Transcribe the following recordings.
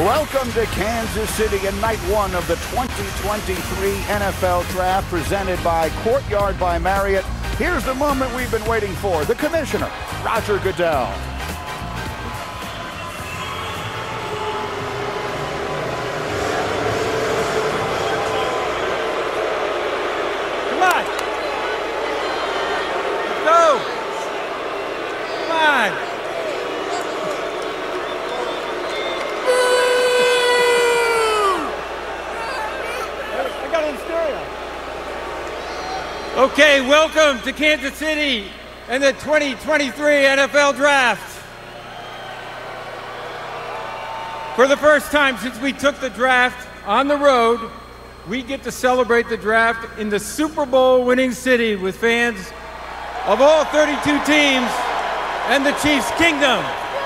Welcome to Kansas City in night one of the 2023 NFL Draft presented by Courtyard by Marriott. Here's the moment we've been waiting for. The Commissioner, Roger Goodell. Come on. Go. Come on. Okay, welcome to Kansas City and the 2023 NFL Draft. For the first time since we took the draft on the road, we get to celebrate the draft in the Super Bowl winning city with fans of all 32 teams and the Chiefs Kingdom.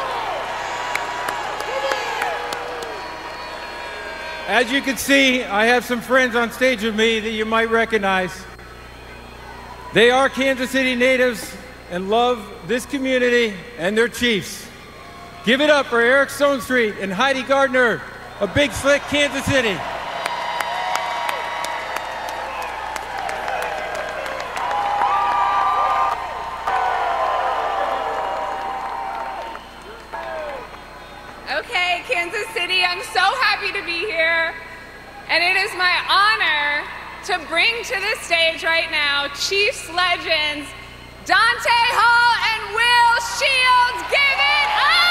As you can see, I have some friends on stage with me that you might recognize. They are Kansas City natives and love this community and their Chiefs. Give it up for Eric Stonestreet and Heidi Gardner of Big Slick, Kansas City. Okay, Kansas City, I'm so happy to be here. And it is my honor to bring to the stage right now Chiefs legends Dante Hall and Will Shields. Give it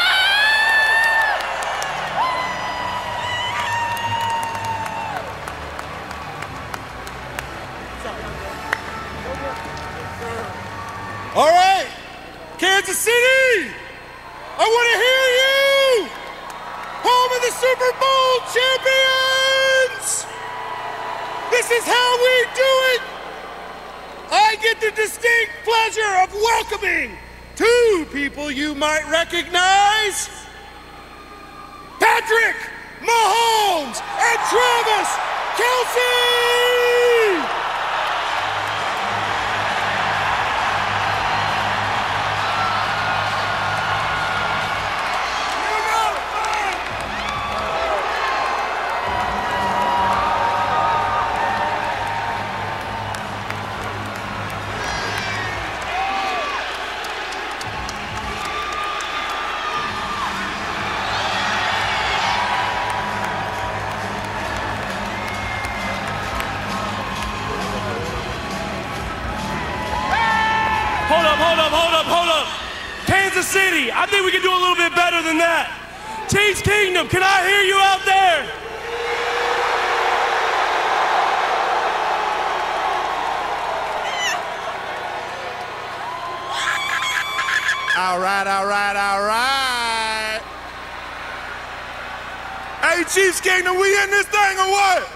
up! All right, Kansas City, I want to hear you! Home of the Super Bowl champions! This is how we do it! I get the distinct pleasure of welcoming two people you might recognize. Patrick Mahomes and Travis Kelce! Hold up. Kansas City, I think we can do a little bit better than that. Chiefs Kingdom, can I hear you out there? All right. Hey, Chiefs Kingdom, we in this thing or what?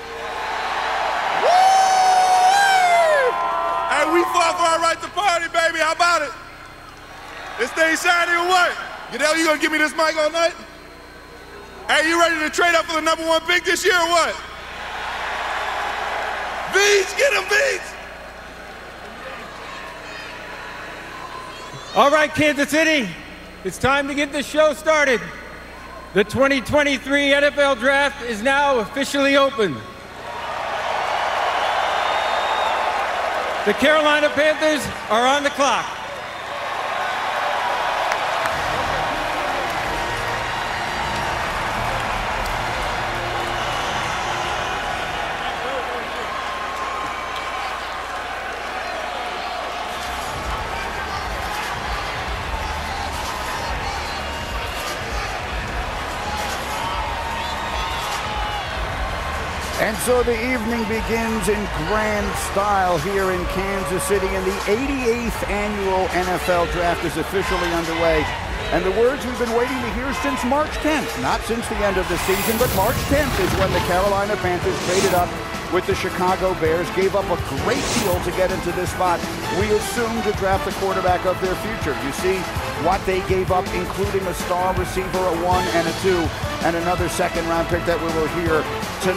Hey, we fought for our right to party, baby. How about it? This thing shiny or what? Goodell, you gonna give me this mic all night? Hey, you ready to trade up for the #1 pick this year or what? Beats, get him, Beats! All right, Kansas City, it's time to get the show started. The 2023 NFL Draft is now officially open. The Carolina Panthers are on the clock. And so the evening begins in grand style here in Kansas City, and the 88th annual NFL Draft is officially underway. And the words we've been waiting to hear since March 10th, not since the end of the season, but March 10th is when the Carolina Panthers traded up with the Chicago Bears, gave up a great deal to get into this spot. We assume to draft the quarterback of their future. You see what they gave up, including a star receiver, a 1 and a 2, and another second-round pick that we will hear tonight.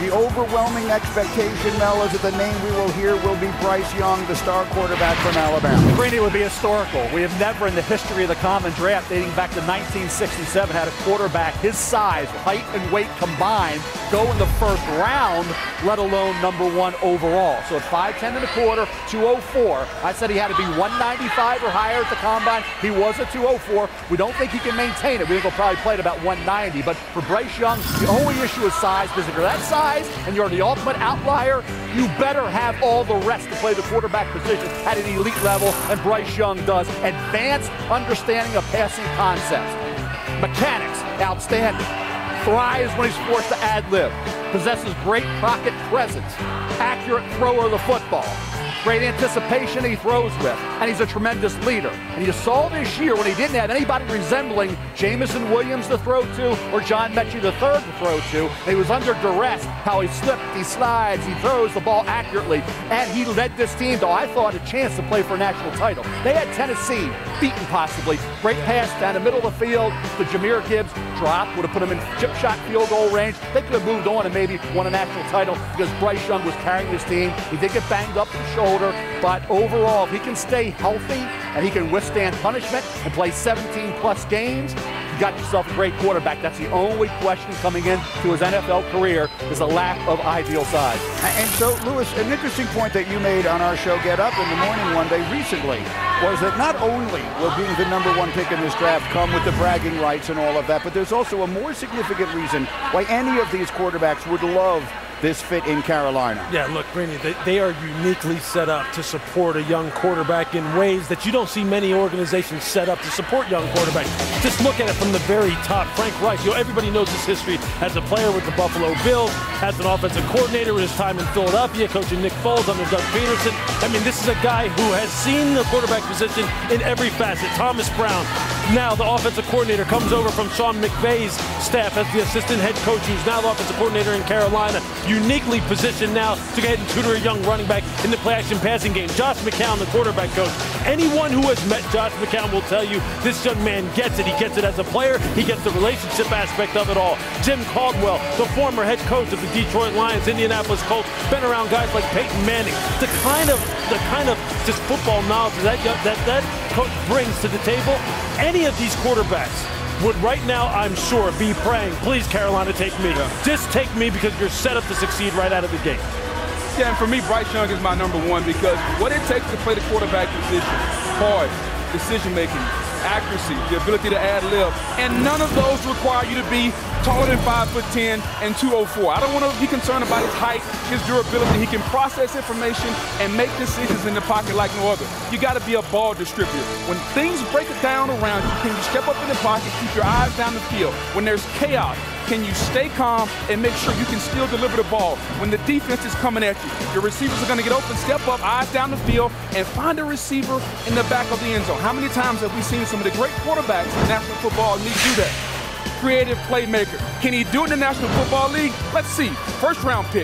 The overwhelming expectation, Mel, is that the name we will hear will be Bryce Young, the star quarterback from Alabama. Brady, would be historical. We have never in the history of the common draft, dating back to 1967, had a quarterback his size, height and weight combined, go in the first round, let alone #1 overall. So at 5'10 and a quarter, 204. I said he had to be 195 or higher at the combine. He was a 204. We don't think he can maintain it. We think he'll probably play at about 190. But for Bryce Young, the only issue is size, because if you're that size and you're the ultimate outlier, you better have all the rest to play the quarterback position at an elite level, and Bryce Young does. Advanced understanding of passing concepts. Mechanics, outstanding. Thrives when he's forced to ad-lib. Possesses great pocket presence. Accurate thrower of the football. Great anticipation he throws with, and he's a tremendous leader. And you saw this year when he didn't have anybody resembling Jamison Williams to throw to or John Mechie III to throw to. And he was under duress, how he slipped, he slides, he throws the ball accurately. And he led this team to, I thought, a chance to play for a national title. They had Tennessee beaten possibly. Great pass down the middle of the field to Jahmyr Gibbs. Drop, would have put him in chip shot field goal range. They could have moved on and maybe won a national title because Bryce Young was carrying this team. He did get banged up in the shoulder, but overall, if he can stay healthy and he can withstand punishment and play 17-plus games, you got yourself a great quarterback. That's the only question coming into his NFL career is the lack of ideal size. And so, Lewis, an interesting point that you made on our show Get Up in the Morning one day recently was that not only will being the #1 pick in this draft come with the bragging rights and all of that, but there's also a more significant reason why any of these quarterbacks would love this fit in Carolina. Yeah, look, Brady, they are uniquely set up to support a young quarterback in ways that you don't see many organizations set up to support young quarterbacks. Just look at it from the very top. Frank Reich, everybody knows his history as a player with the Buffalo Bills, as an offensive coordinator with his time in Philadelphia, coaching Nick Foles under Doug Peterson. I mean, this is a guy who has seen the quarterback position in every facet. Thomas Brown, now the offensive coordinator, comes over from Sean McVay's staff as the assistant head coach, who's now the offensive coordinator in Carolina. Uniquely positioned now to go ahead and tutor a young running back in the play-action passing game. Josh McCown, the quarterback coach. Anyone who has met Josh McCown will tell you this young man gets it. He gets it as a player. He gets the relationship aspect of it all. Jim Caldwell, the former head coach of the Detroit Lions, Indianapolis Colts, been around guys like Peyton Manning. The kind of just football knowledge that coach brings to the table. Any of these quarterbacks would right now, I'm sure, be praying, please, Carolina, take me. Yeah. Just take me because you're set up to succeed right out of the gate. Yeah, and for me, Bryce Young is my #1 because what it takes to play the quarterback position, hard, decision-making, accuracy, the ability to ad-lib, and none of those require you to be taller than 5'10" and 204. I don't want to be concerned about his height, his durability. He can process information and make decisions in the pocket like no other. You got to be a ball distributor. When things break it down around you, can you step up in the pocket, keep your eyes down the field? When there's chaos, can you stay calm and make sure you can still deliver the ball? When the defense is coming at you, your receivers are going to get open, step up, eyes down the field, and find a receiver in the back of the end zone. How many times have we seen some of the great quarterbacks in National Football League do that? Creative playmaker. Can he do it in the National Football League? Let's see. First round pick.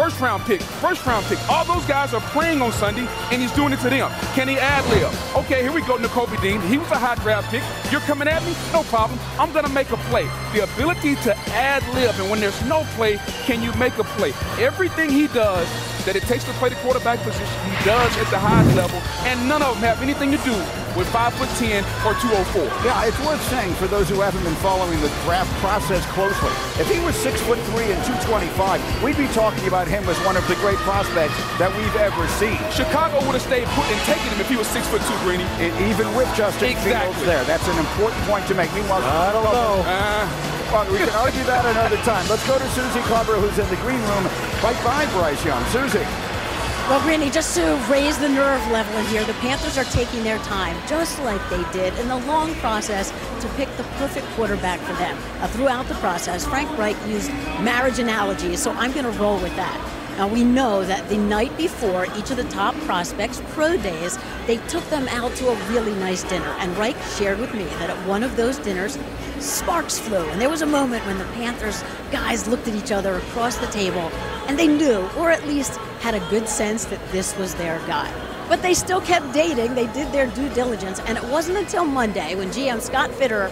All those guys are playing on Sunday, and he's doing it to them. Can he ad-lib? Okay, here we go, Nakobe Dean. He was a high draft pick. You're coming at me? No problem. I'm going to make a play. The ability to ad-lib, and when there's no play, can you make a play? Everything he does that it takes to play the quarterback position, he does at the highest level, and none of them have anything to do with 5'10" or 204. Yeah, it's worth saying for those who haven't been following the draft process closely, if he was 6'3" and 225, we'd be talking about him as one of the great prospects that we've ever seen. Chicago would have stayed put and taken him if he was 6'2", Greeny. Even with Justin Fields there. That's an important point to make. Meanwhile, I don't know. Well, we can argue that another time. Let's go to Susie Carver, who's in the green room right by Bryce Young. Susie. Well, Granny, just to raise the nerve level in here, the Panthers are taking their time, just like they did in the long process to pick the perfect quarterback for them. Throughout the process, Frank Reich used marriage analogies, so I'm going to roll with that. Now, we know that the night before each of the top prospects' pro days, they took them out to a really nice dinner. And Reich shared with me that at one of those dinners, sparks flew. And there was a moment when the Panthers guys looked at each other across the table, and they knew, or at least had a good sense, that this was their guy. But they still kept dating. They did their due diligence. And it wasn't until Monday when GM Scott Fitterer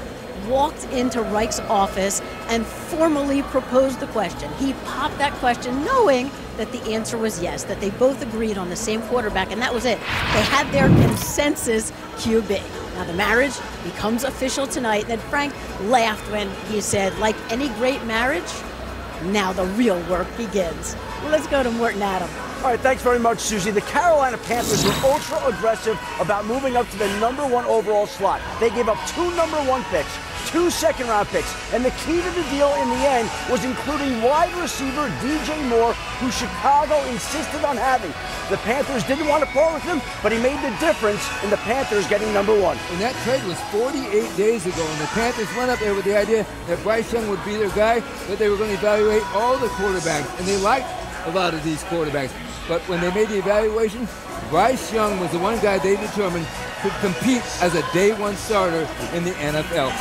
walked into Reich's office and formally proposed the question. He popped that question knowing that the answer was yes, that they both agreed on the same quarterback, and that was it. They had their consensus QB. Now the marriage becomes official tonight, and then Frank laughed when he said, like any great marriage, now the real work begins. Well, let's go to Morton Adam. All right, thanks very much, Susie. The Carolina Panthers were ultra aggressive about moving up to the #1 overall slot. They gave up 2 #1 picks, 2 second-round picks, and the key to the deal in the end was including wide receiver DJ Moore, who Chicago insisted on having. The Panthers didn't want to part with him, but he made the difference in the Panthers getting #1. And that trade was 48 days ago, and the Panthers went up there with the idea that Bryce Young would be their guy, that they were going to evaluate all the quarterbacks, and they liked a lot of these quarterbacks. But when they made the evaluation, Bryce Young was the one guy they determined could compete as a day-1 starter in the NFL.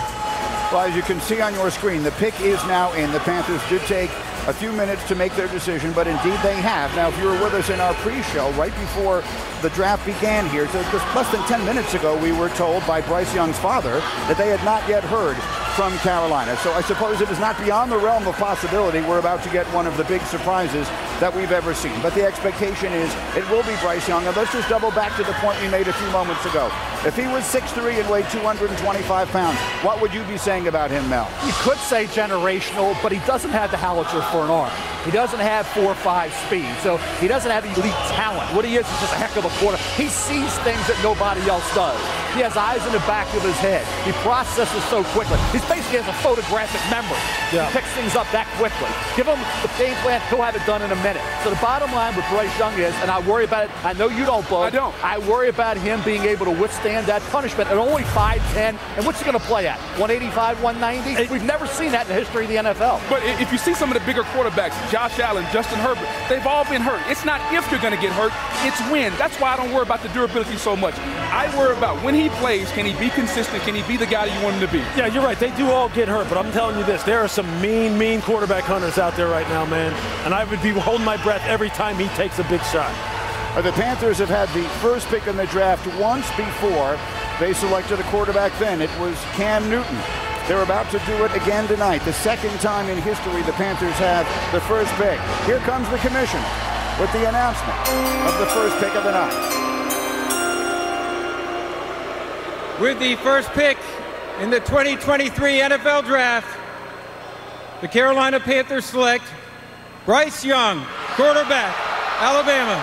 Well, as you can see on your screen, the pick is now in. The Panthers did take a few minutes to make their decision, but indeed they have. Now, if you were with us in our pre-show, right before the draft began here, so just less than 10 minutes ago, we were told by Bryce Young's father that they had not yet heard from Carolina. So I suppose it is not beyond the realm of possibility we're about to get one of the big surprises that we've ever seen. But the expectation is it will be Bryce Young. And let's just double back to the point we made a few moments ago. If he was 6'3" and weighed 225 pounds, what would you be saying about him, Mel? You could say generational, but he doesn't have the howitzer for an arm. He doesn't have 4.5 speed, so he doesn't have elite talent. What he is just a heck of a quarterback. He sees things that nobody else does. He has eyes in the back of his head. He processes so quickly. He basically has a photographic memory. Yeah. He picks things up that quickly. Give him the game plan, he'll have it done in a minute. So the bottom line with Bryce Young is, and I worry about it, I know you don't, Bud. I don't. I worry about him being able to withstand that punishment at only 5'10", and what's he going to play at? 185, 190? We've never seen that in the history of the NFL. But if you see some of the bigger quarterbacks, Josh Allen, Justin Herbert, they've all been hurt. It's not if you're going to get hurt, it's when. That's why I don't worry about the durability so much. I worry about when he plays, can he be consistent? Can he be the guy that you want him to be? Yeah, you're right. They do all get hurt, but I'm telling you this, there are some mean quarterback hunters out there right now, man. And I would be holding my breath every time he takes a big shot. The Panthers have had the first pick in the draft once before. They selected a quarterback then. It was Cam Newton. They're about to do it again tonight. The second time in history the Panthers have the first pick. Here comes the commission with the announcement of the first pick of the night. With the first pick in the 2023 NFL Draft, the Carolina Panthers select Bryce Young, quarterback, Alabama.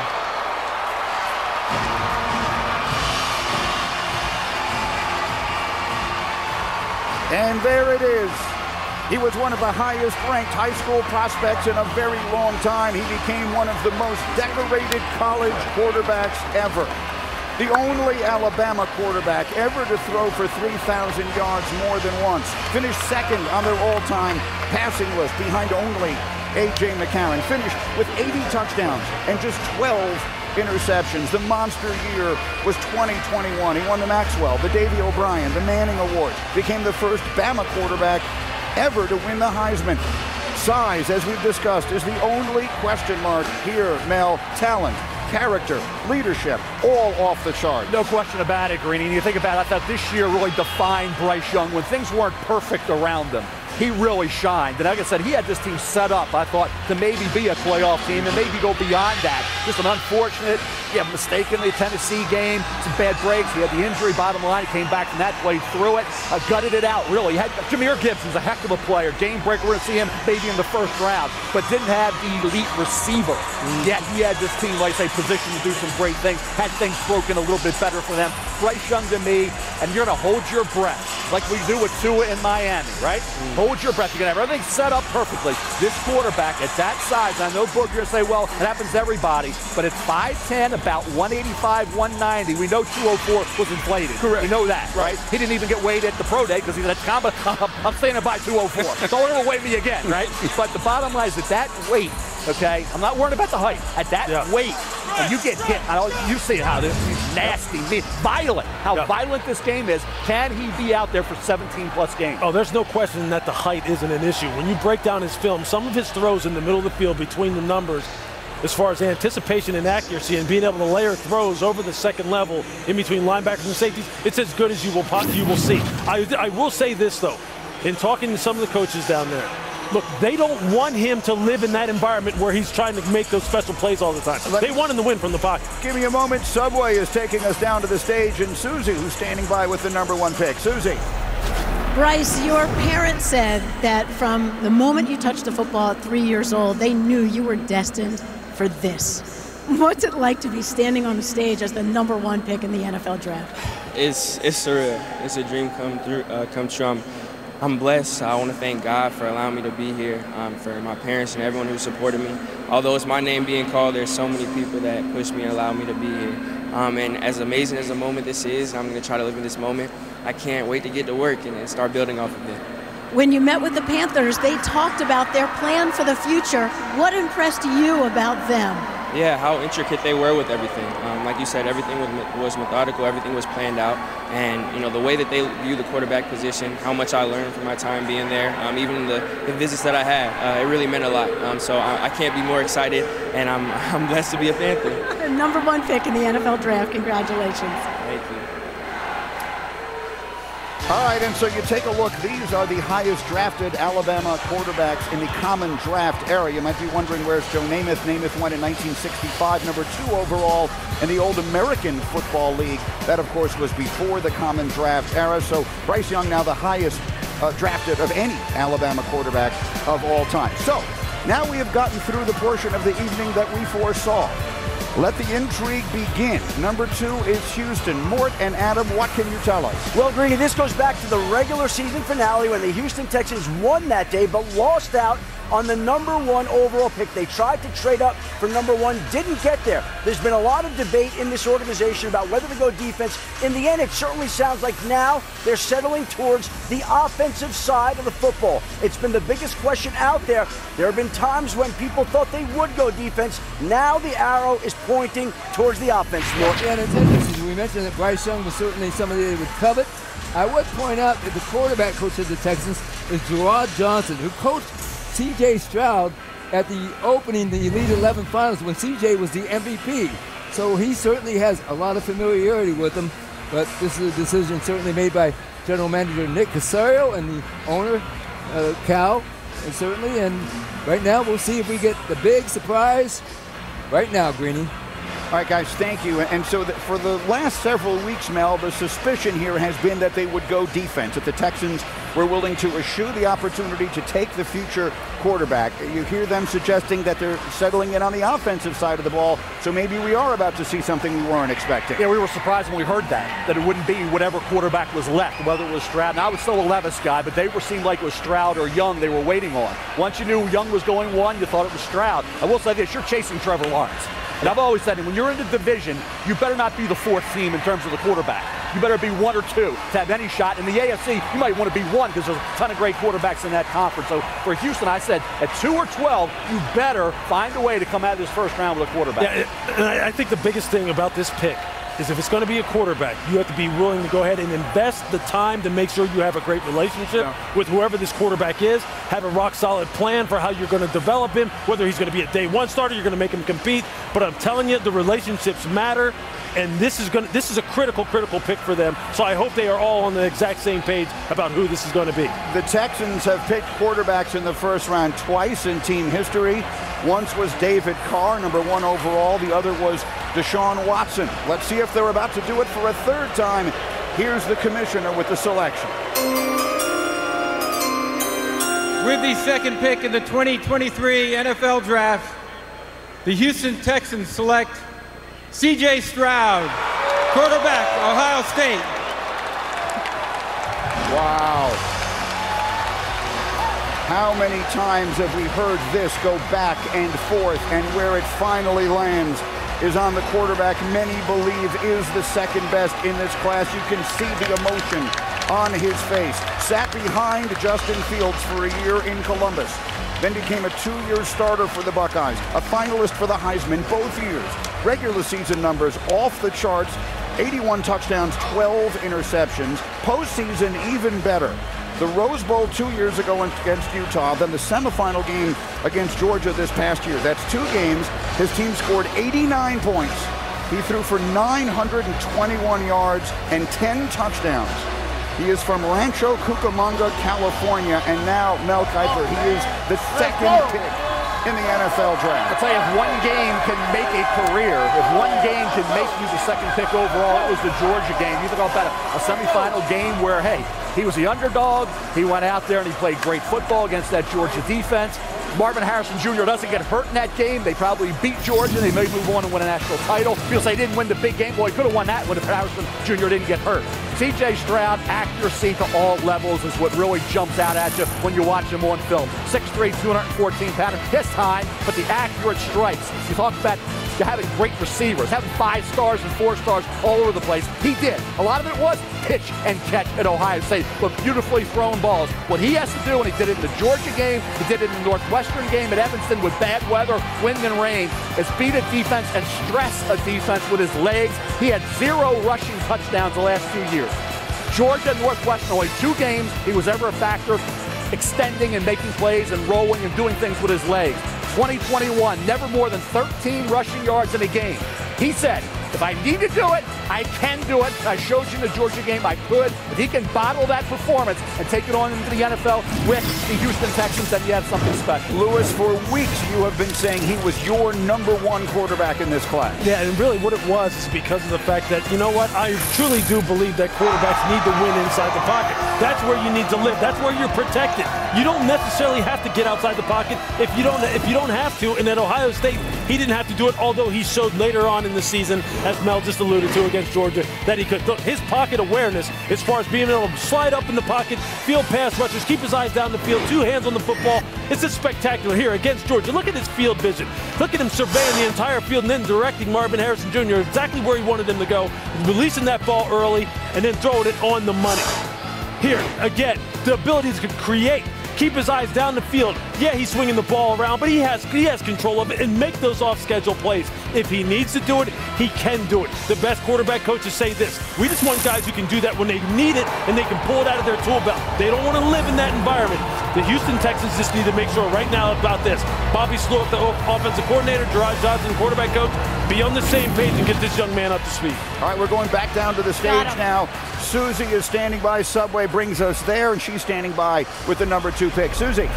And there it is. He was one of the highest ranked high school prospects in a very long time. He became one of the most decorated college quarterbacks ever. The only Alabama quarterback ever to throw for 3,000 yards more than once. Finished second on their all-time passing list behind only A.J. McCarron. Finished with 80 touchdowns and just 12 interceptions. The monster year was 2021. He won the Maxwell, the Davey O'Brien, the Manning Award. Became the first Bama quarterback ever to win the Heisman. Size, as we've discussed, is the only question mark here, Mel. Talent, character, leadership, all off the chart. No question about it, Greeny. And you think about it, I thought this year really defined Bryce Young when things weren't perfect around him. He really shined. And like I said, he had this team set up, I thought, to maybe be a playoff team and maybe go beyond that. Just an unfortunate, mistake in the Tennessee game, some bad breaks. He had the injury, bottom line. He came back from that, played through it, gutted it out, really. He had Jahmyr Gibbson's a heck of a player. Game breaker, we're going to see him maybe in the first round, but didn't have the elite receiver. Yet he had this team, like I say, positioned to do some great things, had things broken a little bit better for them. Bryce Young to me, and you're going to hold your breath, like we do with Tua in Miami, right? Hold your breath. You're going to have everything set up perfectly. This quarterback at that size, I know, Book, you're going to say, well, it happens to everybody, but it's 5'10", about 185, 190. We know 204 was inflated. Correct. We know that, right? He didn't even get weighed at the pro day because he said, I'm standing by 204. Don't ever weigh me again, right? But the bottom line is at that weight, okay, I'm not worried about the height. At that weight, and you get hit. You see how this is nasty, violent. How violent this game is. Can he be out there for 17-plus games? Oh, there's no question that the height isn't an issue. When you break down his film, some of his throws in the middle of the field between the numbers, as far as anticipation and accuracy and being able to layer throws over the second level in between linebackers and safeties. It's as good as you will see. I will say this, though, in talking to some of the coaches down there, look, they don't want him to live in that environment where he's trying to make those special plays all the time. They want him to win from the pocket. Give me a moment. Subway is taking us down to the stage, and Susie, who's standing by with the #1 pick. Susie. Bryce, your parents said that from the moment you touched the football at 3 years old, they knew you were destined for this. What's it like to be standing on the stage as the #1 pick in the NFL draft? It's surreal. It's a dream come true. I'm blessed. I want to thank God for allowing me to be here, for my parents and everyone who supported me. Although it's my name being called, there's so many people that pushed me and allowed me to be here. And as amazing as the moment this is, I'm going to try to live in this moment. I can't wait to get to work and start building off of it. When you met with the Panthers, they talked about their plan for the future. What impressed you about them? Yeah, how intricate they were with everything. Like you said, everything was methodical, everything was planned out. And, you know, the way that they view the quarterback position, how much I learned from my time being there, even the visits that I had, it really meant a lot. So I can't be more excited, and I'm blessed to be a Panther. The #1 pick in the NFL draft. Congratulations. Thank you. All right, and so you take a look. These are the highest drafted Alabama quarterbacks in the common draft era. You might be wondering, where's Joe Namath? Namath went in 1965, #2 overall in the old American Football League. That, of course, was before the common draft era. So Bryce Young now the highest drafted of any Alabama quarterback of all time. So now we have gotten through the portion of the evening that we foresaw. Let the intrigue begin. #2 is Houston. Mort and Adam, what can you tell us? Well, Greeny, this goes back to the regular season finale when the Houston Texans won that day but lost out on the #1 overall pick. They tried to trade up for #1, didn't get there. There's been a lot of debate in this organization about whether to go defense. In the end, it certainly sounds like now they're settling towards the offensive side of the football. It's been the biggest question out there. There have been times when people thought they would go defense. Now the arrow is pointing towards the offense. Yeah, and it's interesting. We mentioned that Bryce Young was certainly somebody they would covet. I would point out that the quarterback coach of the Texans is Gerard Johnson, who coached C.J. Stroud at the opening, the Elite 11 finals when C.J. was the MVP. So he certainly has a lot of familiarity with him, but this is a decision certainly made by General Manager Nick Caserio and the owner, Cal, and right now we'll see if we get the big surprise right now, Greeny. All right, guys, thank you. And so for the last several weeks, Mel, the suspicion here has been that they would go defense, that the Texans were willing to eschew the opportunity to take the future quarterback. You hear them suggesting that they're settling in on the offensive side of the ball, so maybe we are about to see something we weren't expecting. Yeah, we were surprised when we heard that it wouldn't be whatever quarterback was left, whether it was Stroud. Now, I was still a Levis guy, but they seemed like it was Stroud or Young they were waiting on. Once you knew Young was going one, you thought it was Stroud. I will say this, you're chasing Trevor Lawrence. And I've always said, when you're in the division, you better not be the fourth team in terms of the quarterback. You better be 1 or 2 to have any shot. In the AFC, you might want to be 1 because there's a ton of great quarterbacks in that conference. So for Houston, I said, at 2 or 12, you better find a way to come out of this first round with a quarterback. Yeah, and I think the biggest thing about this pick is if it's going to be a quarterback, you have to be willing to go ahead and invest the time to make sure you have a great relationship with whoever this quarterback is, have a rock-solid plan for how you're going to develop him, whether he's going to be a day one starter, you're going to make him compete. But I'm telling you, the relationships matter, and this is a critical pick for them. So I hope they are all on the exact same page about who this is going to be. The Texans have picked quarterbacks in the first round twice in team history. Once was David Carr, #1 overall. The other was Deshaun Watson. Let's see if they're about to do it for a third time. Here's the commissioner with the selection. With the second pick in the 2023 NFL Draft, the Houston Texans select C.J. Stroud, quarterback, Ohio State. Wow. How many times have we heard this go back and forth, and where it finally lands is on the quarterback many believe is the second best in this class. You can see the emotion on his face. Sat behind Justin Fields for a year in Columbus, then became a 2-year starter for the Buckeyes, a finalist for the Heisman both years. Regular season numbers off the charts, 81 touchdowns, 12 interceptions. Postseason even better. the Rose Bowl 2 years ago against Utah, then the semifinal game against Georgia this past year. That's 2 games. His team scored 89 points. He threw for 921 yards and 10 touchdowns. He is from Rancho Cucamonga, California, and now, Mel Kiper, he is the second pick in the NFL draft. I'll tell you, if one game can make a career, if one game can make you the second pick overall, it was the Georgia game. You think about a semifinal game where, hey, he was the underdog. He went out there and he played great football against that Georgia defense. Marvin Harrison Jr. doesn't get hurt in that game. They probably beat Georgia. They may move on and win a national title. People say he didn't win the big game. Well, he could have won that one if Harrison Jr. didn't get hurt. C.J. Stroud, accuracy to all levels is what really jumps out at you when you watch him on film. 6'3", 214-pounder, his time, but the accurate strikes. You talk about having great receivers, having 5 stars and 4 stars all over the place. He did. A lot of it was pitch and catch at Ohio State, but beautifully thrown balls. What he has to do, and he did it in the Georgia game, he did it in the Northwestern game at Evanston with bad weather, wind and rain, is beat a defense and stress a defense with his legs. He had 0 rushing touchdowns the last 2 years. Georgia and Northwestern, only 2 games he was ever a factor, extending and making plays and rolling and doing things with his legs. 2021, never more than 13 rushing yards in a game. He said, if I need to do it, I can do it. I showed you in the Georgia game I could. If he can bottle that performance and take it on into the NFL with the Houston Texans, then you have something special. Lewis, for weeks you have been saying he was your #1 quarterback in this class. Yeah, and really what it was is because of the fact that, you know what, I truly do believe that quarterbacks need to win inside the pocket. That's where you need to live. That's where you're protected. You don't necessarily have to get outside the pocket if you don't have to. And at Ohio State, he didn't have to do it, although he showed later on in the season, as Mel just alluded to against Georgia, that he could. Look, his pocket awareness, as far as being able to slide up in the pocket, field pass rushers, keep his eyes down the field, 2 hands on the football, it's just spectacular here against Georgia. Look at his field vision. Look at him surveying the entire field and then directing Marvin Harrison Jr. exactly where he wanted him to go, releasing that ball early and then throwing it on the money. Here, again, the ability to create, keep his eyes down the field. Yeah, he's swinging the ball around, but he has control of it and make those off-schedule plays. If he needs to do it, he can do it. The best quarterback coaches say this: we just want guys who can do that when they need it and they can pull it out of their tool belt. They don't want to live in that environment. The Houston Texans just need to make sure right now about this. Bobby Slowick, the offensive coordinator, Gerard Johnson, quarterback coach, be on the same page and get this young man up to speed. All right, we're going back down to the stage now. Susie is standing by. Subway brings us there, and she's standing by with the #2 pick. Susie.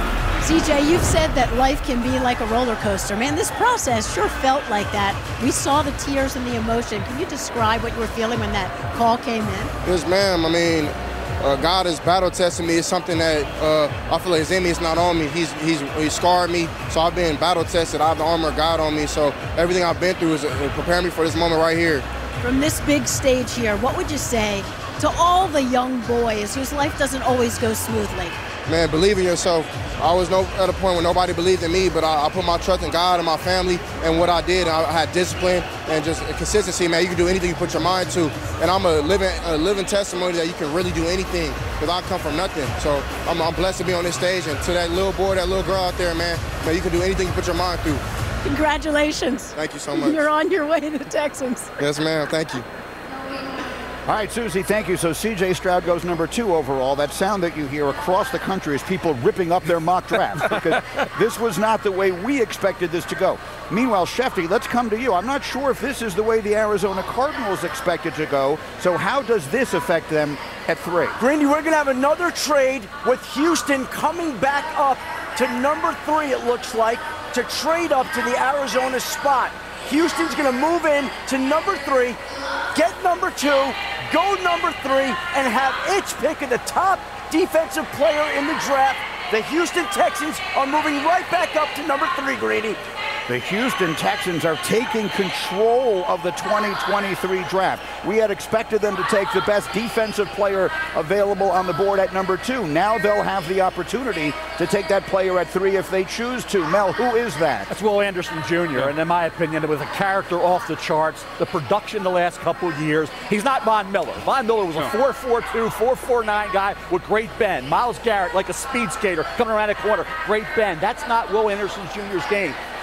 CJ, you've said that life can be like a roller coaster. Man, this process sure felt like that. We saw the tears and the emotion. Can you describe what you were feeling when that call came in? Yes, ma'am. I mean, God is battle testing me. It's something that I feel like is in me. It's not on me. He's scarred me. So I've been battle tested. I have the armor of God on me. So everything I've been through is preparing me for this moment right here. From this big stage here, what would you say to all the young boys whose life doesn't always go smoothly? Man, believe in yourself. I was at a point where nobody believed in me, but I put my trust in God and my family and what I did. I had discipline and just consistency, man. You can do anything you put your mind to. And I'm a living testimony that you can really do anything because I come from nothing. So I'm blessed to be on this stage. And to that little boy, that little girl out there, man, you can do anything you put your mind through. Congratulations. Thank you so much. You're on your way to the Texans. Yes, ma'am. Thank you. All right, Susie, thank you. So C.J. Stroud goes #2 overall. That sound that you hear across the country is people ripping up their mock drafts because this was not the way we expected this to go. Meanwhile, Shefty, let's come to you. I'm not sure if this is the way the Arizona Cardinals expected to go. So how does this affect them at 3? Grandy, we're going to have another trade with Houston coming back up to #3, it looks like, to trade up to the Arizona spot. Houston's going to move in to #3, get #2, go #3, and have its pick of the top defensive player in the draft. The Houston Texans are moving right back up to #3, Grady. The Houston Texans are taking control of the 2023 draft. We had expected them to take the best defensive player available on the board at #2. Now they'll have the opportunity to take that player at 3 if they choose to. Mel, who is that? That's Will Anderson Jr., and in my opinion, it was a character off the charts. The production the last couple of years. He's not Von Miller. Von Miller was a 4.42, 4.49 guy with great bend. Myles Garrett, like a speed skater, coming around the corner, great bend. That's not Will Anderson Jr.'s game.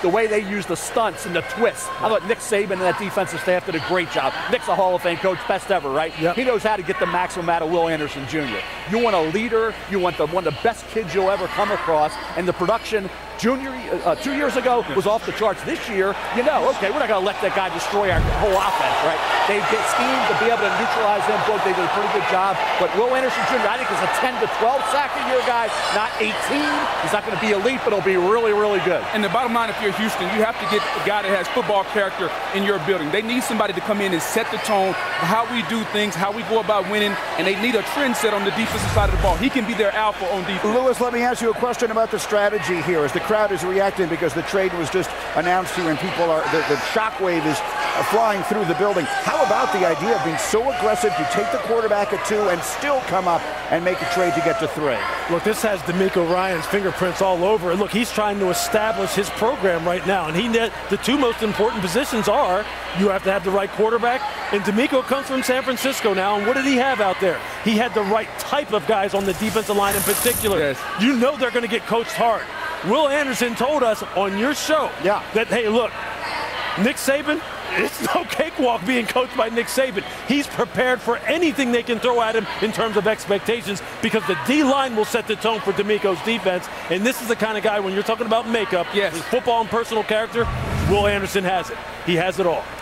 the way they use the stunts and the twists. I thought Nick Saban and that defensive staff did a great job. Nick's a Hall of Fame coach, best ever, right? Yep. He knows how to get the maximum out of Will Anderson Jr. You want a leader, you want one of the best kids you'll ever come across, and the production Junior 2 years ago was off the charts. This year, you know, okay, we're not going to let that guy destroy our whole offense, right? They get schemed to be able to neutralize them. Both they did a pretty good job. But Will Anderson Jr., I think, is a 10 to 12 sack a year guy, not 18. He's not going to be elite, but he'll be really, really good. And the bottom line, if you're Houston, you have to get a guy that has football character in your building. They need somebody to come in and set the tone, how we do things, how we go about winning, and they need a trend set on the defensive side of the ball. He can be their alpha on defense. Lewis, let me ask you a question about the strategy here as the crowd is reacting because the trade was just announced here and people are, the shockwave is flying through the building. How about the idea of being so aggressive to take the quarterback at 2 and still come up and make a trade to get to 3? Look, this has DeMeco Ryans' fingerprints all over it. Look, he's trying to establish his program right now, and the two most important positions are you have to have the right quarterback, and DeMeco comes from San Francisco now, and what did he have out there? He had the right type of guys on the defensive line in particular. Yes. You know they're going to get coached hard. Will Anderson told us on your show that, hey, look, Nick Saban, it's no cakewalk being coached by Nick Saban. He's prepared for anything they can throw at him in terms of expectations because the D-line will set the tone for DeMeco's defense. And this is the kind of guy, when you're talking about makeup, his football and personal character, Will Anderson has it. He has it all.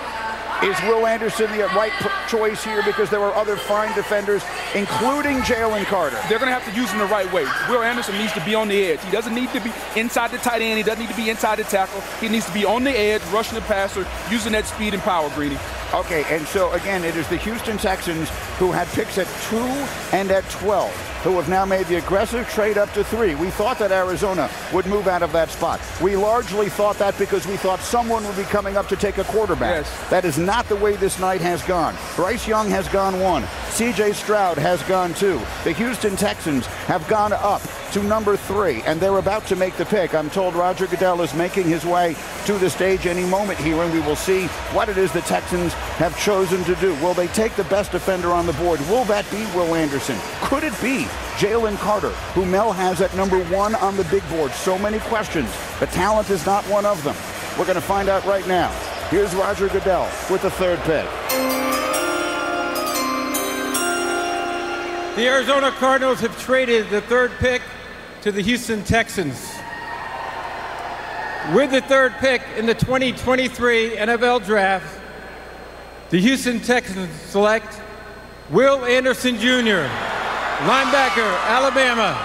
Is Will Anderson the right choice here because there are other fine defenders, including Jalen Carter? They're going to have to use him the right way. Will Anderson needs to be on the edge. He doesn't need to be inside the tight end. He doesn't need to be inside the tackle. He needs to be on the edge, rushing the passer, using that speed and power, Greeny. Okay, and so again, it is the Houston Texans who had picks at 2 and at 12, who have now made the aggressive trade up to 3. We thought that Arizona would move out of that spot. We largely thought that because we thought someone would be coming up to take a quarterback. Yes. That is not the way this night has gone. Bryce Young has gone 1. C.J. Stroud has gone 2. The Houston Texans have gone up to number 3, and they're about to make the pick. I'm told Roger Goodell is making his way to the stage any moment here, and we will see what it is the Texans have chosen to do. Will they take the best defender on the board? Will that be Will Anderson? Could it be Jalen Carter, who Mel has at number 1 on the big board? So many questions. The talent is not one of them. We're going to find out right now. Here's Roger Goodell with the 3rd pick. The Arizona Cardinals have traded the 3rd pick to the Houston Texans. With the 3rd pick in the 2023 NFL Draft, the Houston Texans select Will Anderson Jr., linebacker, Alabama.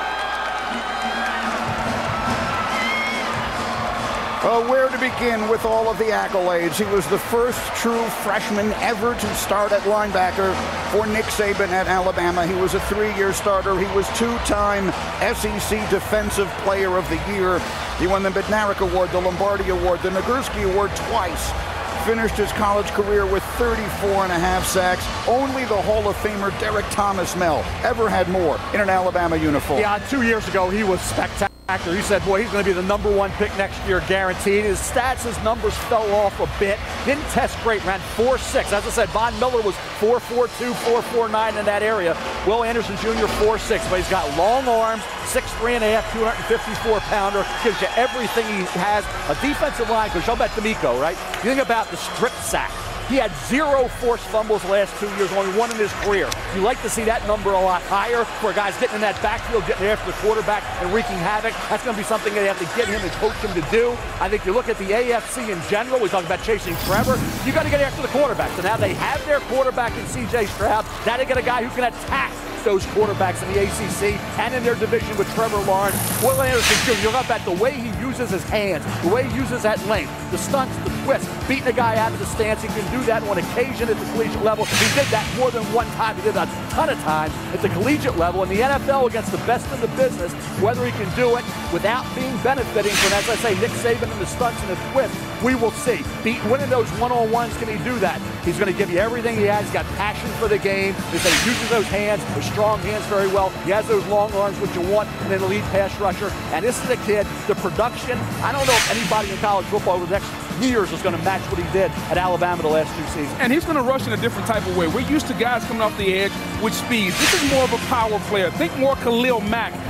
Well, where to begin with all of the accolades? He was the first true freshman ever to start at linebacker for Nick Saban at Alabama. He was a 3-year starter. He was 2-time SEC Defensive Player of the Year. He won the Bednarik Award, the Lombardi Award, the Nagurski Award twice. Finished his college career with 34.5 sacks. Only the Hall of Famer Derek Thomas Mel ever had more in an Alabama uniform. Yeah, 2 years ago, he was spectacular. You said, boy, he's going to be the number 1 pick next year, guaranteed. His stats, his numbers fell off a bit. Didn't test great, ran 4.6. As I said, Von Miller was 4.42, 4.49 in that area. Will Anderson Jr., 4.6. But he's got long arms, 6'3.5", 254-pounder. Gives you everything he has. A defensive line, because you'll bet DeMeco, right? You think about the strip sack. He had 0 forced fumbles the last 2 years, only 1 in his career. You like to see that number a lot higher for guys getting in that backfield, getting after the quarterback and wreaking havoc. That's going to be something they have to get him and coach him to do. I think you look at the AFC in general, we talk about chasing Trevor, you got to get after the quarterback. So now they have their quarterback in C.J. Stroud. Now they got a guy who can attack those quarterbacks in the ACC and in their division with Trevor Lawrence. Will Anderson Jr., you look at the way he uses his hands, the way he uses that length, the stunts, the twists, beating a guy out of the stance. He can do that on occasion at the collegiate level. He did that more than 1 time. He did that a ton of times at the collegiate level. In the NFL, against the best in the business, whether he can do it without being benefiting from, as I say, Nick Saban and the stunts and the twists, we will see. Winning those one-on-ones, can he do that? He's going to give you everything he has. He's got passion for the game. He uses those hands, those strong hands very well. He has those long arms, which you want, and then elite pass rusher. And this is a kid, the production, I don't know if anybody in college football over the next years is going to match what he did at Alabama the last 2 seasons. And he's going to rush in a different type of way. We're used to guys coming off the edge with speed. This is more of a power player. Think more Khalil Mack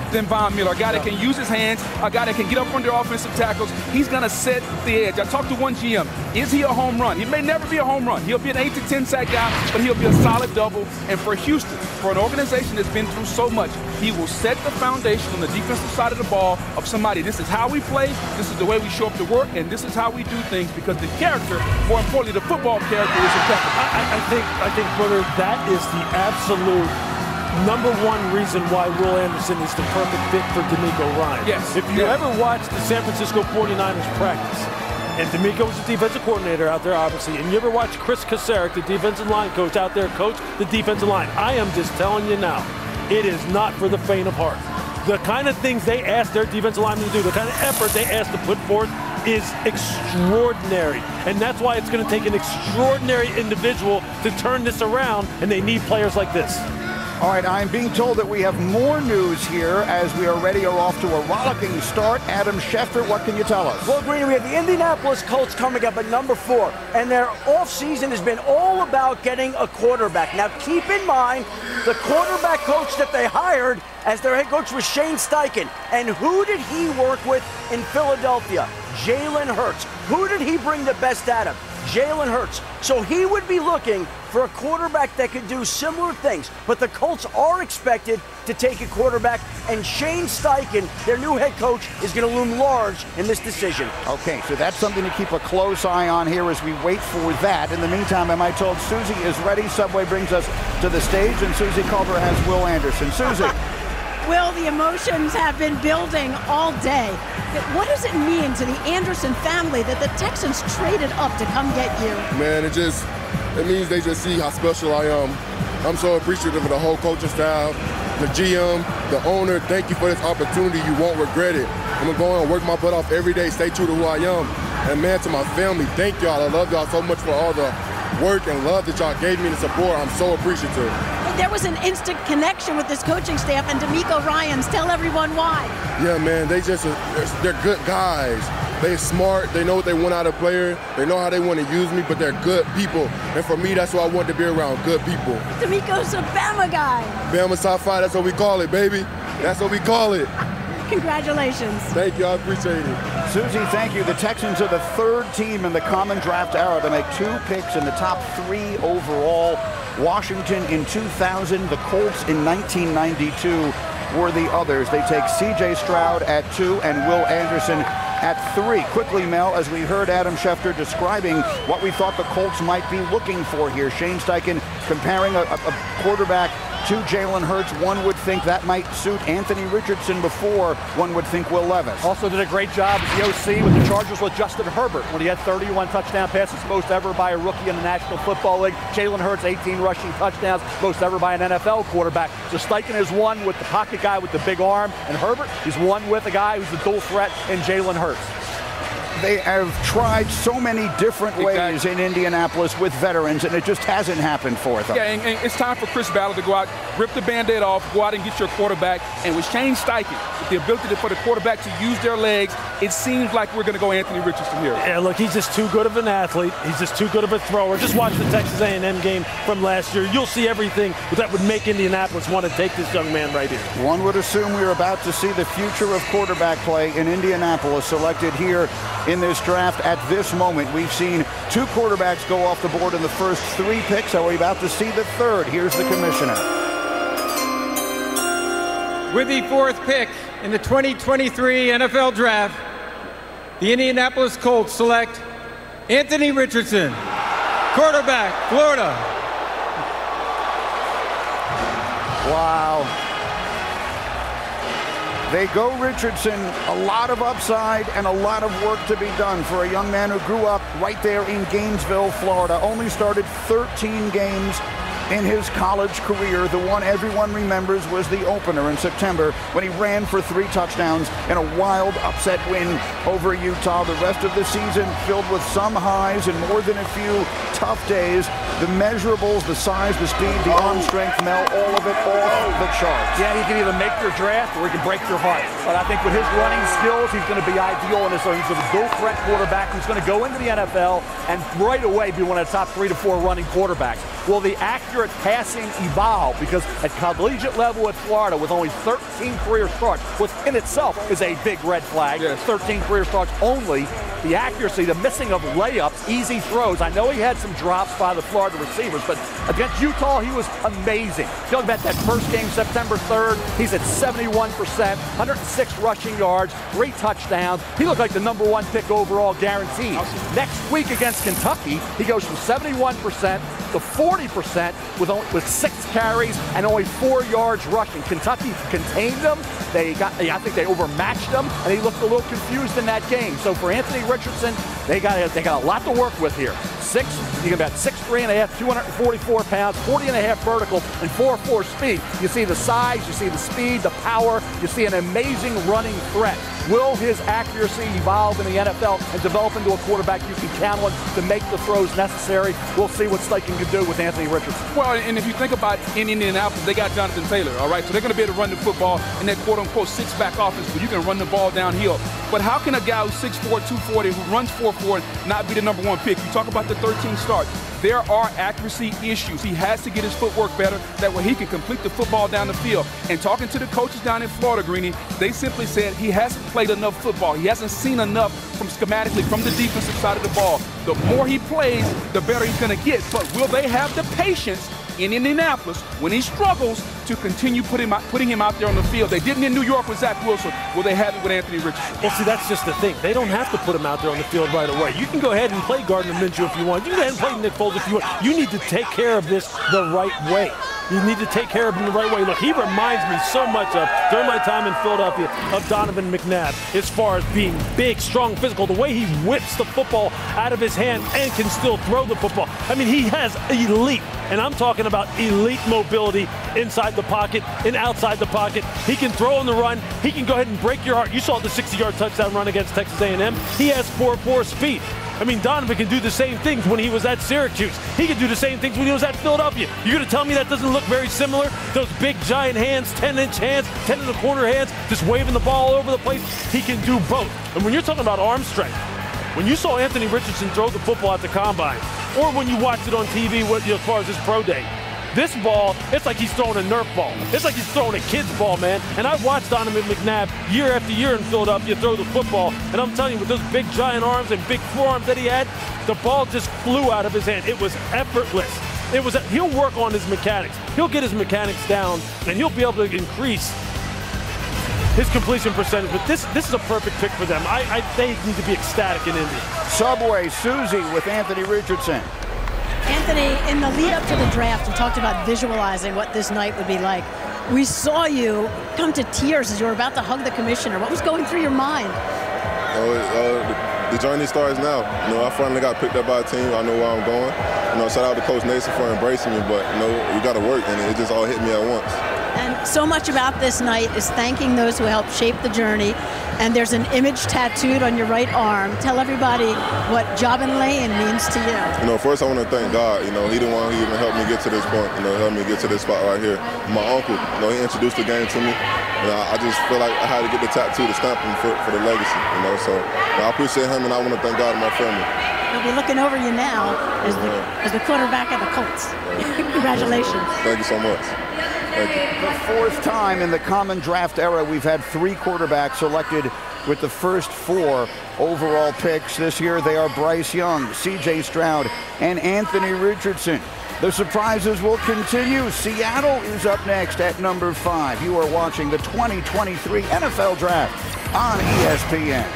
than Von Miller, a guy that can use his hands, a guy that can get up under offensive tackles. He's going to set the edge. I talked to one GM. Is he a home run? He may never be a home run. He'll be an 8 to 10 sack guy, but he'll be a solid double. And for Houston, for an organization that's been through so much, he will set the foundation on the defensive side of the ball of somebody. This is how we play, this is the way we show up to work, and this is how we do things, because the character, more importantly, the football character is impeccable. I think, brother, that is the absolute number one reason why Will Anderson is the perfect fit for D'Amico Ryan. Yes. If you ever watched the San Francisco 49ers practice, and D'Amico was the defensive coordinator out there, obviously, and you ever watch Chris Kasarik, the defensive line coach out there, coach the defensive line, I am just telling you now, it is not for the faint of heart. The kind of things they ask their defensive linemen to do, the kind of effort they ask to put forth is extraordinary. And that's why it's going to take an extraordinary individual to turn this around, and they need players like this. All right, I'm being told that we have more news here as we already are off to a rollicking start. Adam Schefter, what can you tell us? Well, Greeny, we have the Indianapolis Colts coming up at number 4, and their offseason has been all about getting a quarterback. Now, keep in mind, the quarterback coach that they hired as their head coach was Shane Steichen. And who did he work with in Philadelphia? Jalen Hurts. Who did he bring the best out of? Jalen Hurts. So he would be looking for a quarterback that could do similar things. But the Colts are expected to take a quarterback, and Shane Steichen, their new head coach, is going to loom large in this decision. Okay, so that's something to keep a close eye on here as we wait for that. In the meantime, am I told Susie is ready? Subway brings us to the stage, and Susie Culver has Will Anderson. Susie. Will, the emotions have been building all day. What does it mean to the Anderson family that the Texans traded up to come get you? Man, it means they just see how special I am. I'm so appreciative of the whole coaching staff, the GM, the owner. Thank you for this opportunity. You won't regret it. I'm gonna go on and work my butt off every day, stay true to who I am. And man, to my family, thank y'all. I love y'all so much for all the work and love that y'all gave me the support. I'm so appreciative. There was an instant connection with this coaching staff and D'Amico Ryans. Tell everyone why. Yeah, man, they're good guys. They're smart. They know what they want out of a player. They know how they want to use me, but they're good people. And for me, that's why I want to be around good people. D'Amico's a Bama guy. Bama's top 5, that's what we call it, baby. That's what we call it. Congratulations. Thank you, I appreciate it. Susie, thank you. The Texans are the 3rd team in the common draft era to make 2 picks in the top 3 overall. Washington in 2000, the Colts in 1992 were the others. They take C.J. Stroud at 2 and Will Anderson at 3. Quickly, Mel, as we heard Adam Schefter describing what we thought the Colts might be looking for here. Shane Steichen comparing a quarterback to Jalen Hurts. One would think that might suit Anthony Richardson before one would think Will Levis. Also did a great job as the OC with the Chargers with Justin Herbert when he had 31 touchdown passes, most ever by a rookie in the National Football League. Jalen Hurts, 18 rushing touchdowns, most ever by an NFL quarterback. So Steichen is one with the pocket guy with the big arm, and Herbert, he's one with a guy who's the dual threat in Jalen Hurts. They have tried so many different ways in Indianapolis with veterans, and it just hasn't happened for them. Yeah, and it's time for Chris Ballard to go out, rip the Band-Aid off, go out and get your quarterback. And with Shane Steichen, with the ability for the quarterback to use their legs, it seems like we're going to go Anthony Richardson here. Yeah, look, he's just too good of an athlete. He's just too good of a thrower. Just watch the Texas A&M game from last year. You'll see everything that would make Indianapolis want to take this young man right here. One would assume we're about to see the future of quarterback play in Indianapolis selected here in this draft. At this moment, we've seen 2 quarterbacks go off the board in the first 3 picks. Are we about to see the 3rd? Here's the commissioner. With the 4th pick in the 2023 NFL Draft, the Indianapolis Colts select Anthony Richardson, quarterback, Florida. Wow. They go Richardson. A lot of upside and a lot of work to be done for a young man who grew up right there in Gainesville, Florida. Only started 13 games in his college career. The one everyone remembers was the opener in September when he ran for 3 touchdowns in a wild upset win over Utah. The rest of the season filled with some highs and more than a few tough days. The measurables, the size, the speed, the arm strength, Mel, all of it off the charts. Yeah, he can either make your draft or he can break your heart. But I think with his running skills, he's going to be ideal in this. He's a dual threat quarterback who's going to go into the NFL and right away be one of the top 3 to 4 running quarterbacks. Will the accurate passing evolve? Because at collegiate level at Florida, with only 13 career starts, which in itself is a big red flag, 13 career starts only, the accuracy, the missing of layups, easy throws. I know he had some drops by the Florida receivers, but against Utah, he was amazing. Talking about that first game, September 3rd, he's at 71%, 106 rushing yards, 3 touchdowns. He looked like the #1 pick overall, guaranteed. Next week against Kentucky, he goes from 71% to 40% with 6 carries and only 4 yards rushing. Kentucky contained him. I think they overmatched him, and he looked a little confused in that game. So for Anthony Richardson, they got a lot to work with here. You got about 6'3½", 244 pounds, 40.5 vertical, and 4.4 speed. You see the size, you see the speed, the power, you see an amazing running threat. Will his accuracy evolve in the NFL and develop into a quarterback you can count on to make the throws necessary? We'll see what Steichen can do with Anthony Richardson. Well, and if you think about in Indianapolis, they got Jonathan Taylor, all right? So they're going to be able to run the football in that quote-unquote 6-back offense, but you can run the ball downhill. But how can a guy who's 6'4", 240, who runs 4.4, not be the #1 pick? You talk about the 13 starts. There are accuracy issues. He has to get his footwork better. That way he can complete the football down the field. And talking to the coaches down in Florida, Greeny, they simply said he hasn't played enough football. He hasn't seen enough from schematically from the defensive side of the ball. The more he plays, the better he's going to get. But will they have the patience in Indianapolis when he struggles to continue putting him out there on the field? They didn't in New York with Zach Wilson. Will they have it with Anthony Richardson? Well, see, that's just the thing. They don't have to put him out there on the field right away. You can go ahead and play Gardner Minshew if you want. You can go ahead and play Nick Foles if you want. You need to take care of this the right way. You need to take care of him the right way. Look, he reminds me so much of, during my time in Philadelphia, of Donovan McNabb as far as being big, strong, physical. The way he whips the football out of his hand and can still throw the football. I mean, he has elite, and I'm talking about elite mobility inside the pocket and outside the pocket. He can throw on the run. He can go ahead and break your heart. You saw the 60-yard touchdown run against Texas A&M. He has 4.4 speed. I mean, Donovan can do the same things when he was at Syracuse. He can do the same things when he was at Philadelphia. You're going to tell me that doesn't look very similar? Those big, giant hands, 10-inch hands, 10-and-a-quarter hands, just waving the ball all over the place. He can do both. And when you're talking about arm strength, when you saw Anthony Richardson throw the football at the Combine, or when you watched it on TV as far as his pro day, this ball, it's like he's throwing a Nerf ball. It's like he's throwing a kid's ball, man. And I've watched Donovan McNabb year after year in Philadelphia throw the football. And I'm telling you, with those big, giant arms and big forearms that he had, the ball just flew out of his hand. It was effortless. He'll work on his mechanics. He'll get his mechanics down, and he'll be able to increase his completion percentage. But this is a perfect pick for them. They need to be ecstatic in Indy. Subway, Susie with Anthony Richardson. Anthony, in the lead up to the draft, you talked about visualizing what this night would be like. We saw you come to tears as you were about to hug the commissioner. What was going through your mind? The journey starts now. I finally got picked up by a team. I know where I'm going. Shout out to Coach Nason for embracing me, but we got to work, and it just all hit me at once. And so much about this night is thanking those who helped shape the journey. And there's an image tattooed on your right arm. Tell everybody what Job and Lane means to you. First I want to thank God. He the one who even helped me get to this point. Helped me get to this spot right here. My uncle, he introduced the game to me. I just feel like I had to get the tattoo to stamp him for the legacy. So I appreciate him, and I want to thank God and my family. He'll be looking over you now as the quarterback of the Colts. Congratulations. Thank you so much. The fourth time in the common draft era we've had 3 quarterbacks selected with the first 4 overall picks. This year they are Bryce Young, C.J. Stroud, and Anthony Richardson. The surprises will continue. Seattle is up next at number 5. You are watching the 2023 NFL Draft on ESPN.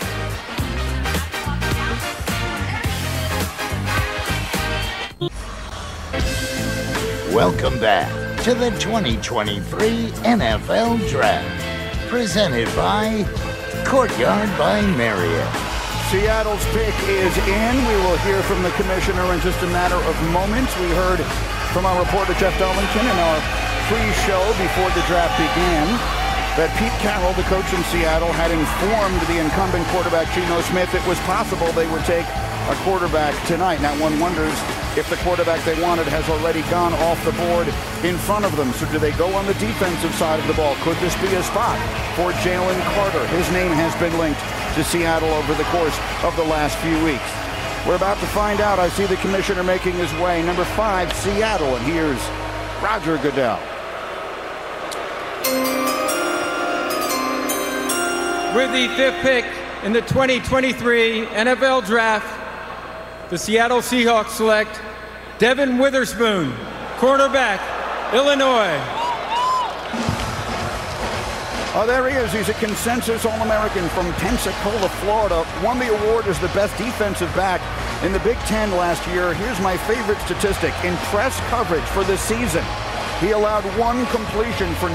Welcome back to the 2023 NFL Draft, presented by Courtyard by Marriott. Seattle's pick is in. We will hear from the commissioner in just a matter of moments. We heard from our reporter Jeff Darlington in our pre-show before the draft began that Pete Carroll, the coach in Seattle, had informed the incumbent quarterback Geno Smith it was possible they would take a quarterback tonight. Now one wonders if the quarterback they wanted has already gone off the board in front of them. So do they go on the defensive side of the ball? Could this be a spot for Jalen Carter? His name has been linked to Seattle over the course of the last few weeks. We're about to find out. I see the commissioner making his way. Number 5, Seattle, and here's Roger Goodell. With the 5th pick in the 2023 NFL Draft, the Seattle Seahawks select Devin Witherspoon, cornerback, Illinois. Oh, there he is. He's a consensus All-American from Pensacola, Florida. Won the award as the best defensive back in the Big Ten last year. Here's my favorite statistic. In press coverage for this season, he allowed 1 completion for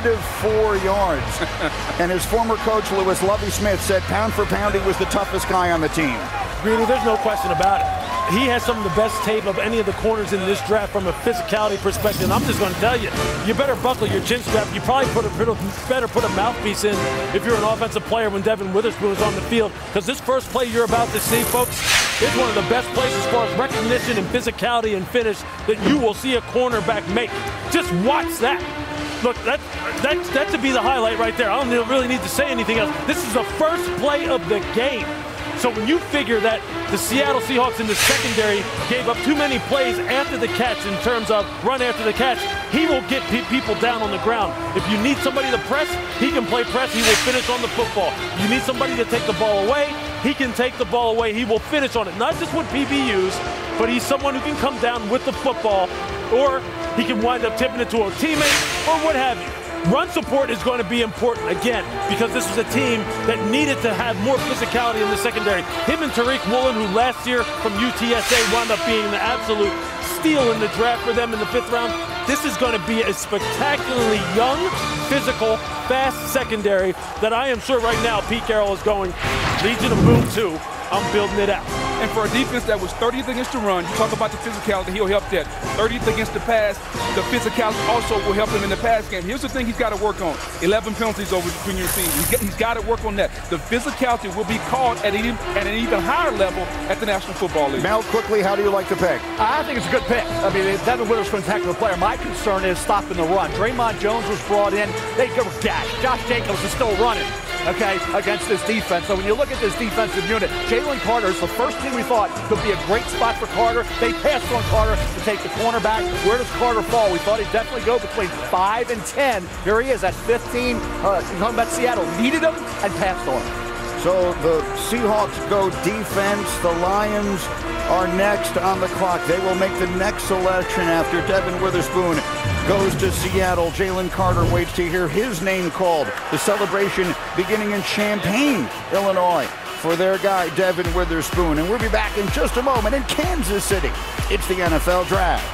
-4 yards. And his former coach, Lewis Lovie Smith, said pound for pound he was the toughest guy on the team. Greeny, there's no question about it. He has some of the best tape of any of the corners in this draft from a physicality perspective. And I'm just going to tell you, you better buckle your chin strap. You probably better put a mouthpiece in if you're an offensive player when Devin Witherspoon is on the field. Because this first play you're about to see, folks, is one of the best plays as far as recognition and physicality and finish that you will see a cornerback make. Just watch that. Look, that should be the highlight right there. I don't really need to say anything else. This is the first play of the game. So when you figure that the Seattle Seahawks in the secondary gave up too many plays after the catch in terms of run after the catch, he will get people down on the ground. If you need somebody to press, he can play press. He will finish on the football. You need somebody to take the ball away, he can take the ball away. He will finish on it. Not just with PBUs, but he's someone who can come down with the football, or he can wind up tipping it to a teammate or what have you. Run support is going to be important, again, because this was a team that needed to have more physicality in the secondary. Him and Tariq Woolen, who last year from UTSA wound up being the absolute steal in the draft for them in the 5th round. This is going to be a spectacularly young, physical, fast secondary that I am sure right now Pete Carroll is going, Legion of Boom 2, I'm building it out. And for a defense that was 30th against the run, you talk about the physicality, he'll help that. 30th against the pass, the physicality also will help him in the pass game. Here's the thing he's got to work on. 11 penalties over the junior season. He's got to work on that. The physicality will be called at an even higher level at the National Football League. Mel, quickly, how do you like the pick? I think it's a good pick. I mean, Devin Witherspoon's a heck of a player. My concern is stopping the run. Draymond Jones was brought in. They go gashed. Josh Jacobs is still running, okay, against this defense. So when you look at this defensive unit, Jalen Carter is the first team we thought could be a great spot for Carter. They passed on Carter to take the cornerback. Where does Carter fall? We thought he'd definitely go between 5 and 10. Here he is at 15. Talking about Seattle, needed him and passed on him. So the Seahawks go defense. The Lions are next on the clock. They will make the next selection after Devin Witherspoon goes to Seattle. Jalen Carter waits to hear his name called. The celebration beginning in Champaign, Illinois, for their guy, Devin Witherspoon. And we'll be back in just a moment in Kansas City. It's the NFL Draft.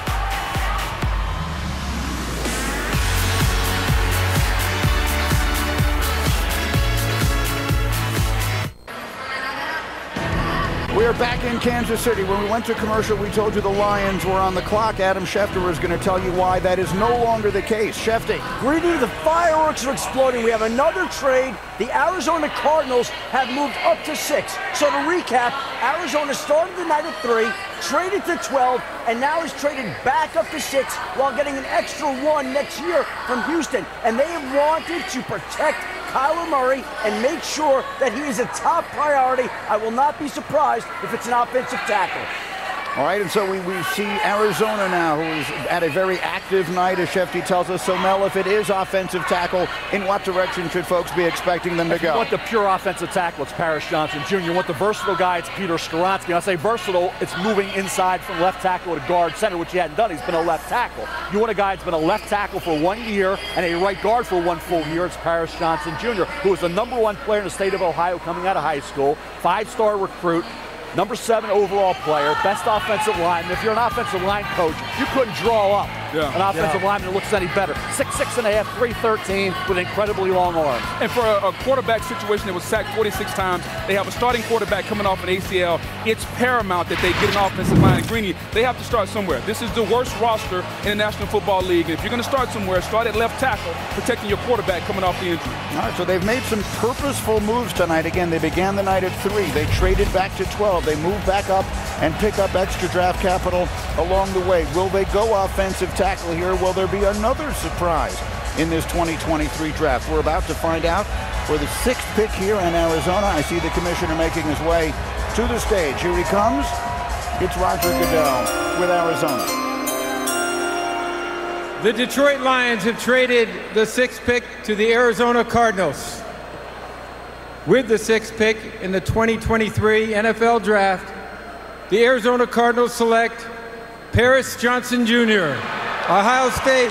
We are back in Kansas City. When we went to commercial, we told you the Lions were on the clock. Adam Schefter is going to tell you why that is no longer the case. Schefter. Greedy, the fireworks are exploding. We have another trade. The Arizona Cardinals have moved up to 6. So to recap, Arizona started the night at 3, traded to 12, and now is traded back up to 6 while getting an extra 1 next year from Houston. And they have wanted to protect Kyler Murray and make sure that he is a top priority. I will not be surprised if it's an offensive tackle. All right, and so we see Arizona now, who is at a very active night, as Shefty tells us. So, Mel, if it is offensive tackle, in what direction should folks be expecting them to go? You want the pure offensive tackle, it's Paris Johnson Jr. You want the versatile guy, it's Peter Skoronski. When I say versatile, it's moving inside from left tackle to guard center, which he hadn't done. He's been a left tackle. You want a guy that's been a left tackle for 1 year and a right guard for 1 full year. It's Paris Johnson Jr., who is the #1 player in the state of Ohio coming out of high school, 5-star recruit, number 7 overall player, best offensive lineman. If you're an offensive line coach, you couldn't draw up an offensive lineman that looks any better. 6'6.5", 313 with incredibly long arms. And for a quarterback situation that was sacked 46 times, they have a starting quarterback coming off an ACL. It's paramount that they get an offensive line. And Greeny, they have to start somewhere. This is the worst roster in the National Football League. And if you're going to start somewhere, start at left tackle, protecting your quarterback coming off the injury. All right, so they've made some purposeful moves tonight. Again, they began the night at 3. They traded back to 12. They moved back up and pick up extra draft capital along the way. Will they go offensive tackle here? Will there be another surprise in this 2023 draft? We're about to find out for the 6th pick here in Arizona. I see the commissioner making his way to the stage. Here he comes. It's Roger Goodell with Arizona. The Detroit Lions have traded the 6th pick to the Arizona Cardinals. With the 6th pick in the 2023 NFL Draft, the Arizona Cardinals select Paris Johnson Jr., Ohio State.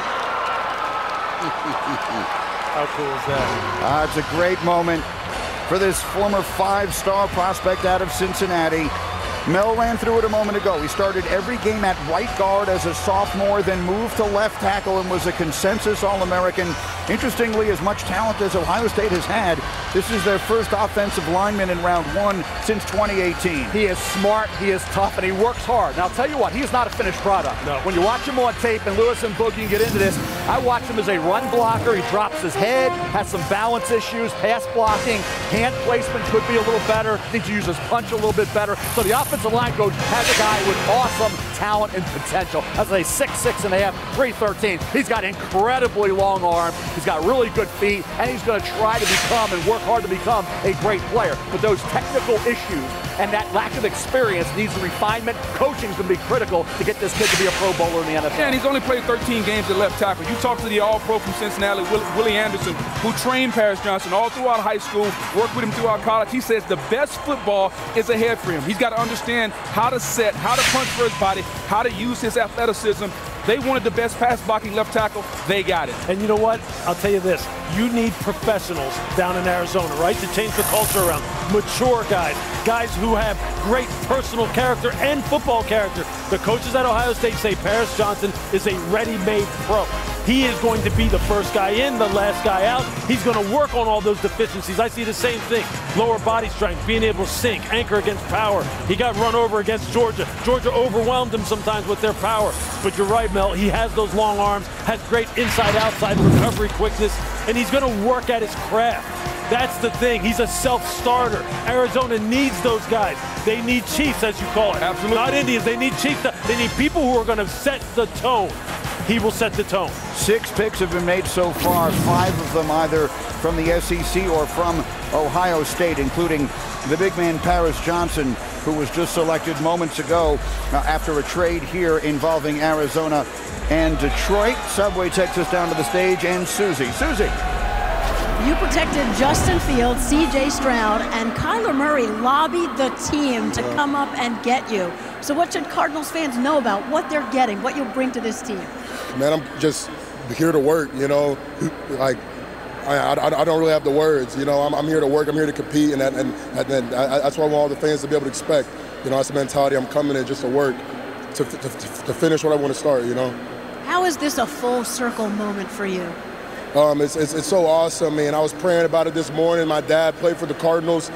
How cool is that? It's a great moment for this former 5-star prospect out of Cincinnati. Mel ran through it a moment ago. He started every game at right guard as a sophomore, then moved to left tackle and was a consensus All-American. Interestingly, as much talent as Ohio State has had, this is their first offensive lineman in round 1 since 2018. He is smart, he is tough, and he works hard. Now, I'll tell you what, he is not a finished product. No. When you watch him on tape, and Lewis and Boogie can get into this, I watch him as a run blocker. He drops his head, has some balance issues, pass blocking, hand placement could be a little better, needs to use his punch a little bit better. So the offensive line coach has a guy with awesome talent and potential. As a 6'6.5", 313. He's got incredibly long arms. He's got really good feet, and he's going to try to become and work hard to become a great player. But those technical issues and that lack of experience needs refinement. Coaching is going to be critical to get this kid to be a Pro Bowler in the NFL. Yeah, and he's only played 13 games at left tackle. You talk to the All-Pro from Cincinnati, Willie Anderson, who trained Paris Johnson all throughout high school, worked with him throughout college. He says the best football is ahead for him. He's got to understand how to set, how to punch for his body, how to use his athleticism. They wanted the best pass blocking left tackle. They got it. And you know what? I'll tell you this. You need professionals down in Arizona, right, to change the culture around. Mature guys, guys who have great personal character and football character. The coaches at Ohio State say Paris Johnson is a ready-made pro. He is going to be the first guy in, the last guy out. He's going to work on all those deficiencies. I see the same thing. Lower body strength, being able to sink, anchor against power. He got run over against Georgia. Georgia overwhelmed him sometimes with their power. But you're right, Mel. He has those long arms, has great inside-outside recovery quickness, and he's going to work at his craft. That's the thing. He's a self-starter. Arizona needs those guys. They need Chiefs, as you call it. Absolutely. Not Indians. They need Chiefs. They need people who are going to set the tone. He will set the tone. 6 picks have been made so far, 5 of them either from the SEC or from Ohio State, including the big man Paris Johnson, who was just selected moments ago after a trade here involving Arizona and Detroit. Subway takes us down to the stage, and Susie. Susie. You protected Justin Fields, C.J. Stroud, and Kyler Murray lobbied the team to come up and get you. So what should Cardinals fans know about what they're getting, what you'll bring to this team? Man, I'm just here to work, you know. Like, I don't really have the words, you know. I'm here to work, I'm here to compete, and that's what I want all the fans to be able to expect. You know, that's the mentality. I'm coming in just to work, to finish what I want to start, you know. How is this a full circle moment for you? It's so awesome, man. I was praying about it this morning. My dad played for the Cardinals.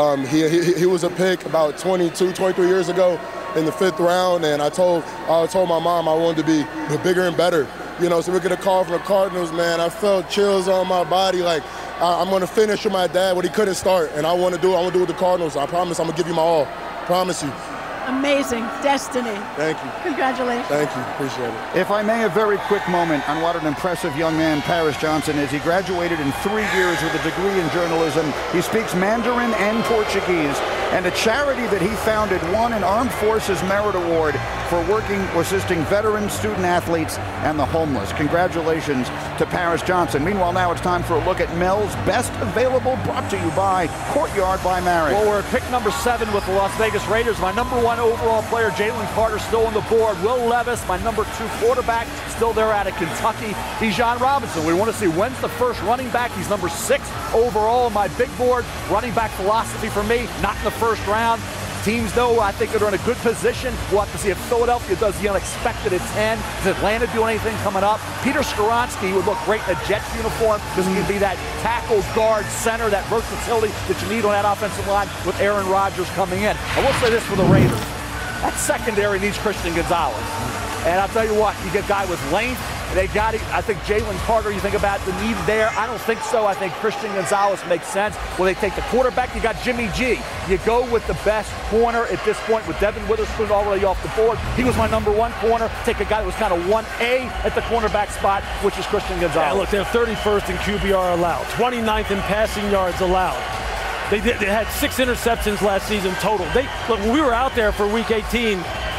He was a pick about 22, 23 years ago in the 5th round, and I told my mom I wanted to be bigger and better. You know, so we get a call from the Cardinals, man. I felt chills on my body, like I'm going to finish with my dad what he couldn't start, and I want to do with the Cardinals. I promise I'm going to give you my all. Promise you. Amazing. Destiny. Thank you. Congratulations. Thank you. Appreciate it. If I may, a very quick moment on what an impressive young man Paris Johnson is. He graduated in 3 years with a degree in journalism. He speaks Mandarin and Portuguese. And a charity that he founded won an Armed Forces Merit Award for assisting veterans, student athletes, and the homeless. Congratulations to Paris Johnson. Meanwhile, now it's time for a look at Mel's Best Available, brought to you by Courtyard by Marriott. Well, we're at pick number 7 with the Las Vegas Raiders. My number 1 overall player, Jalen Carter, still on the board. Will Levis, my number 2 quarterback, still there out of Kentucky. Bijan Robinson, we want to see when's the first running back. He's number 6 overall on my big board. Running back philosophy for me, not in the first round. Teams, though, I think they're in a good position. We'll have to see if Philadelphia does the unexpected at 10. Does Atlanta do anything coming up? Peter Skoronski would look great in a Jets uniform because he can be that tackle, guard, center, that versatility that you need on that offensive line with Aaron Rodgers coming in. I will say this for the Raiders. That secondary needs Christian Gonzalez. And I'll tell you what, you get a guy with length, They got it. I think Jalen Carter, you think about the need there. I don't think so. I think Christian Gonzalez makes sense. Will they take the quarterback? You got Jimmy G. You go with the best corner at this point with Devin Witherspoon already off the board. He was my number one corner. Take a guy that was kind of 1A at the cornerback spot, which is Christian Gonzalez. Yeah, look, they're 31st in QBR allowed, 29th in passing yards allowed. They had 6 interceptions last season total. Look, when we were out there for Week 18,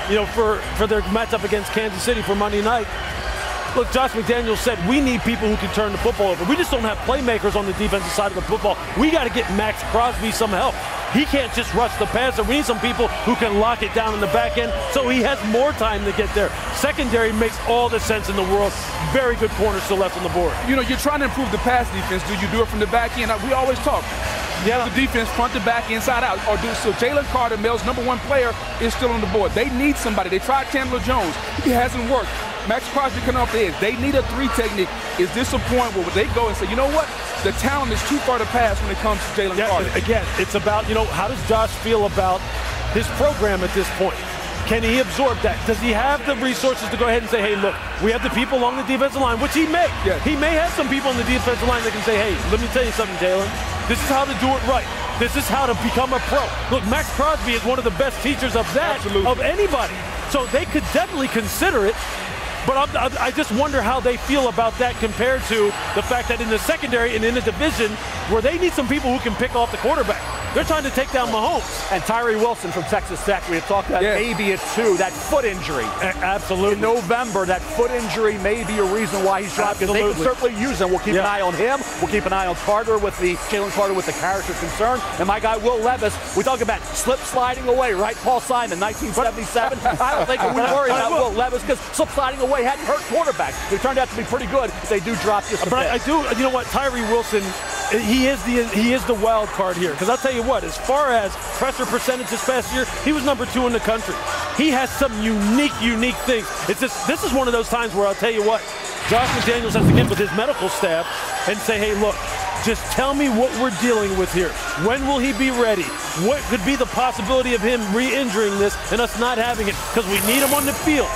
for their matchup against Kansas City for Monday night, look, Josh McDaniels said we need people who can turn the football over. We just don't have playmakers on the defensive side of the football. We got to get Max Crosby some help. He can't just rush the passer. We need some people who can lock it down in the back end so he has more time to get there. Secondary makes all the sense in the world. Very good corner still left on the board. You're trying to improve the pass defense. Do you do it from the back end? We always talk. Yeah, the defense front to back, inside out. So Jalen Carter, Mel's number one player, is still on the board. They need somebody. They tried Chandler Jones. He hasn't worked. Max Crosby coming off the edge. They need a 3 technique. Is this a point where they go and say, you know what? The talent is too far to pass when it comes to Jalen Carter. Again, it's about, how does Josh feel about his program at this point? Can he absorb that? Does he have the resources to go ahead and say, hey, look, we have the people along the defensive line, which he may. Yeah. He may have some people on the defensive line that can say, hey, let me tell you something, Jalen. This is how to do it right. This is how to become a pro. Look, Max Crosby is one of the best teachers of that, of anybody. So they could definitely consider it. But I just wonder how they feel about that compared to the fact that in the secondary and in the division where they need some people who can pick off the quarterback. They're trying to take down Mahomes. And Tyree Wilson from Texas Tech, we had talked about maybe a 2, that foot injury. Absolutely. In November, that foot injury may be a reason why he's dropped, because they can certainly use him. We'll keep an eye on him. We'll keep an eye on Jalen Carter with the character concern. And my guy, Will Levis, we talk about slip sliding away, right? Paul Simon, 1977. I don't think we worry about Will Levis because slip sliding away hadn't hurt quarterbacks. They turned out to be pretty good if they do drop this. But I do, you know what, Tyree Wilson, he is the wild card here. Because I'll tell you what, as far as pressure percentage this past year, he was number 2 in the country. He has some unique things. It's just, this is one of those times where I'll tell you what, Josh McDaniels has to get with his medical staff and say, hey, look, just tell me what we're dealing with here. When will he be ready? What could be the possibility of him re-injuring this and us not having it? Because we need him on the field.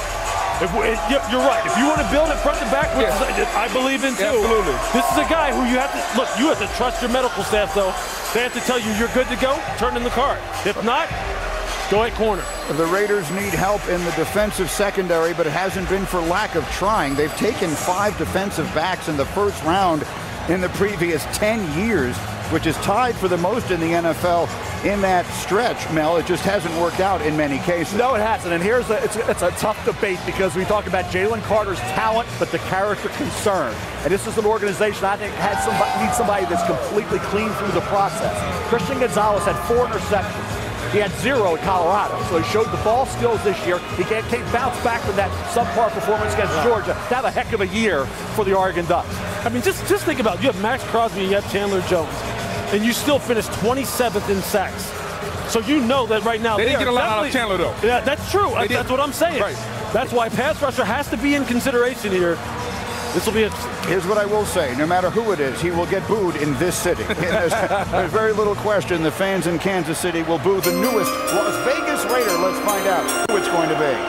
You're right. If you want to build it front to back, which I believe in too. Absolutely. This is a guy who you have to, look, you have to trust your medical staff though. They have to tell you you're good to go, turn in the card. If not, go at corner. The Raiders need help in the defensive secondary, but it hasn't been for lack of trying. They've taken 5 defensive backs in the first round in the previous 10 years, which is tied for the most in the NFL in that stretch, Mel. It just hasn't worked out in many cases. No, it hasn't. And it's a tough debate because we talk about Jalen Carter's talent, but the character concern. And this is an organization I think needs somebody that's completely clean through the process. Christian Gonzalez had 4 interceptions. He had 0 at Colorado, so he showed the ball skills this year. He can't bounce back from that subpar performance against Georgia. To have a heck of a year for the Oregon Ducks. I mean, just think about it. You have Max Crosby and you have Chandler Jones, and you still finished 27th in sacks. So you know that right now they didn't get a lot out of Chandler, though. Yeah, that's true. That's what I'm saying. Right. That's why pass rusher has to be in consideration here. This will be Here's what I will say. No matter who it is, he will get booed in this city. There's very little question the fans in Kansas City will boo the newest Las Vegas Raider. Let's find out who it's going to be.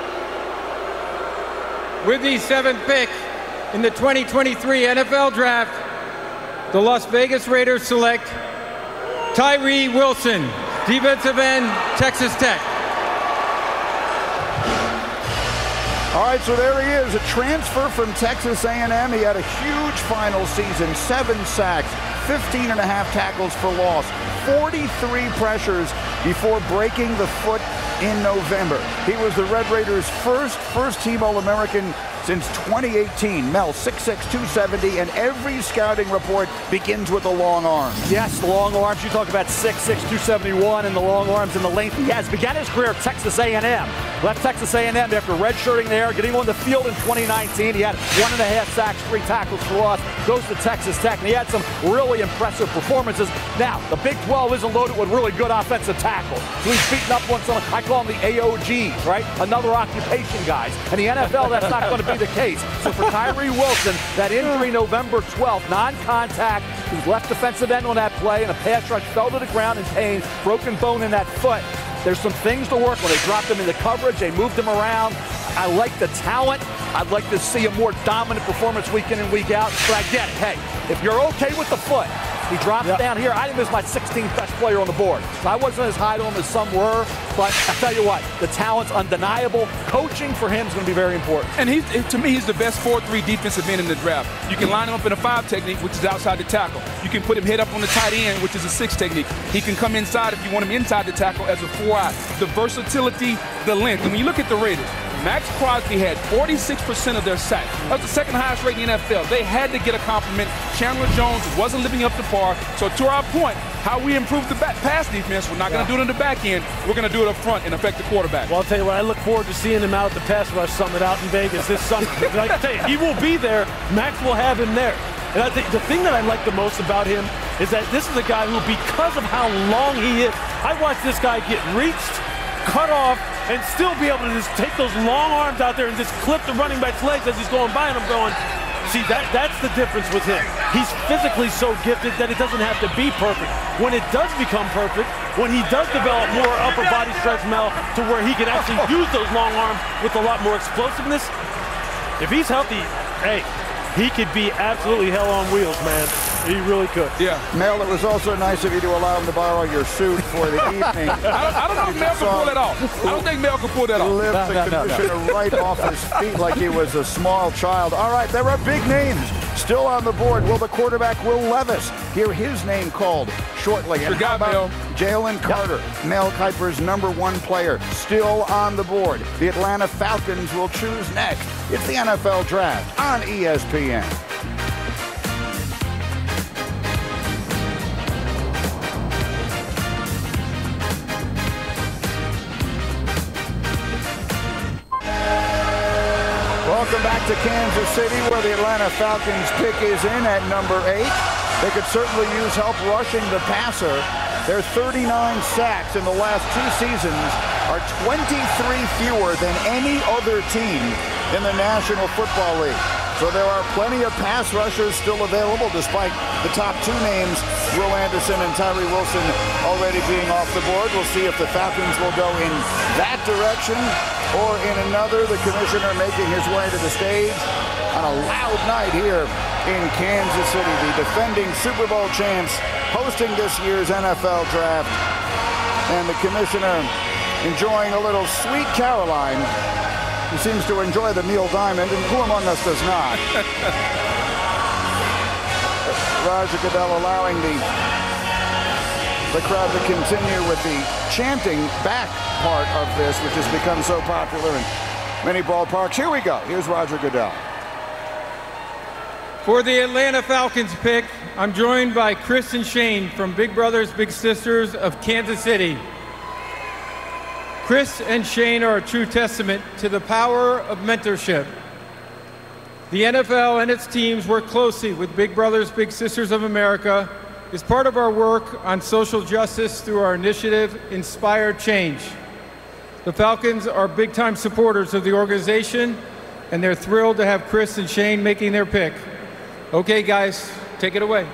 With the 7th pick in the 2023 NFL Draft, the Las Vegas Raiders select Tyree Wilson, defensive end, Texas Tech. All right, so there he is, a transfer from Texas A&M. He had a huge final season, 7 sacks, 15.5 tackles for loss, 43 pressures before breaking the foot in November. He was the Red Raiders' first-team All-American since 2018. Mel, 6'6", 270, and every scouting report begins with the long arms. Yes, the long arms. You talk about 6'6", 271, and the long arms and the length he has. Began his career at Texas A&M. Left Texas A&M after redshirting there, getting on the field in 2019. He had 1.5 sacks, 3 tackles for loss. Goes to Texas Tech, and he had some really impressive performances. Now, the Big 12 isn't loaded with really good offensive tackles. So he's beaten up on some, I call them the AOGs, right? Another occupation guys. And the NFL, that's not going to be the case. So for Tyree Wilson, that injury November 12th, non-contact, he was left defensive end on that play, and a pass rush fell to the ground in pain, broken bone in that foot. There's some things to work when they dropped him into coverage. They moved him around. I like the talent. I'd like to see a more dominant performance week in and week out, but I get it. Hey, if you're okay with the foot, he drops down here. I think this is my 16th best player on the board. So I wasn't as high to him as some were, but I tell you what, the talent's undeniable. Coaching for him is going to be very important. And to me, he's the best 4-3 defensive end in the draft. You can line him up in a 5 technique, which is outside the tackle. You can put him head up on the tight end, which is a 6 technique. He can come inside if you want him inside the tackle as a 4-eye. The versatility, the length. And when you look at the Raiders, Max Crosby had 46% of their sacks. That was the second highest rate in the NFL. They had to get a compliment. Chandler Jones wasn't living up to par. So to our point, how we improve the pass defense, we're not going to do it on the back end. We're going to do it up front and affect the quarterback. Well, I'll tell you what, I look forward to seeing him out at the Pass Rush Summit out in Vegas this summer. I can tell you, he will be there. Max will have him there. And I think the thing that I like the most about him is that this is a guy who, because of how long he is, I watched this guy get reached, cut off, and still be able to just take those long arms out there and just clip the running back's legs as he's going by, and I'm going, see, that's the difference with him. He's physically so gifted that it doesn't have to be perfect. When it does become perfect, when he does develop more upper body strength, Mel, to where he can actually use those long arms with a lot more explosiveness, if he's healthy, hey, he could be absolutely hell on wheels, man. He really could. Yeah. Mel, it was also nice of you to allow him to borrow your suit for the evening. I don't know if Mel can pull that off. I don't think Mel can pull that off. Lift the commissioner right off his feet like he was a small child. All right, there are big names still on the board. Will the quarterback, Will Levis, hear his name called shortly? And how about Jalen Carter, Mel Kiper's #1 player, still on the board? The Atlanta Falcons will choose next. It's the NFL Draft on ESPN. Welcome back to Kansas City, where the Atlanta Falcons pick is in at #8. They could certainly use help rushing the passer. Their 39 sacks in the last 2 seasons are 23 fewer than any other team in the National Football League. So there are plenty of pass rushers still available, despite the top 2 names, Will Anderson and Tyree Wilson, already being off the board. We'll see if the Falcons will go in that direction or in another. The commissioner making his way to the stage on a loud night here in Kansas City. The defending Super Bowl champs hosting this year's NFL Draft. And the commissioner enjoying a little Sweet Caroline. He seems to enjoy the Neil Diamond, and who among us does not? Roger Goodell allowing the crowd to continue with the chanting back part of this, which has become so popular in many ballparks. Here we go. Here's Roger Goodell. For the Atlanta Falcons pick, I'm joined by Chris and Shane from Big Brothers Big Sisters of Kansas City. Chris and Shane are a true testament to the power of mentorship. The NFL and its teams work closely with Big Brothers Big Sisters of America as part of our work on social justice through our initiative, Inspired Change. The Falcons are big-time supporters of the organization, and they're thrilled to have Chris and Shane making their pick. Okay, guys, take it away.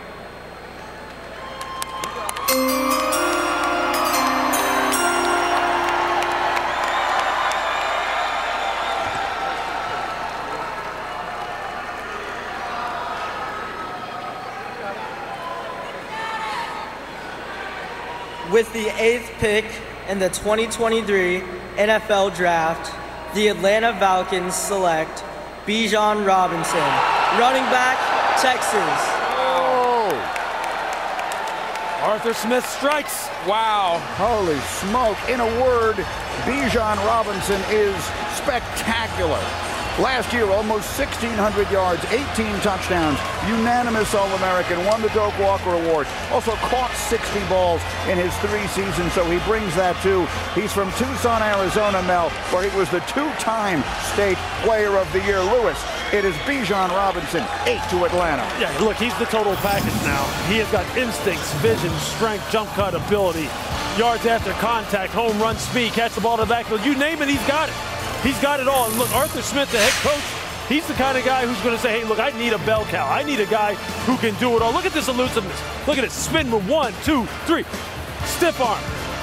With the 8th pick in the 2023 NFL Draft, the Atlanta Falcons select Bijan Robinson, running back, Texas. Oh! Arthur Smith strikes. Wow. Holy smoke. In a word, Bijan Robinson is spectacular. Last year, almost 1,600 yards, 18 touchdowns, unanimous All-American, won the Doak Walker Award, also caught 60 balls in his 3 seasons, so he brings that too. He's from Tucson, Arizona, Mel, where he was the 2-time State Player of the Year. Lewis, it is Bijan Robinson, 8 to Atlanta. Yeah, look, he's the total package now. He has got instincts, vision, strength, jump cut ability, yards after contact, home run speed, catch the ball to the backfield. You name it, he's got it. He's got it all. And look, Arthur Smith, the head coach, he's the kind of guy who's going to say, hey, look, I need a bell cow. I need a guy who can do it all. Look at this elusiveness. Look at it. Spin with 1, 2, 3. Stiff arm.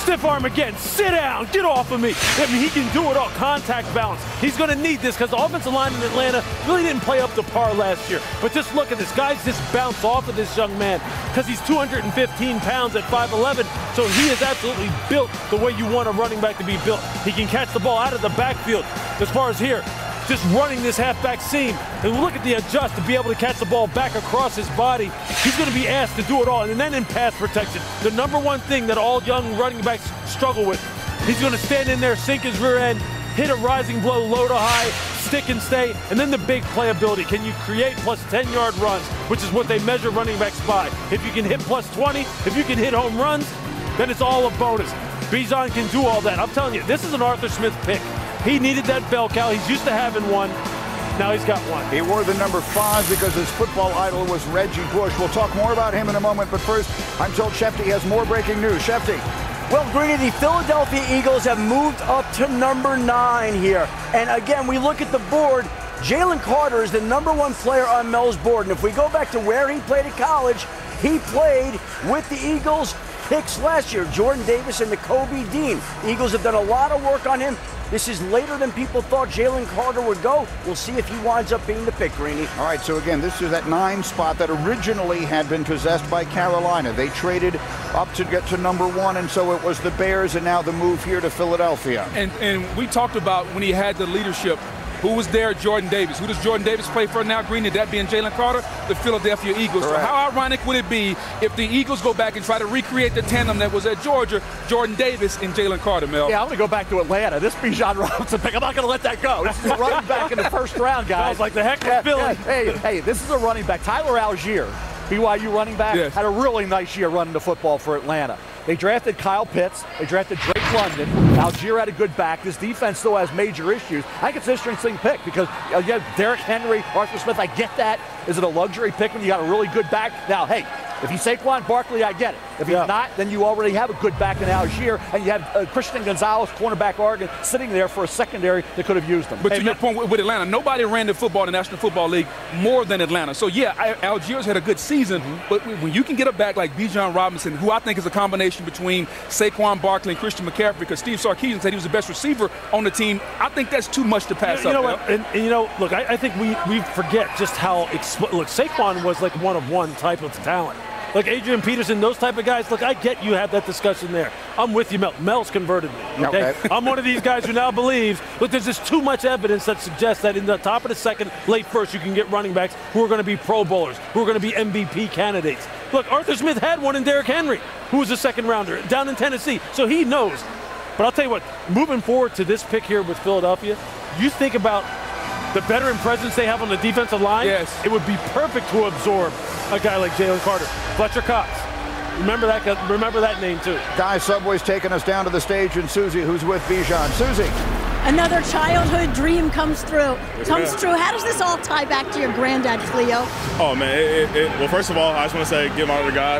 Stiff arm again. Sit down. Get off of me. I mean, he can do it all. Contact balance. He's going to need this because the offensive line in Atlanta really didn't play up to par last year. But just look at this. Guys just bounce off of this young man because he's 215 pounds at 5'11". So he is absolutely built the way you want a running back to be built. He can catch the ball out of the backfield. As far as here, just running this halfback seam. And look at the adjust to be able to catch the ball back across his body. He's going to be asked to do it all. And then in pass protection, the number one thing that all young running backs struggle with. He's going to stand in there, sink his rear end, hit a rising blow, low to high, stick and stay, and then the big playability. Can you create plus 10-yard runs, which is what they measure running backs by. If you can hit plus 20, if you can hit home runs, then it's all a bonus. Bijan can do all that. I'm telling you, this is an Arthur Smith pick. He needed that bell cow. He's used to having one. Now he's got one. He wore the number 5 because his football idol was Reggie Bush. We'll talk more about him in a moment, but first, I'm told Shefty has more breaking news. Shefty. Well, Greeny, the Philadelphia Eagles have moved up to number 9 here. And again, we look at the board. Jalen Carter is the number 1 player on Mel's board. And if we go back to where he played at college, he played with the Eagles picks last year, Jordan Davis and Nakobe Dean. The Eagles have done a lot of work on him. This is later than people thought Jalen Carter would go. We'll see if he winds up being the pick, Greeny. All right, so again, this is that 9 spot that originally had been possessed by Carolina. They traded up to get to number 1, and so it was the Bears, and now the move here to Philadelphia. And we talked about when he had the leadership. Who was there? Jordan Davis. Who does Jordan Davis play for now, Greeny? That being Jalen Carter, the Philadelphia Eagles. Correct. So how ironic would it be if the Eagles go back and try to recreate the tandem that was at Georgia, Jordan Davis and Jalen Carter, Mel? Yeah, I'm going to go back to Atlanta. This Bijan Robinson pick, I'm not going to let that go. This is a running back in the first round, guys. Sounds like the heck of Philly. Hey, this is a running back. Tyler Algier, BYU running back, yes, had a really nice year running the football for Atlanta. They drafted Kyle Pitts. They drafted Drake London. Algier had a good back. This defense still has major issues. I think it's an interesting pick because you have Derrick Henry, Arthur Smith. I get that. Is it a luxury pick when you got a really good back? Now, hey, if he's Saquon Barkley, I get it. If he's not, then you already have a good back in Algier, and you have Christian Gonzalez, cornerback Oregon, sitting there for a secondary that could have used him. But to your point with Atlanta, nobody ran the football in the National Football League more than Atlanta. So, yeah, Algiers had a good season, but when you can get a back like Bijan Robinson, who I think is a combination between Saquon Barkley and Christian McCaffrey, because Steve Sarkisian said he was the best receiver on the team, I think that's too much to pass up. You know what? And look, I think we forget just how look, Saquon was like one-of-one type of talent. Like Adrian Peterson, those type of guys. Look, I get you have that discussion there. I'm with you, Mel. Mel's converted me. Okay? I'm one of these guys who now believes, look, there's just too much evidence that suggests that in the top of the second, late first, you can get running backs who are going to be Pro Bowlers, who are going to be MVP candidates. Look, Arthur Smith had one in Derrick Henry, who was a second rounder down in Tennessee. So he knows. But I'll tell you what, moving forward to this pick here with Philadelphia, you think about the veteran presence they have on the defensive line, it would be perfect to absorb a guy like Jalen Carter. Fletcher Cox. Remember that name, too. Guys, Subway's taking us down to the stage, and Susie, who's with Bijan. Susie. Another childhood dream comes through. How does this all tie back to your granddad, Cleo? Oh, man. Well, first of all, I just want to say give honor to God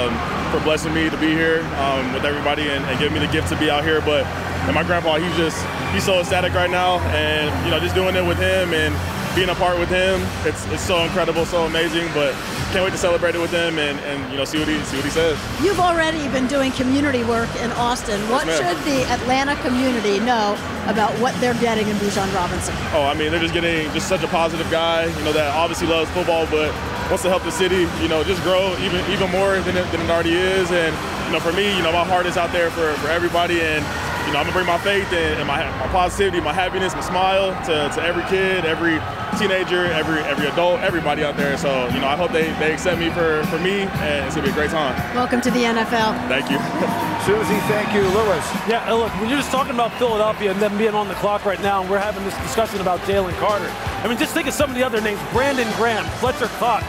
for blessing me to be here with everybody and giving me the gift to be out here. But my grandpa, he's so ecstatic right now. And, just doing it with him and being a part with him, it's so incredible, so amazing. But can't wait to celebrate it with him and see what he says. You've already been doing community work in Austin. What should the Atlanta community know about what they're getting in Bijan Robinson? Oh, I mean, they're just getting just such a positive guy, that obviously loves football, but wants to help the city, just grow even more than it already is. And, for me, my heart is out there for everybody. And, I'm going to bring my faith and my positivity, my happiness, my smile to every kid, every teenager, every adult, everybody out there. So, I hope they accept me for me, and it's going to be a great time. Welcome to the NFL. Thank you. Susie, thank you. Lewis. Yeah, look, when you're just talking about Philadelphia and them being on the clock right now, and we're having this discussion about Jalen Carter, I mean, just think of some of the other names. Brandon Graham, Fletcher Cox,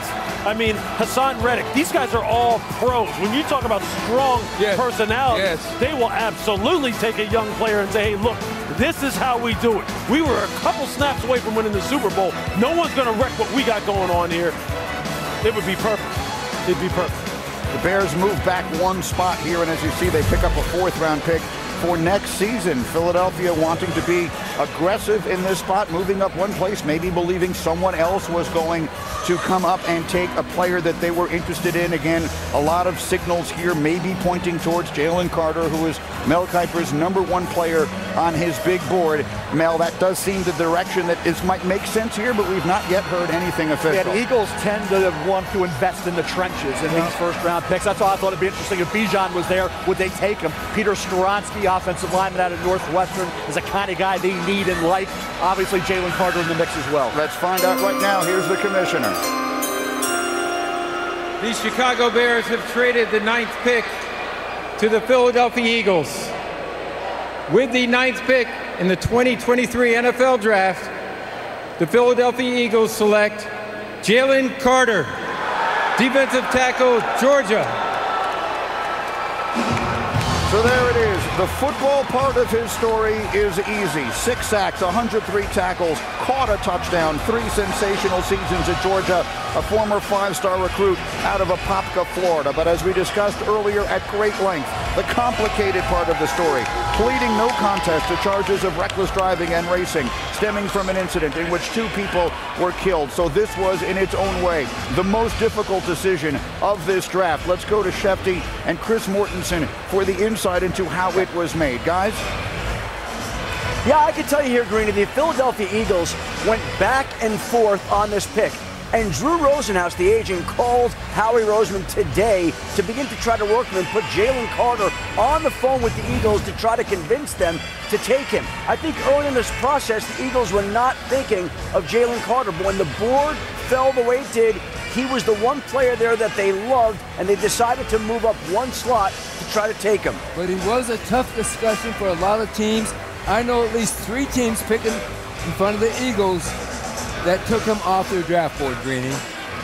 Hassan Reddick. These guys are all pros. When you talk about strong personality, they will absolutely take a young player and say, hey, look, this is how we do it. We were a couple snaps away from winning the Super Bowl. No one's going to wreck what we got going on here. It would be perfect. It'd be perfect. The Bears move back 1 spot here, and as you see, they pick up a 4th-round pick for next season. Philadelphia wanting to be aggressive in this spot, moving up one place, maybe believing someone else was going to come up and take a player that they were interested in. Again, a lot of signals here, maybe pointing towards Jalen Carter, who is Mel Kiper's #1 player on his big board. Mel, that does seem the direction that might make sense here, but we've not yet heard anything official. Yeah, the Eagles tend to want to invest in the trenches in these first-round picks. That's why I thought it'd be interesting if Bijan was there. Would they take him? Peter Skoronski, offensive lineman out of Northwestern, is the kind of guy they need and like. Obviously, Jalen Carter in the mix as well. Let's find out right now. Here's the commissioner. The Chicago Bears have traded the 9th pick to the Philadelphia Eagles. With the 9th pick in the 2023 NFL Draft, the Philadelphia Eagles select Jalen Carter, defensive tackle, Georgia. So there it is. The football part of his story is easy. 6 sacks, 103 tackles, caught a touchdown, 3 sensational seasons at Georgia, a former 5-star recruit out of Apopka, Florida. But as we discussed earlier at great length, the complicated part of the story, pleading no contest to charges of reckless driving and racing stemming from an incident in which 2 people were killed. So this was, in its own way, the most difficult decision of this draft. Let's go to Shefty and Chris Mortensen for the insight into how it was made. Guys? Yeah, I can tell you here, Greeny, the Philadelphia Eagles went back and forth on this pick. And Drew Rosenhaus, the agent, called Howie Roseman today to begin to try to work with him and put Jalen Carter on the phone with the Eagles to try to convince them to take him. I think early in this process, the Eagles were not thinking of Jalen Carter. But when the board fell the way it did, he was the one player there that they loved, and they decided to move up 1 slot to try to take him. But he was a tough discussion for a lot of teams. I know at least 3 teams picking in front of the Eagles that took him off their draft board, Greeny.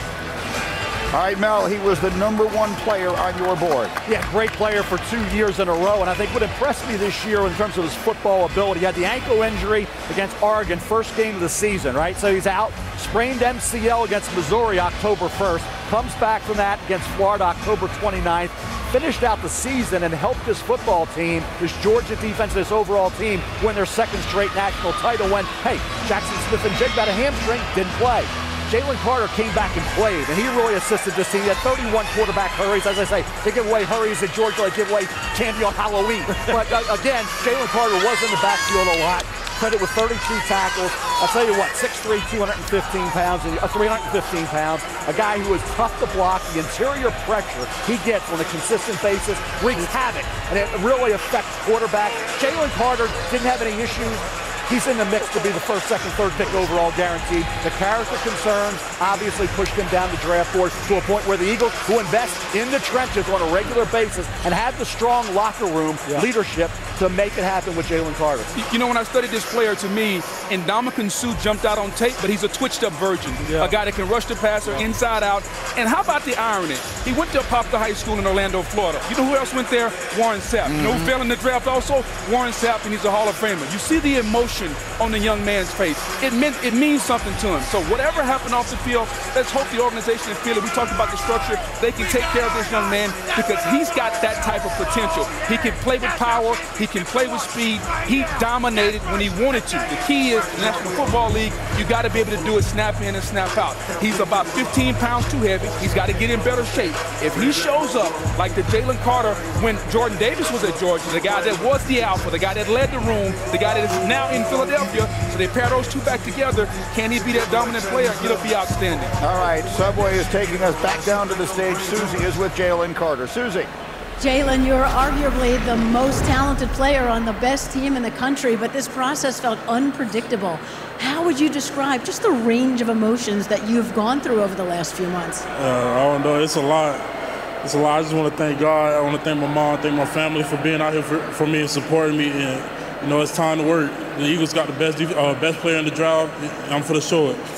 All right, Mel, he was the #1 player on your board. Yeah, great player for 2 years in a row, and I think what impressed me this year in terms of his football ability, he had the ankle injury against Oregon, first game of the season, right? So he's out, sprained MCL against Missouri October 1st, comes back from that against Florida October 29th, finished out the season and helped his football team, this Georgia defense, this overall team, win their 2nd straight national title when, hey, Jackson Smith and Jig got a hamstring, didn't play. Jalen Carter came back and played, and he really assisted this team. He had 31 quarterback hurries. As I say, they give away hurries at Georgia, they give away candy on Halloween. But again, Jalen Carter was in the backfield a lot. Credit with 32 tackles. I'll tell you what, 6'3", 215 pounds, 315 pounds. A guy who is tough to block. The interior pressure he gets on a consistent basis wreaks havoc, and it really affects quarterback. Jalen Carter didn't have any issues. He's in the mix to be the 1st, 2nd, 3rd pick overall guaranteed. The character concerns obviously pushed him down the draft board to a point where the Eagles, who invest in the trenches on a regular basis and have the strong locker room leadership to make it happen with Jalen Carter. You know, when I studied this player, to me, Ndamukong Suh jumped out on tape, but he's a twitched-up version. A guy that can rush the passer inside out. And how about the irony? He went to Apopka High School in Orlando, Florida. You know who else went there? Warren Sapp. You know who fell in the draft also? Warren Sapp, and he's a Hall of Famer. You see the emotion on the young man's face. It means something to him. So whatever happened off the field, let's hope the organization in Philly, we talked about the structure, they can take care of this young man because he's got that type of potential. He can play with power. He can play with speed. He dominated when he wanted to. The key is the National Football League, you got to be able to do it snap in and snap out. He's about 15 pounds too heavy. He's got to get in better shape. If he shows up like the Jalen Carter when Jordan Davis was at Georgia, the guy that was the alpha, the guy that led the room, the guy that is now in Philadelphia, so they pair those 2 back together. Can he be that dominant player? It'll be outstanding. All right, Subway is taking us back down to the stage. Susie is with Jalen Carter. Susie. Jalen, you're arguably the most talented player on the best team in the country, but this process felt unpredictable. How would you describe just the range of emotions that you've gone through over the last few months? I don't know. It's a lot. It's a lot. I just want to thank God. I want to thank my mom, thank my family for being out here for me and supporting me. And, you know, it's time to work. The Eagles got the best player in the draft. I'm for the show it.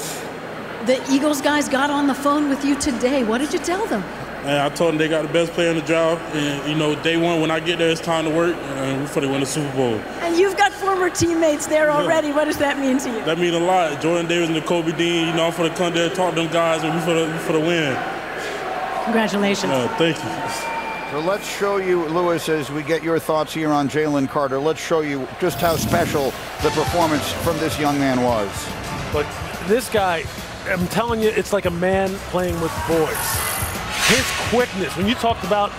The Eagles guys got on the phone with you today. What did you tell them? And I told them they got the best player in the draft. And, you know, day one, when I get there, it's time to work. And we're for to win the Super Bowl. And you've got former teammates there already. What does that mean to you? That means a lot. Jordan Davis and Kobe Dean, you know, I'm for to come there, talk to them guys, and we for the win. Congratulations. Thank you. So let's show you, Lewis, as we get your thoughts here on Jalen Carter, let's show you just how special the performance from this young man was. But this guy, I'm telling you, it's like a man playing with boys. His quickness, when you talked about,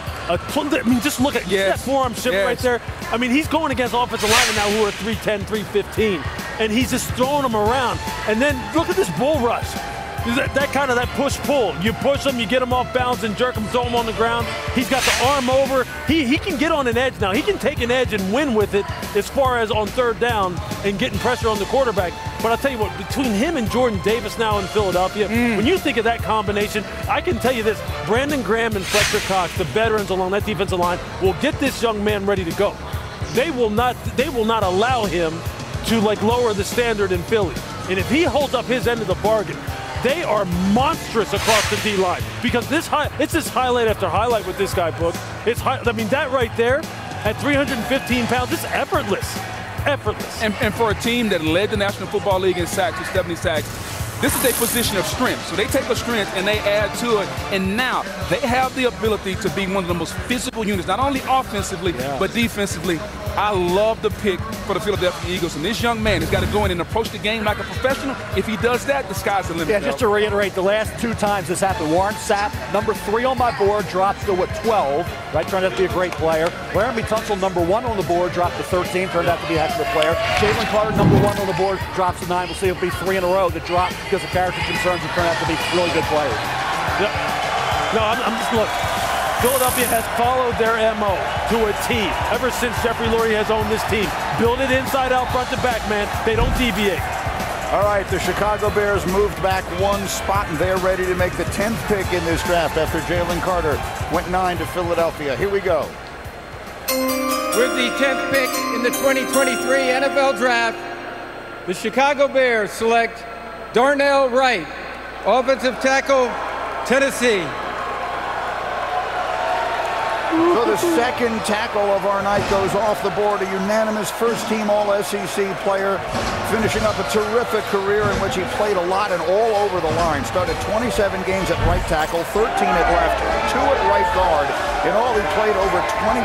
I mean, just look at that forearm shift right there. I mean, he's going against offensive linemen now who are 3'10", 315, and he's just throwing them around. And then look at this bull rush. That push-pull. You push him, you get him off balance and jerk him, throw him on the ground. He's got the arm over. He can get on an edge now. He can take an edge and win with it as far as on third down and getting pressure on the quarterback. But I'll tell you what, between him and Jordan Davis now in Philadelphia, when you think of that combination, I can tell you this, Brandon Graham and Fletcher Cox, the veterans along that defensive line, will get this young man ready to go. They will not allow him to lower the standard in Philly. And if he holds up his end of the bargain, they are monstrous across the D-line because it's just highlight after highlight with this guy, Book. I mean, that right there at 315 pounds, it's effortless. Effortless. And for a team that led the National Football League in sacks with 70 sacks, this is a position of strength. So they take a strength and they add to it. And now they have the ability to be one of the most physical units, not only offensively, but defensively. I love the pick for the Philadelphia Eagles. And this young man has got to go in and approach the game like a professional. If he does that, the sky's the limit. Yeah, just to reiterate, the last 2 times this happened, Warren Sapp, number 3 on my board, dropped to 12, right? Turned out to be a great player. Laramie Tunsil, number 1 on the board, dropped to 13, turned out to be a heck of a player. Jalen Carter, number 1 on the board, drops to 9. We'll see it'll be 3 in a row that drop because of character concerns and turn out to be really good players. Yep. No, I'm just looking. Philadelphia has followed their MO to a T ever since Jeffrey Lurie has owned this team. Build it inside out, front to back, man. They don't deviate. All right, the Chicago Bears moved back 1 spot, and they're ready to make the 10th pick in this draft after Jalen Carter went 9 to Philadelphia. Here we go. With the 10th pick in the 2023 NFL Draft, the Chicago Bears select Darnell Wright, offensive tackle, Tennessee. So the second tackle of our night goes off the board, a unanimous first-team All-SEC player, finishing up a terrific career in which he played a lot and all over the line. Started 27 games at right tackle, 13 at left, 2 at right guard. In all, he played over 2,700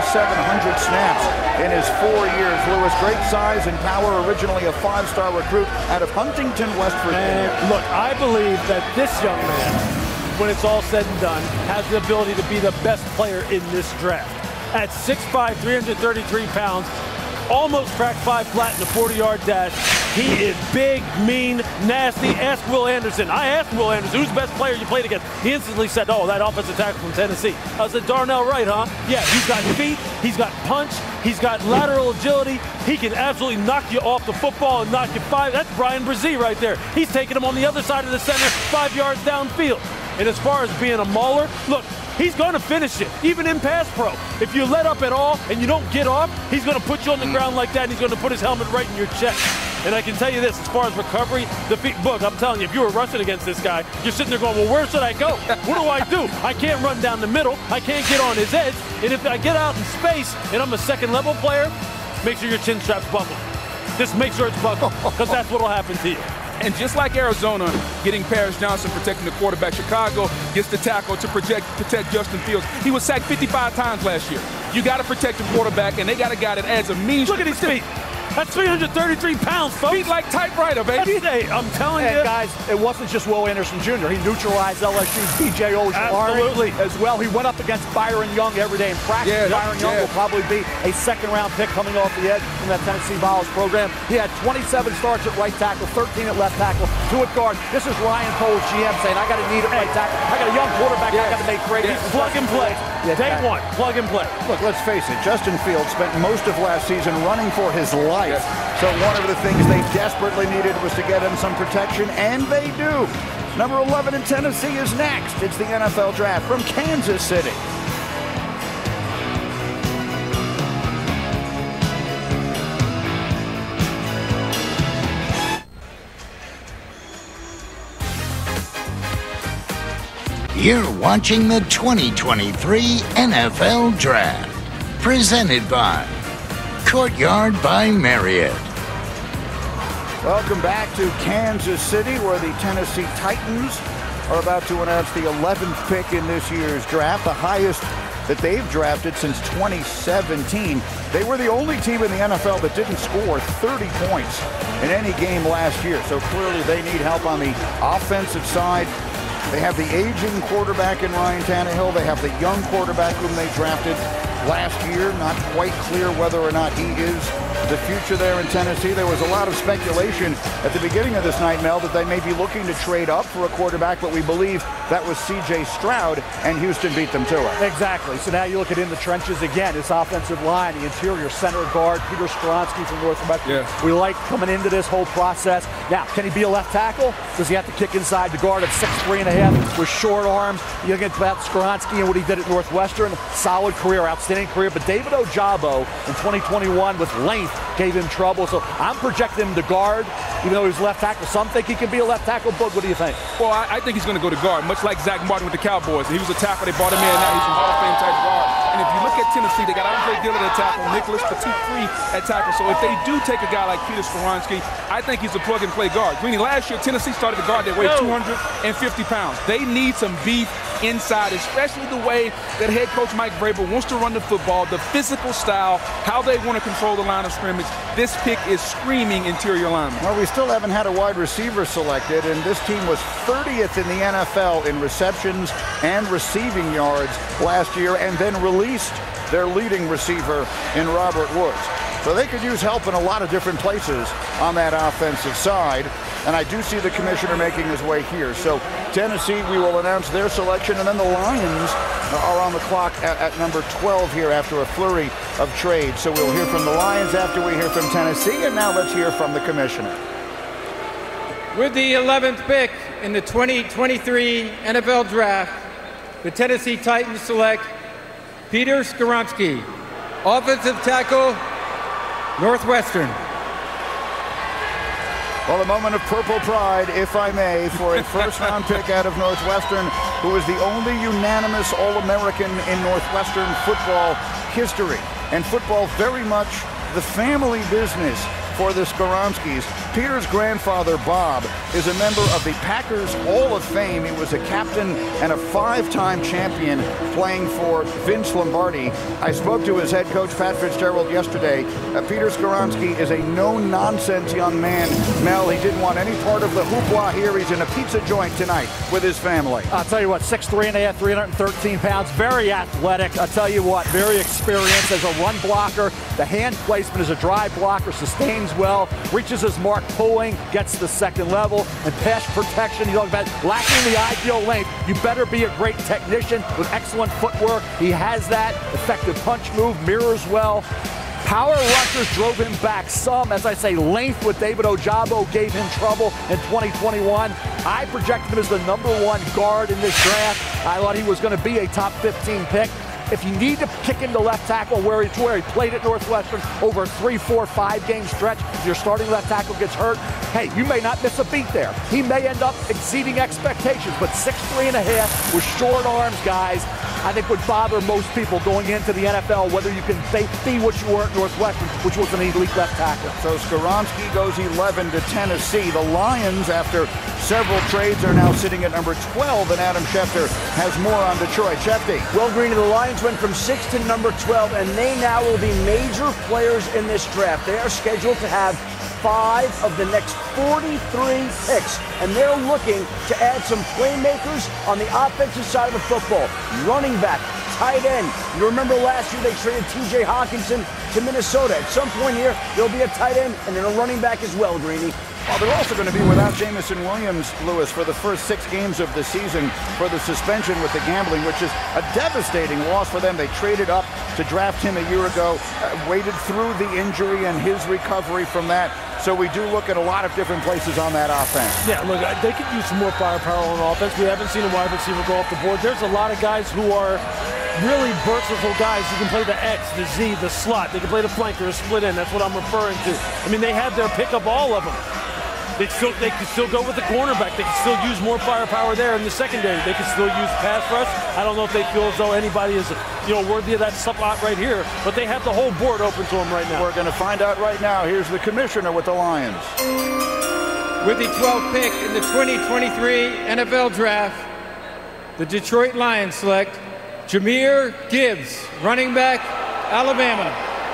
snaps in his 4 years. Lewis, great size and power, originally a 5-star recruit out of Huntington, West Virginia. And look, I believe that this young man, when it's all said and done, has the ability to be the best player in this draft. At 6'5", 333 pounds, almost cracked 5 flat in a 40-yard dash. He is big, mean, nasty. Ask Will Anderson. I asked Will Anderson, who's the best player you played against? He instantly said, oh, that offensive tackle from Tennessee. I said, Darnell Wright, huh? Yeah, he's got feet, he's got punch, he's got lateral agility. He can absolutely knock you off the football and knock you 5. That's Brian Brzee right there. He's taking him on the other side of the center, 5 yards downfield. And as far as being a mauler, look, he's going to finish it, even in pass pro. If you let up at all and you don't get off, he's going to put you on the ground like that, and he's going to put his helmet right in your chest. And I can tell you this, as far as recovery, the feet, Book, I'm telling you, if you were rushing against this guy, you're sitting there going, well, where should I go? What do? I can't run down the middle. I can't get on his edge. And if I get out in space and I'm a second-level player, make sure your chin strap's buckled. Just make sure it's buckled, because that's what will happen to you. And just like Arizona getting Paris Johnson protecting the quarterback, Chicago gets the tackle to protect Justin Fields. He was sacked 55 times last year. You got to protect the quarterback, and they got a guy that adds a mean. Look at his feet. That's 333 pounds, folks. Feet like typewriter, baby. Hey, I'm telling you. Guys, it wasn't just Will Anderson Jr. He neutralized LSU's B.J. Ojulari as well. He went up against Byron Young every day in practice. Byron Young will probably be a second-round pick coming off the edge from that Tennessee Vols program. He had 27 starts at right tackle, 13 at left tackle, 2 at guard. This is Ryan Poles, GM, saying, I got a need at right tackle. I got a young quarterback I got to make great. Plug and play. Day one, plug and play. Look, let's face it, Justin Fields spent most of last season running for his life. So one of the things they desperately needed was to get him some protection, and they do. Number 11 in Tennessee is next. It's the NFL Draft from Kansas City. You're watching the 2023 NFL Draft, presented by Courtyard by Marriott. Welcome back to Kansas City, where the Tennessee Titans are about to announce the 11th pick in this year's draft, the highest that they've drafted since 2017. They were the only team in the NFL that didn't score 30 points in any game last year. So clearly they need help on the offensive side. They have the aging quarterback in Ryan Tannehill. They have the young quarterback whom they drafted last year. Not quite clear whether or not he is the future there in Tennessee. There was a lot of speculation at the beginning of this night, Mel, that they may be looking to trade up for a quarterback, but we believe that was C.J. Stroud, and Houston beat them to it. Exactly. So now you look at in the trenches again, this offensive line, the interior center guard, Peter Skoronski from Northwestern. Yeah. We like coming into this whole process. Now, can he be a left tackle? Does he have to kick inside the guard at 6'3.5" with short arms? You look at about Skoronski and what he did at Northwestern. Solid career, outstanding career. But David Ojabo in 2021 with length gave him trouble. So I'm projecting him to guard, even though he's left tackle. Some think he can be a left tackle. Boog, what do you think? Well, I think he's going to go to guard, much like Zach Martin with the Cowboys. He was a tackle. They brought him in. Now he's a Hall of Fame type guard. And if you look at Tennessee, they got Andre Dillard at tackle, Nicholas Petit-Free at tackle. So if they do take a guy like Peter Skoronski, I think he's a plug-and-play guard. Greeny, last year, Tennessee started a guard that weighed 250 pounds. They need some beef inside, especially the way that head coach Mike Vrabel wants to run the football, the physical style, how they want to control the line of scrimmage. This pick is screaming interior lineman. Well, we still haven't had a wide receiver selected, and this team was 30th in the NFL in receptions and receiving yards last year, and then released their leading receiver in Robert Woods. So they could use help in a lot of different places on that offensive side. And I do see the commissioner making his way here. So Tennessee, we will announce their selection, and then the Lions are on the clock at number 12 here after a flurry of trades. So we'll hear from the Lions after we hear from Tennessee, and now let's hear from the commissioner. With the 11th pick in the 2023 NFL Draft, the Tennessee Titans select Peter Skoronski, offensive tackle, Northwestern. Well, a moment of purple pride, if I may, for a first-round pick out of Northwestern, who is the only unanimous All-American in Northwestern football history. And football very much the family business for the Skoronskis. Peter's grandfather, Bob, is a member of the Packers Hall of Fame. He was a captain and a 5-time champion playing for Vince Lombardi. I spoke to his head coach, Pat Fitzgerald, yesterday. Peter Skoronski is a no-nonsense young man. Mel, he didn't want any part of the hoopla here. He's in a pizza joint tonight with his family. I'll tell you what, 6'3.5", 313 pounds, very athletic. I'll tell you what, very experienced as a run blocker. The hand placement is a drive blocker, sustains well, reaches his mark pulling, gets to the second level, and pass protection. You talk about lacking the ideal length. You better be a great technician with excellent footwork. He has that. Effective punch move, mirrors well. Power rushers drove him back some. As I say, length with David Ojabo gave him trouble in 2021. I projected him as the #1 guard in this draft. I thought he was going to be a top 15 pick. If you need to kick him to left tackle where he played at Northwestern over a 3, 4, 5 game stretch, if your starting left tackle gets hurt, hey, you may not miss a beat there. He may end up exceeding expectations, but 6'3.5" with short arms, guys, I think would bother most people going into the NFL, whether you can be what you were at Northwestern, which was an elite left tackle. So Skoronski goes 11 to Tennessee. The Lions, after several trades, are now sitting at number 12, and Adam Schefter has more on Detroit. Shefty. Well, Greeny, the Lions went from 6 to number 12, and they now will be major players in this draft. They are scheduled to have 5 of the next 43 picks, and they're looking to add some playmakers on the offensive side of the football. Running back, tight end. You remember last year they traded T.J. Hawkinson to Minnesota. At some point here, there'll be a tight end and then a running back as well, Greeny. Well, they're also going to be without Jamison Williams, Lewis, for the first 6 games of the season for the suspension with the gambling, which is a devastating loss for them. They traded up to draft him a year ago, waited through the injury and his recovery from that. So we do look at a lot of different places on that offense. Yeah, look, they could use some more firepower on offense. We haven't seen a wide receiver go off the board. There's a lot of guys who are really versatile guys who can play the X, the Z, the slot. They can play the flanker, a split end. That's what I'm referring to. I mean, they have their pick of all of them. They can still go with the cornerback. They can still use more firepower there in the secondary. They can still use pass rush. I don't know if they feel as though anybody is, worthy of that spot right here, but they have the whole board open to them right now. We're going to find out right now. Here's the commissioner with the Lions. With the 12th pick in the 2023 NFL Draft, the Detroit Lions select Jahmyr Gibbs, running back, Alabama.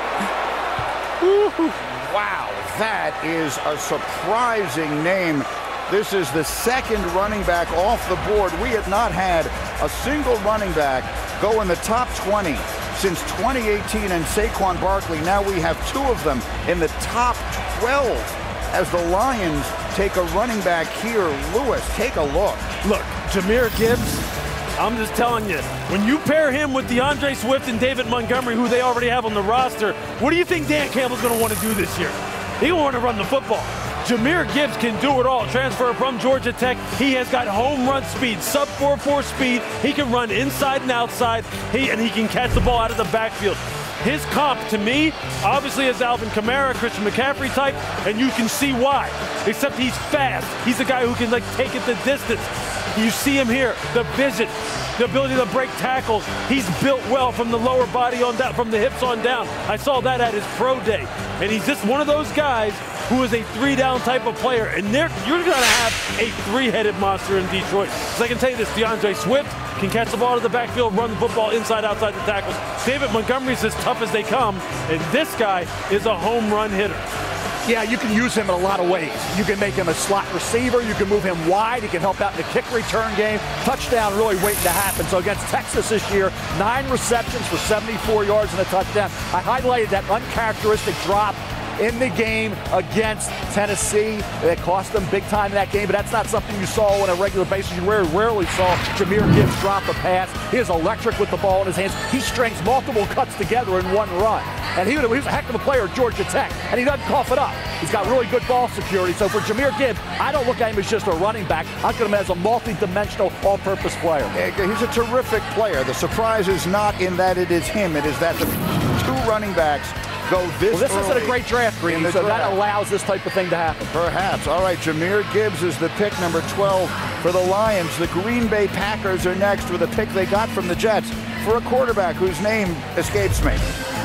Wow, that is a surprising name. This is the second running back off the board. We have not had a single running back go in the top 20 since 2018 and Saquon Barkley. Now we have two of them in the top 12 as the Lions take a running back here. Lewis, take a look. Look, Jahmyr Gibbs, I'm just telling you, when you pair him with DeAndre Swift and David Montgomery, who they already have on the roster, what do you think Dan Campbell's going to want to do this year? He's going to want to run the football. Jahmyr Gibbs can do it all. Transfer from Georgia Tech. He has got home run speed, sub 4.4 speed. He can run inside and outside, and he can catch the ball out of the backfield. His comp, to me, obviously is Alvin Kamara, Christian McCaffrey type, and you can see why. Except he's fast. He's a guy who can take it the distance. You see him here, the vision, the ability to break tackles. He's built well from the lower body on down, from the hips on down. I saw that at his pro day. And he's just one of those guys who is a three-down type of player. And you're going to have a three-headed monster in Detroit. So I can tell you this, DeAndre Swift can catch the ball to the backfield, run the football inside, outside the tackles. David Montgomery's as tough as they come, and this guy is a home run hitter. Yeah, you can use him in a lot of ways. You can make him a slot receiver. You can move him wide. He can help out in the kick return game. Touchdown really waiting to happen. So against Texas this year, 9 receptions for 74 yards and a touchdown. I highlighted that uncharacteristic drop in the game against Tennessee. It cost them big time in that game, but that's not something you saw on a regular basis. You rarely saw Jahmyr Gibbs drop a pass. He is electric with the ball in his hands. He strings multiple cuts together in one run. And he was a heck of a player at Georgia Tech, and he doesn't cough it up. He's got really good ball security. So for Jahmyr Gibbs, I don't look at him as just a running back. I look at him as a multi-dimensional, all-purpose player. He's a terrific player. The surprise is not in that it is him. It is that the two running backs go this Well, this isn't a great draft, Green, so that allows this type of thing to happen. Perhaps. All right, Jahmyr Gibbs is the pick, number 12 for the Lions. The Green Bay Packers are next with a pick they got from the Jets for a quarterback whose name escapes me.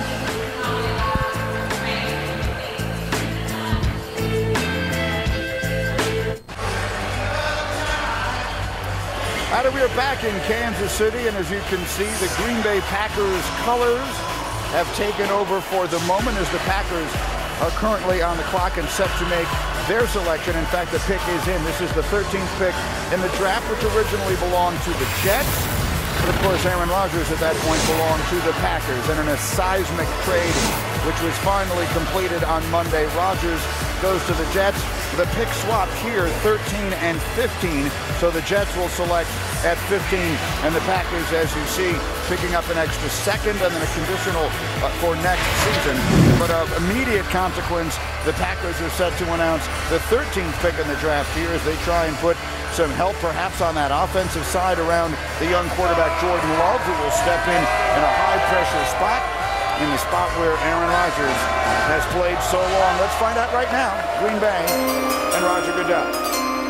We are back in Kansas City, and as you can see, the Green Bay Packers colors have taken over for the moment as the Packers are currently on the clock and set to make their selection. In fact, the pick is in. This is the 13th pick in the draft, which originally belonged to the Jets. But of course, Aaron Rodgers at that point belonged to the Packers. And in a seismic trade, which was finally completed on Monday, Rodgers goes to the Jets. The pick swap here, 13 and 15. So the Jets will select at 15, and the Packers, as you see, picking up an extra second and then a conditional for next season. But of immediate consequence, the Packers are set to announce the 13th pick in the draft here as they try and put some help perhaps on that offensive side around the young quarterback Jordan Love, who will step in a high-pressure spot, in the spot where Aaron Rodgers has played so long. Let's find out right now. Green Bay and Roger Goodell.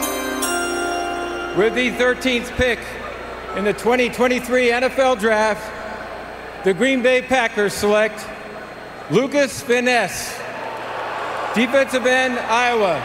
With the 13th pick in the 2023 NFL Draft, the Green Bay Packers select Lucas Van Ness, defensive end, Iowa.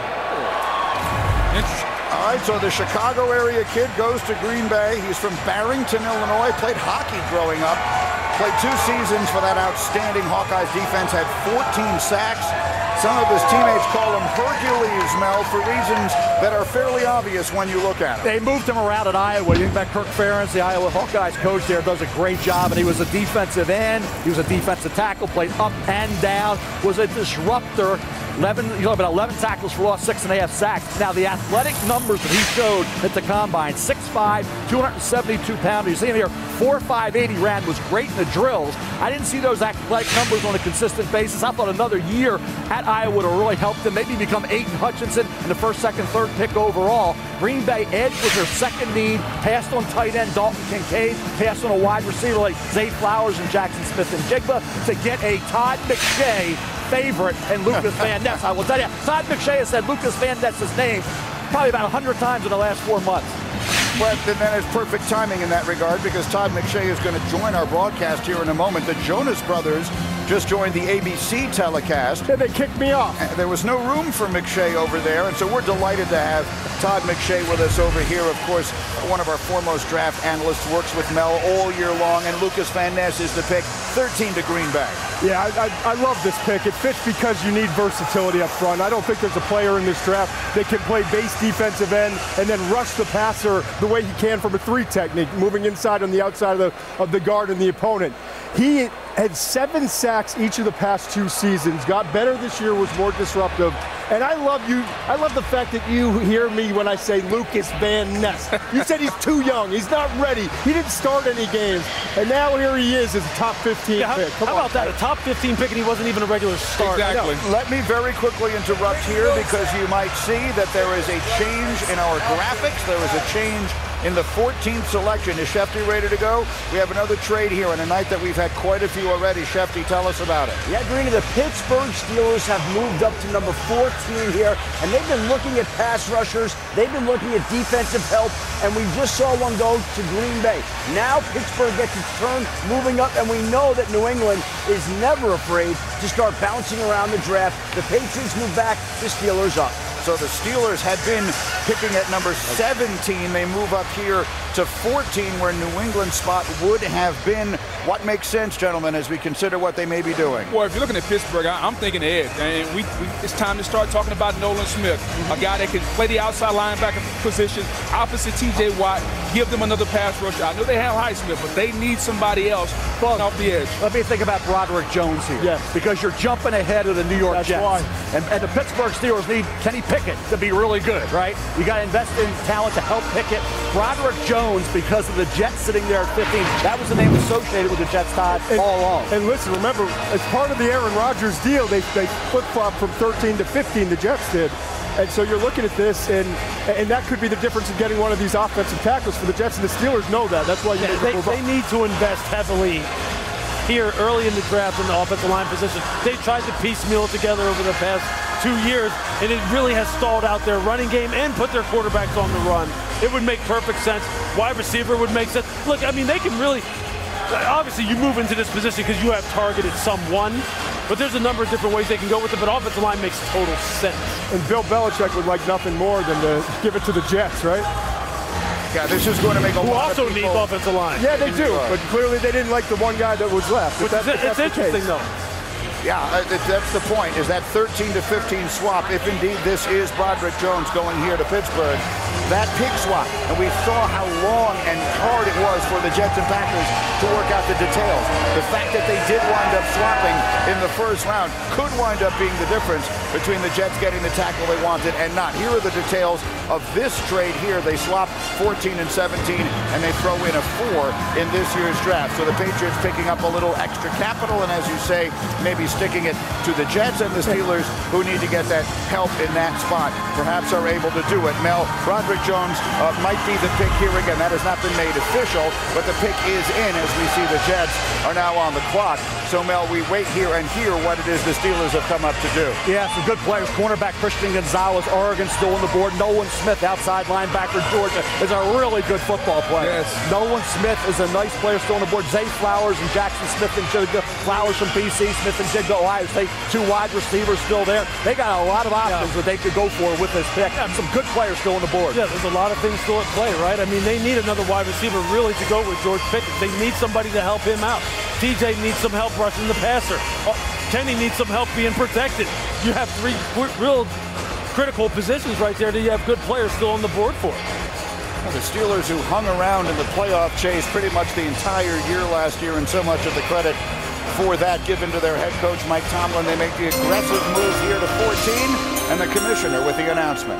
All right, so the Chicago area kid goes to Green Bay. He's from Barrington, Illinois, played hockey growing up, played 2 seasons for that outstanding Hawkeyes defense, had 14 sacks. Some of his teammates call him Hercules, Mel, for reasons that are fairly obvious when you look at him. They moved him around at Iowa. You think about Kirk Ferentz, the Iowa Hawkeyes coach there, does a great job, and he was a defensive end. He was a defensive tackle, played up and down, was a disruptor. 11 tackles for loss, 6.5 sacks. Now, the athletic numbers that he showed at the Combine, 6'5", 272 pounds. You see him here, 4.58 he ran, was great in the drills. I didn't see those athletic numbers on a consistent basis. I thought another year at Iowa would have really helped him, maybe become Aiden Hutchinson in the first, second, third pick overall. Green Bay edge was their second need, passed on tight end Dalton Kincaid, passed on a wide receiver like Zay Flowers and Jackson Smith-Njigba to get a Todd McShay favorite and Lucas Van Ness. I will tell you, Todd McShay has said Lucas Van Ness's name probably about 100 times in the last 4 months. But then it's perfect timing in that regard, because Todd McShay is going to join our broadcast here in a moment. The Jonas Brothers just joined the ABC telecast. Yeah, they kicked me off. There was no room for McShay over there, and so we're delighted to have Todd McShay with us over here. Of course, one of our foremost draft analysts, works with Mel all year long, and Lucas Van Ness is the pick, 13 to Green Bay. Yeah, I love this pick. It fits because you need versatility up front. I don't think there's a player in this draft that can play base defensive end and then rush the passer the way he can from a 3 technique, moving inside on the outside of the guard and the opponent. He had 7 sacks each of the past 2 seasons, got better this year, was more disruptive. And I love the fact that you hear me when I say Lucas Van Ness. You said he's too young, he's not ready, he didn't start any games, and now here he is as a top 15 pick. How about that, a top 15 pick and he wasn't even a regular start. Exactly. Let me very quickly interrupt here because you might see that there is a change in our graphics. There is a change in the 14th selection. Is Shefty ready to go? We have another trade here on a night that we've had quite a few already. Shefty, tell us about it. Yeah, Greeny, the Pittsburgh Steelers have moved up to number 14 here, and they've been looking at pass rushers, they've been looking at defensive help, and we just saw one go to Green Bay. Now Pittsburgh gets its turn moving up, and we know that New England is never afraid to start bouncing around the draft. The Patriots move back, the Steelers up. So the Steelers had been picking at number 17. They move up here to 14, where New England's spot would have been. What makes sense, gentlemen, as we consider what they may be doing? Well, if you're looking at Pittsburgh, I'm thinking edge. And it's time to start talking about Nolan Smith, a guy that can play the outside linebacker position opposite T.J. Watt, give them another pass rusher. I know they have Highsmith, but they need somebody else off the edge. Let me think about Broderick Jones here. Yes. Because you're jumping ahead of the New York Jets. Why. And the Pittsburgh Steelers need Kenny Pickett to be really good, right? You got to invest in talent to help Pickett. Broderick Jones, because of the Jets sitting there at 15, that was the name associated with the Jets, Todd, all along. And listen, remember, as part of the Aaron Rodgers deal, they flip-flopped from 13 to 15, the Jets did. And so you're looking at this, and that could be the difference in getting one of these offensive tackles for the Jets, and the Steelers know that. That's why they need to invest heavily here early in the draft in the offensive line position. They tried to piecemeal it together over the past 2 years, and it really has stalled out their running game and put their quarterbacks on the run. It would make perfect sense. Wide receiver would make sense. Look, I mean, they can really, obviously you move into this position because you have targeted someone, but there's a number of different ways they can go with it, but offensive line makes total sense. And Bill Belichick would like nothing more than to give it to the Jets, right? Yeah, this is going to make a lot of people... Who also need offensive line. Yeah, they do, but clearly they didn't like the one guy that was left. It's interesting, though. Yeah, that's the point, is that 13 to 15 swap, if indeed this is Broderick Jones going here to Pittsburgh, that pick swap, and we saw how long and hard it was for the Jets and Packers to work out the details. The fact that they did wind up swapping in the first round could wind up being the difference between the Jets getting the tackle they wanted and not. Here are the details of this trade here. They swapped 14 and 17, and they throw in a 4 in this year's draft. So the Patriots picking up a little extra capital, and as you say, maybe sticking it to the Jets, and the Steelers, who need to get that help in that spot, perhaps are able to do it. Mel, Broderick Jones might be the pick here again. That has not been made official, but the pick is in as we see the Jets are now on the clock. So, Mel, we wait here and hear what it is the Steelers have come up to do. Yeah, some good players. Cornerback Christian Gonzalez, Oregon, still on the board. Nolan Smith, outside linebacker, Georgia, is a really good football player. Yes. Nolan Smith is a nice player still on the board. Zay Flowers and Jackson Smith and Jigga. Flowers from BC, Smith and Jigga, Ohio State. 2 wide receivers still there. They got a lot of options that they could go for with this pick. Some good players still on the board. Yeah, there's a lot of things still at play, right? I mean, they need another wide receiver really to go with George Pickens. They need somebody to help him out. TJ needs some help rushing the passer. Kenny needs some help being protected. You have 3 real critical positions right there that you have good players still on the board for. Well, the Steelers, who hung around in the playoff chase pretty much the entire year last year, and so much of the credit for that given to their head coach, Mike Tomlin. They make the aggressive move here to 14, and the commissioner with the announcement.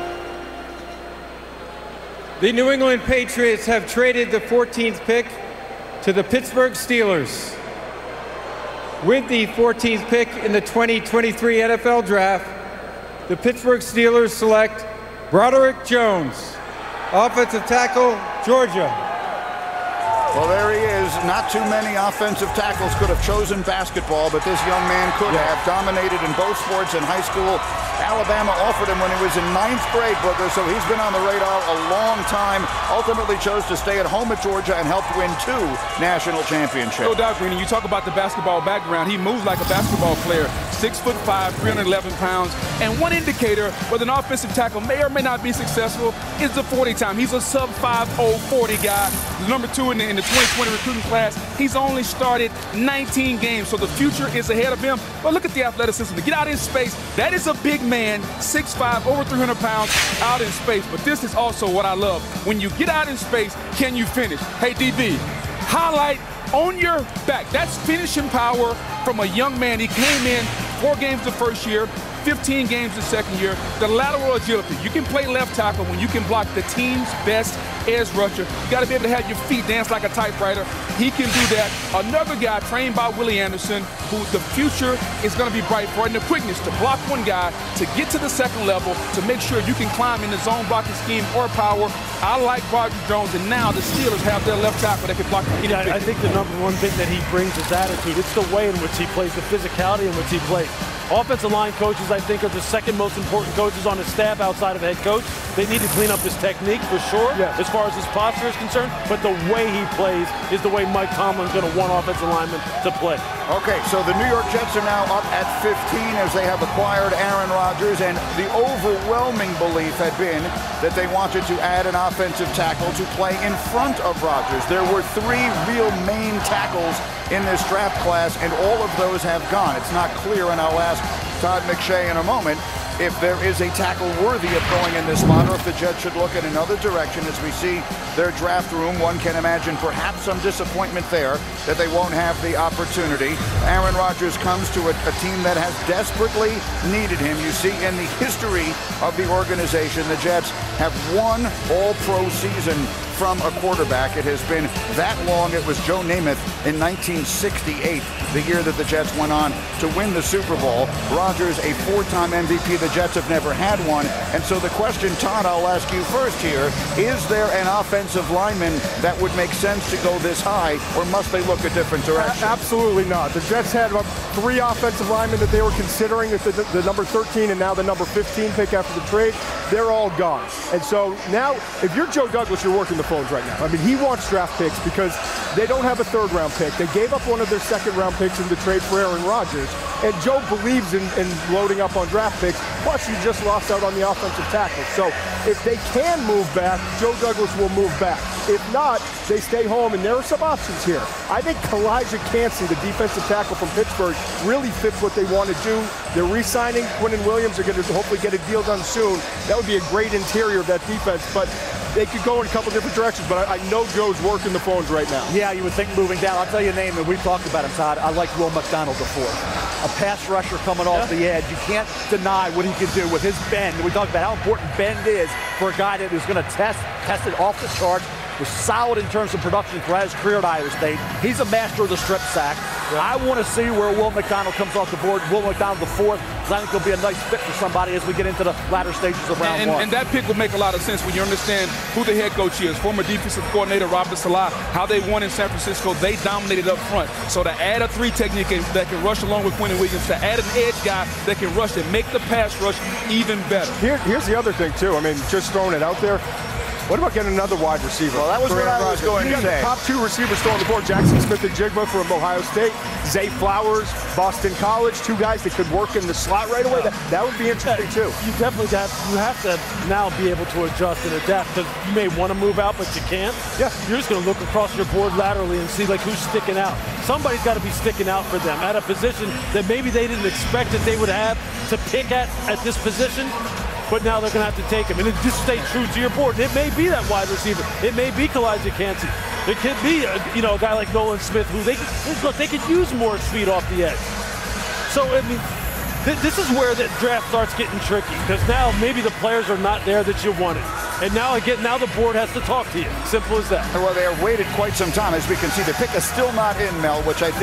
The New England Patriots have traded the 14th pick to the Pittsburgh Steelers. With the 14th pick in the 2023 NFL Draft, the Pittsburgh Steelers select Broderick Jones, offensive tackle, Georgia. Well, there he is, not too many offensive tackles could have chosen basketball, but this young man could have dominated in both sports in high school. Alabama offered him when he was in 9th grade, Booker, so he's been on the radar a long time. Ultimately chose to stay at home at Georgia and helped win 2 national championships. No doubt, Greeny. You talk about the basketball background. He moves like a basketball player. 6'5", 311 pounds. And one indicator whether an offensive tackle may or may not be successful is the 40 time. He's a sub-5'0" 40 guy. He's number 2 in the 2020 recruiting class. He's only started 19 games, so the future is ahead of him. But look at the athleticism. To get out in space, that is a big man, 6'5", over 300 pounds, out in space. But this is also what I love. When you get out in space, can you finish? Hey, DB, highlight on your back. That's finishing power from a young man. He came in 4 games the first year, 15 games the second year. The lateral agility. You can play left tackle when you can block the team's best edge rusher. You got to be able to have your feet dance like a typewriter. He can do that. Another guy trained by Willie Anderson, who the future is going to be bright for, and the quickness to block one guy, to get to the second level, to make sure you can climb in the zone blocking scheme or power. I like Roger Jones, and now the Steelers have their left tackle that can block. I think the number one thing that he brings is attitude. It's the way in which he plays, the physicality in which he plays. Offensive line coaches, I think, are the second most important coaches on his staff outside of head coach. They need to clean up his technique for sure, as far as his posture is concerned, but the way he plays is the way Mike Tomlin's going to want offensive linemen to play. Okay, so the New York Jets are now up at 15 as they have acquired Aaron Rodgers, and the overwhelming belief had been that they wanted to add an offensive tackle to play in front of Rodgers. There were 3 real main tackles in this draft class, and all of those have gone. It's not clear, and I'll ask Todd McShay in a moment if there is a tackle worthy of going in this spot, or if the Jets should look in another direction as we see their draft room. One can imagine perhaps some disappointment there that they won't have the opportunity. Aaron Rodgers comes to a team that has desperately needed him. You see in the history of the organization, the Jets have one all-pro season from a quarterback. It has been that long. It was Joe Namath in 1968, the year that the Jets went on to win the Super Bowl. Rodgers, a 4-time MVP. The Jets have never had one. And so the question, Todd, I'll ask you first here, is there an offensive lineman that would make sense to go this high, or must they look a different direction? Absolutely not. The Jets had about 3 offensive linemen that they were considering at the number 13 and now the number 15 pick after the trade. They're all gone. And so now, if you're Joe Douglas, you're working the phones right now. I mean, he wants draft picks because they don't have a 3rd-round pick. They gave up one of their 2nd-round picks in the trade for Aaron Rodgers. And Joe believes in loading up on draft picks. Plus, you just lost out on the offensive tackle. So if they can move back, Joe Douglas will move back. If not, they stay home, and there are some options here. I think Kalijah Cansey, the defensive tackle from Pittsburgh, really fits what they want to do. They're re-signing Quinnen Williams. They're going to hopefully get a deal done soon. That would be a great interior of that defense, but they could go in a couple different directions, but I know Joe's working the phones right now. Yeah, you would think moving down. I'll tell you a name, and we've talked about him, Todd. I like Will McDonald before. A pass rusher coming off the edge. You can't deny what he can do with his bend. We talked about how important bend is for a guy that is going to test it off the charts. Was solid in terms of production throughout his career at Iowa State. He's a master of the strip sack. I want to see where Will McDonald comes off the board. Will McDonald the 4th, because I think he'll be a nice fit for somebody as we get into the latter stages of round 1. And that pick will make a lot of sense when you understand who the head coach is. Former defensive coordinator Robert Salah, how they won in San Francisco. They dominated up front. So to add a 3 technique that can rush along with Quinnen Williams, to add an edge guy that can rush and make the pass rush even better. Here's the other thing, too. I mean, just throwing it out there. What about getting another wide receiver? Well, that was what I was going to say. The top 2 receivers still on the board. Jackson Smith-Njigba from Ohio State. Zay Flowers, Boston College. 2 guys that could work in the slot right away. That would be interesting, too. You definitely have to now be able to adjust and adapt, because you may want to move out, but you can't. Yeah. You're just going to look across your board laterally and see, like, who's sticking out. Somebody's got to be sticking out for them at a position that maybe they didn't expect that they would have to pick at this position. But now they're going to have to take him. And just stay true to your board. It may be that wide receiver. It may be Kalijah Cansey. It could be, a guy like Nolan Smith, who they could use more speed off the edge. So, I mean, this is where the draft starts getting tricky, because now maybe the players are not there that you wanted. And now the board has to talk to you. Simple as that. Well, they have waited quite some time. As we can see, the pick is still not in, Mel, which I think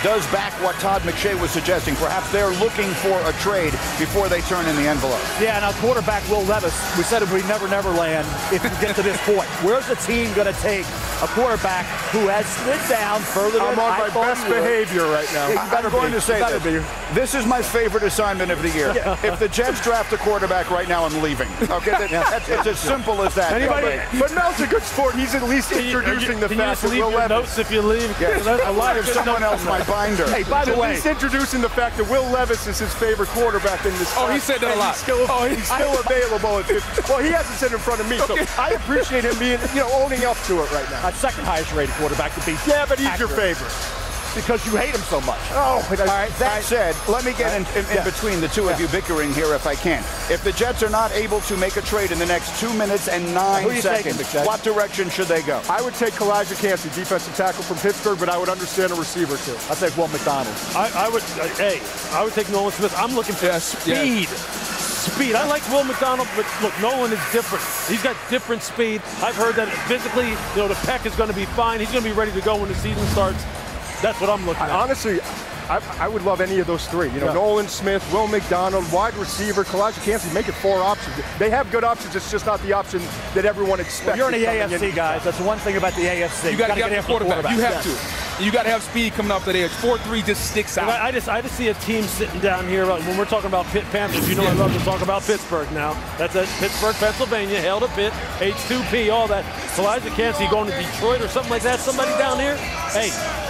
does back what Todd McShay was suggesting. Perhaps they're looking for a trade before they turn in the envelope. Yeah, now quarterback Will Levis, we said it would be never land if you get to this point. Where's the team going to take a quarterback who has slid down further than I'm on my best behavior right now. Yeah, I'm going to say this is my favorite assignment of the year. Yeah. If the Jets draft a quarterback right now, I'm leaving. Okay, it's as simple as that. But Mel's a good sport. He's at least introducing the fact that Will Levis. Notes if you leave. Yeah. A lot of someone else my binder. Hey, by the way, he's introducing the fact that Will Levis is his favorite quarterback in this. Oh, he said that a lot. He's still available. Well, he hasn't said in front of me, so I appreciate him being, owning up to it right now. Second highest rated quarterback to be. Yeah, but he's your favorite. Because you hate him so much. All right, that said, let me get in between the two of you bickering here if I can. If the Jets are not able to make a trade in the next 2 minutes and 9 seconds, what direction should they go? I would take Kalijah Cansey, defensive tackle from Pittsburgh, but I would understand a receiver too. I'd take Will McDonald. I would take Nolan Smith. I'm looking for speed. Speed. I like Will McDonald, but look, Nolan is different. He's got different speed. I've heard that physically, the pec is going to be fine. He's going to be ready to go when the season starts. That's what I'm looking at. Honestly, I would love any of those three. Nolan Smith, Will McDonald, wide receiver, Kalijah Cansey. Make it 4 options. They have good options. It's just not the option that everyone expects. Well, you're in the AFC, guys. That's one thing about the AFC. You got to get a quarterback. You have to. You got to have speed coming off that edge. 4-3 just sticks out. I just see a team sitting down here. When we're talking about Pitt Panthers, I love to talk about Pittsburgh now. That's at Pittsburgh, Pennsylvania. Hail to Pitt, H2P, all that. Kalijah Cansey going to Detroit or something like that. Somebody down here. Hey.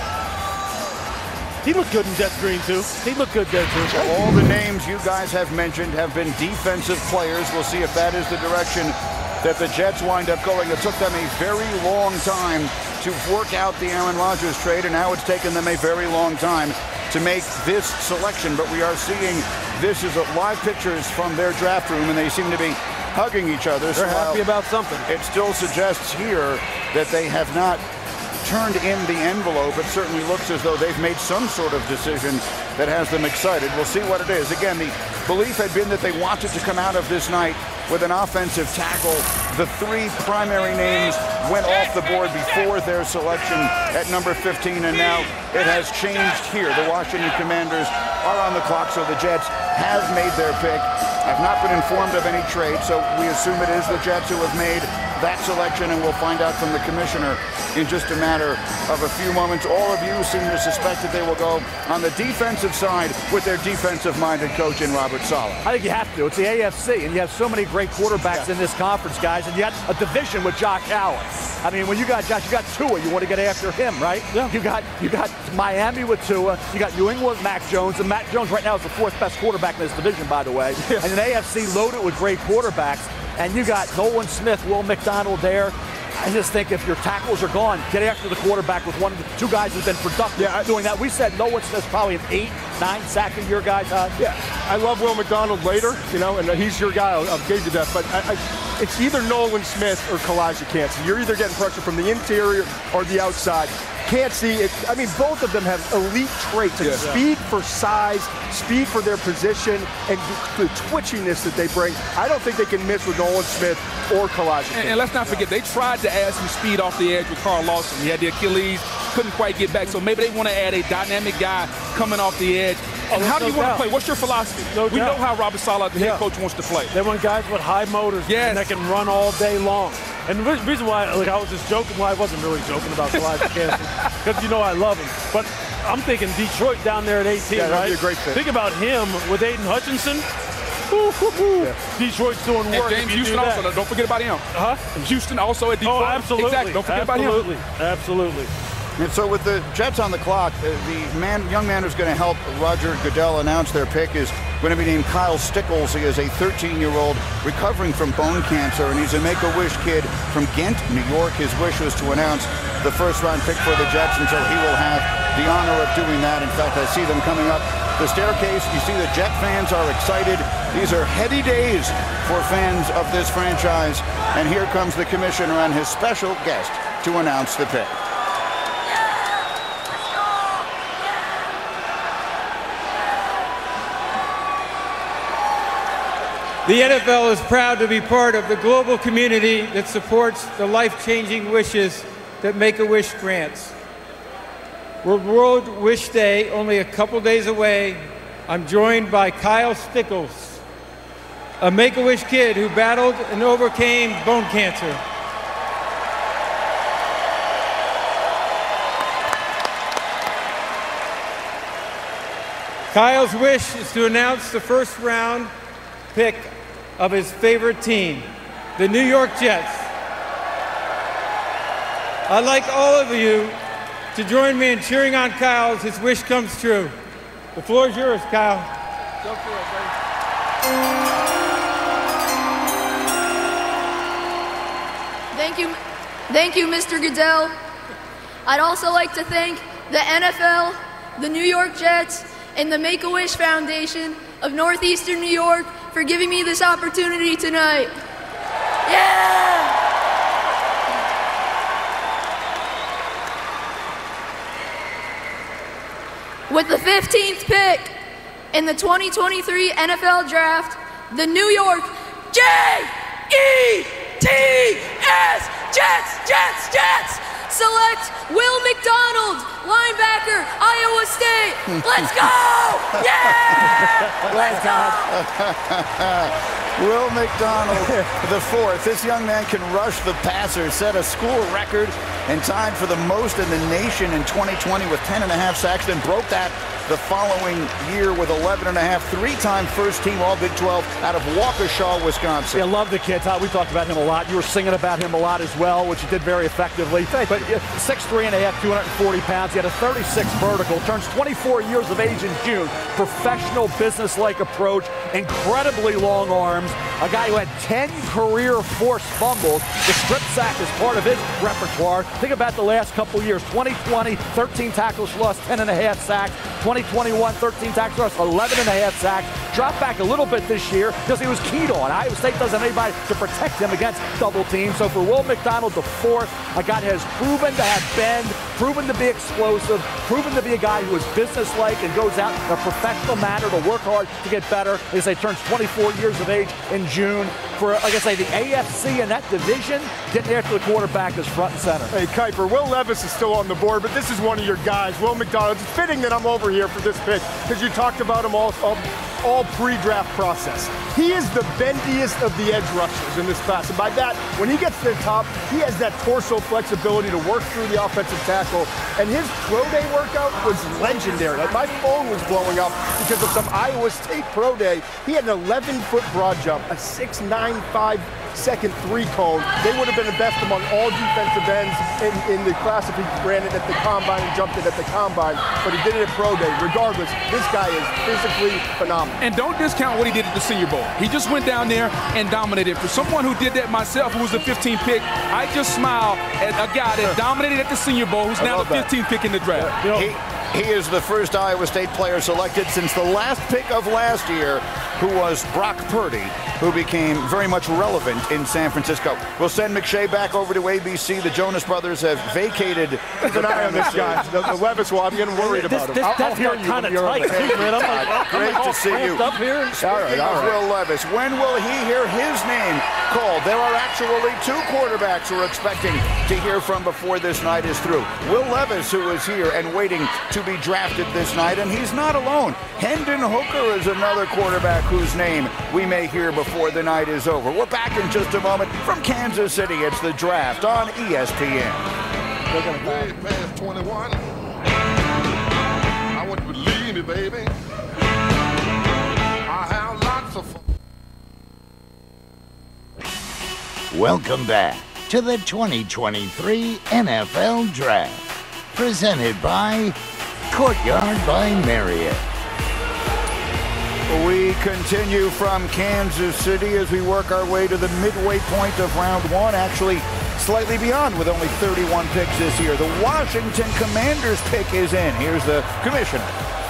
He looked good in Jets green, too. He looked good there, too. All the names you guys have mentioned have been defensive players. We'll see if that is the direction that the Jets wind up going. It took them a very long time to work out the Aaron Rodgers trade, and now it's taken them a very long time to make this selection. But we are seeing this is live pictures from their draft room, and they seem to be hugging each other. They're happy about something. It still suggests here that they have not turned in the envelope. It certainly looks as though they've made some sort of decision that has them excited. We'll see what it is. Again, the belief had been that they wanted to come out of this night with an offensive tackle. The 3 primary names went off the board before their selection at number 15, and now it has changed here. The Washington Commanders are on the clock, so the Jets have made their pick. I've not been informed of any trade, so we assume it is the Jets who have made that selection, and we'll find out from the commissioner in just a matter of a few moments. All of you seem to suspect that they will go on the defensive side with their defensive-minded coach in Robert Saleh. I think you have to. It's the AFC, and you have so many great quarterbacks in this conference, guys, and you got a division with Josh Allen. I mean, when you got Josh, you got Tua. You want to get after him, right? Yeah. You got Miami with Tua. You got New England with Mac Jones, and Mac Jones right now is the 4th best quarterback in this division, by the way. Yeah. And an AFC loaded with great quarterbacks. And you got Nolan Smith, Will McDonald there. I just think if your tackles are gone, get after the quarterback with 1 of the 2 guys who've been productive doing that. We said Nolan Smith's probably an 8-9 sack a year guy, Todd. Yeah, I love Will McDonald later, and he's your guy. I'll give you that. But it's either Nolan Smith or Kalijah Cansey. You're either getting pressure from the interior or the outside. Cansey, both of them have elite traits. Speed for size, speed for their position, and the twitchiness that they bring. I don't think they can miss with Nolan Smith or Kalijah Cansey. And let's not forget, they tried to add some speed off the edge with Carl Lawson. He had the Achilles, couldn't quite get back. So maybe they want to add a dynamic guy coming off the edge. And how do you want to play? What's your philosophy? We know how Robert Saleh, the head coach, wants to play. They want guys with high motors and that can run all day long. And the reason why, I was just joking, I wasn't really joking about Kalijah Cansey, because I love him. But I'm thinking Detroit down there at 18, that'd right? be a great fit. Think about him with Aiden Hutchinson. Detroit's doing work. And James Houston also, don't forget about him. Houston also at Detroit. Oh, absolutely. Exactly. Don't forget about him. Absolutely. And so with the Jets on the clock, the young man who's going to help Roger Goodell announce their pick is going to be named Kyle Stickles. He is a 13-year-old recovering from bone cancer, and he's a Make-A-Wish kid from Ghent, New York. His wish was to announce the first-round pick for the Jets, and so he will have the honor of doing that. In fact, I see them coming up the staircase. You see the Jet fans are excited. These are heady days for fans of this franchise, and here comes the commissioner and his special guest to announce the pick. The NFL is proud to be part of the global community that supports the life-changing wishes that Make-A-Wish grants. World Wish Day only a couple days away, I'm joined by Kyle Stickles, a Make-A-Wish kid who battled and overcame bone cancer. Kyle's wish is to announce the first round pick of his favorite team, the New York Jets. I'd like all of you to join me in cheering on Kyle as his wish comes true. The floor is yours, Kyle. Go for it, buddy. Thank you, Mr. Goodell. I'd also like to thank the NFL, the New York Jets, and the Make-A-Wish Foundation of Northeastern New York for giving me this opportunity tonight. Yeah! With the 15th pick in the 2023 NFL Draft, the New York Jets, Jets, select Will McDonald, linebacker, Iowa State. Let's go! Yeah! Let's go! Will McDonald, the fourth. This young man can rush the passer, set a school record, and tied for the most in the nation in 2020 with 10.5 sacks, then broke that the following year with 11.5, three-time first-team All-Big 12 out of Waukesha, Wisconsin. Yeah, love the kid, Todd. We talked about him a lot. You were singing about him a lot as well, which you did very effectively. But 6'3.5", 240 pounds. He had a 36 vertical. Turns 24 years of age in June. Professional, business-like approach. Incredibly long arms. A guy who had 10 career forced fumbles. The strip sack is part of his repertoire. Think about the last couple years. 2020, 13 tackles lost, 10.5 sacks. 2021, 13 tackles lost, 11.5 sacks. Dropped back a little bit this year because he was keyed on. Iowa State doesn't have anybody to protect him against double teams. So for Will McDonald, the fourth, a guy has proven to have bend, proven to be explosive, proven to be a guy who is businesslike and goes out in a professional manner to work hard to get better. As he turns 24 years of age in June. For, like I say, the AFC in that division, getting after the quarterback is front and center. Hey, Kuiper, Will Levis is still on the board, but this is one of your guys, Will McDonald. It's fitting that I'm over here for this pick because you talked about him all pre-draft process. He is the bendiest of the edge rushers in this class, and by that, when he gets to the top, he has that torso flexibility to work through the offensive tackle, and his pro day workout was legendary. Like, my phone was blowing up because of some Iowa State pro day. He had an 11-foot broad jump, a 6.95 second three cone. They would have been the best among all defensive ends in the class if he ran it at the combine and jumped it at the combine, but he did it at pro day. Regardless, this guy is physically phenomenal. And don't discount what he did at the Senior Bowl. He just went down there and dominated. For someone who did that myself, who was the 15th pick, I just smile at a guy that dominated at the Senior Bowl, who's now the 15th pick in the draft. He is the first Iowa State player selected since the last pick of last year, who was Brock Purdy, who became very much relevant in San Francisco. We'll send McShay back over to ABC. The Jonas Brothers have vacated. Keep an eye on this guy. The Levis, well, I'm getting worried about him. That's kind of tight, too, man. Great to see you. Up here. Speaking of Will Levis, when will he hear his name called? There are actually two quarterbacks we're expecting to hear from before this night is through. Will Levis, who is here and waiting to be drafted this night, and he's not alone. Hendon Hooker is another quarterback whose name we may hear before the night is over. We're back in just a moment from Kansas City. It's the draft on ESPN. Way past 21. I want you to believe me, baby. I have lots of fun. Welcome back to the 2023 NFL Draft, presented by Courtyard by Marriott. We continue from Kansas City as we work our way to the midway point of round one, actually slightly beyond with only 31 picks this year. The Washington Commanders pick is in. Here's the commissioner.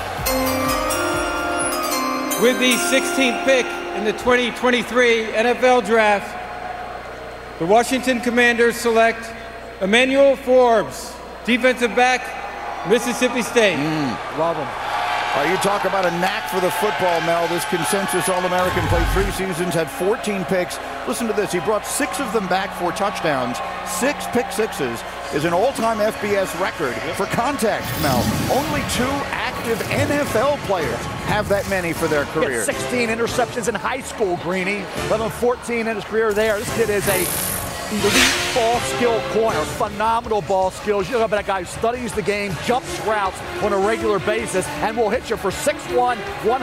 With the 16th pick in the 2023 NFL Draft, the Washington Commanders select Emmanuel Forbes, defensive back, Mississippi State. Love him. You talk about a knack for the football, Mel. This consensus All-American played 3 seasons, had 14 picks. Listen to this. He brought 6 of them back for touchdowns. 6 pick sixes is an all-time FBS record for contact, Mel. Only 2 active NFL players have that many for their career. 16 interceptions in high school, Greeny. Let alone 14 in his career there. This kid is a elite ball skill corner, phenomenal ball skills. You know about a guy who studies the game, jumps routes on a regular basis, and will hit you for 6'1",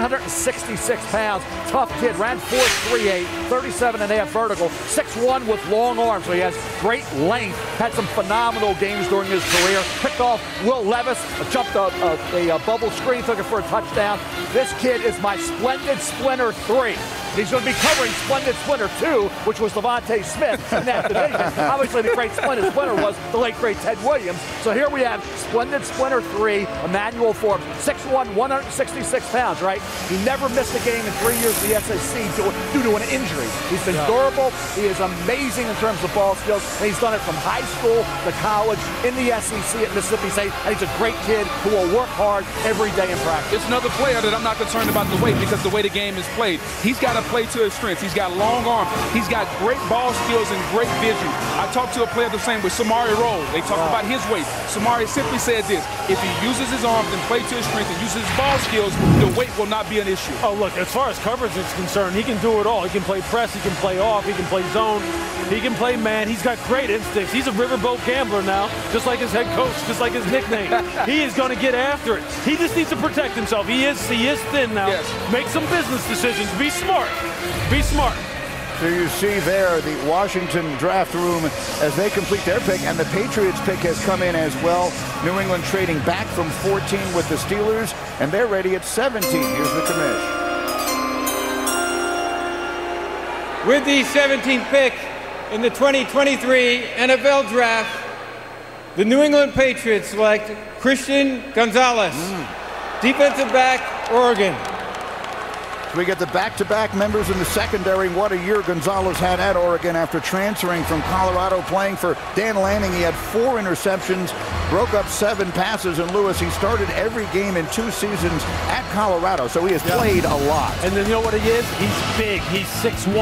166 pounds. Tough kid, ran 4.38, 37.5 vertical, 6'1" with long arms, so he has great length. Had some phenomenal games during his career. Picked off Will Levis, jumped a bubble screen, took it for a touchdown. This kid is my Splendid Splinter 3. He's going to be covering Splendid Splinter 2, which was Devontae Smith in that division. Obviously, the great Splendid Splinter was the late, great Ted Williams. So here we have Splendid Splinter 3, Emmanuel Forbes, 6'1", 166 pounds, right? He never missed a game in 3 years of the SEC due to an injury. He's been durable. He is amazing in terms of ball skills. And he's done it from high school to college in the SEC at Mississippi State. And he's a great kid who will work hard every day in practice. It's another player that I'm not concerned about the weight, because the way the game is played. He's got to play to his strengths. He's got long arms. He's got great ball skills and great vision. I talked to a player the same with Samari Rolle. They talked about his weight. Samari simply said this: if he uses his arms and play to his strength and uses his ball skills, the weight will not be an issue. Oh, look, as far as coverage is concerned, he can do it all. He can play press, he can play off, he can play zone, he can play man. He's got great instincts. He's a riverboat gambler now, just like his head coach, just like his nickname. He is going to get after it. He just needs to protect himself. He is thin now. Yes. Make some business decisions. Be smart. Be smart. So you see there the Washington draft room as they complete their pick, and the Patriots pick has come in as well. New England trading back from 14 with the Steelers, and they're ready at 17. Here's the commish. With the 17th pick in the 2023 NFL Draft, the New England Patriots select Christian Gonzalez, defensive back, Oregon. We get the back-to-back members in the secondary. What a year Gonzalez had at Oregon after transferring from Colorado, playing for Dan Lanning. He had 4 interceptions, broke up 7 passes, and Lewis, he started every game in 2 seasons at Colorado, so he has played a lot. And then you know what he is? He's big. He's 6'1",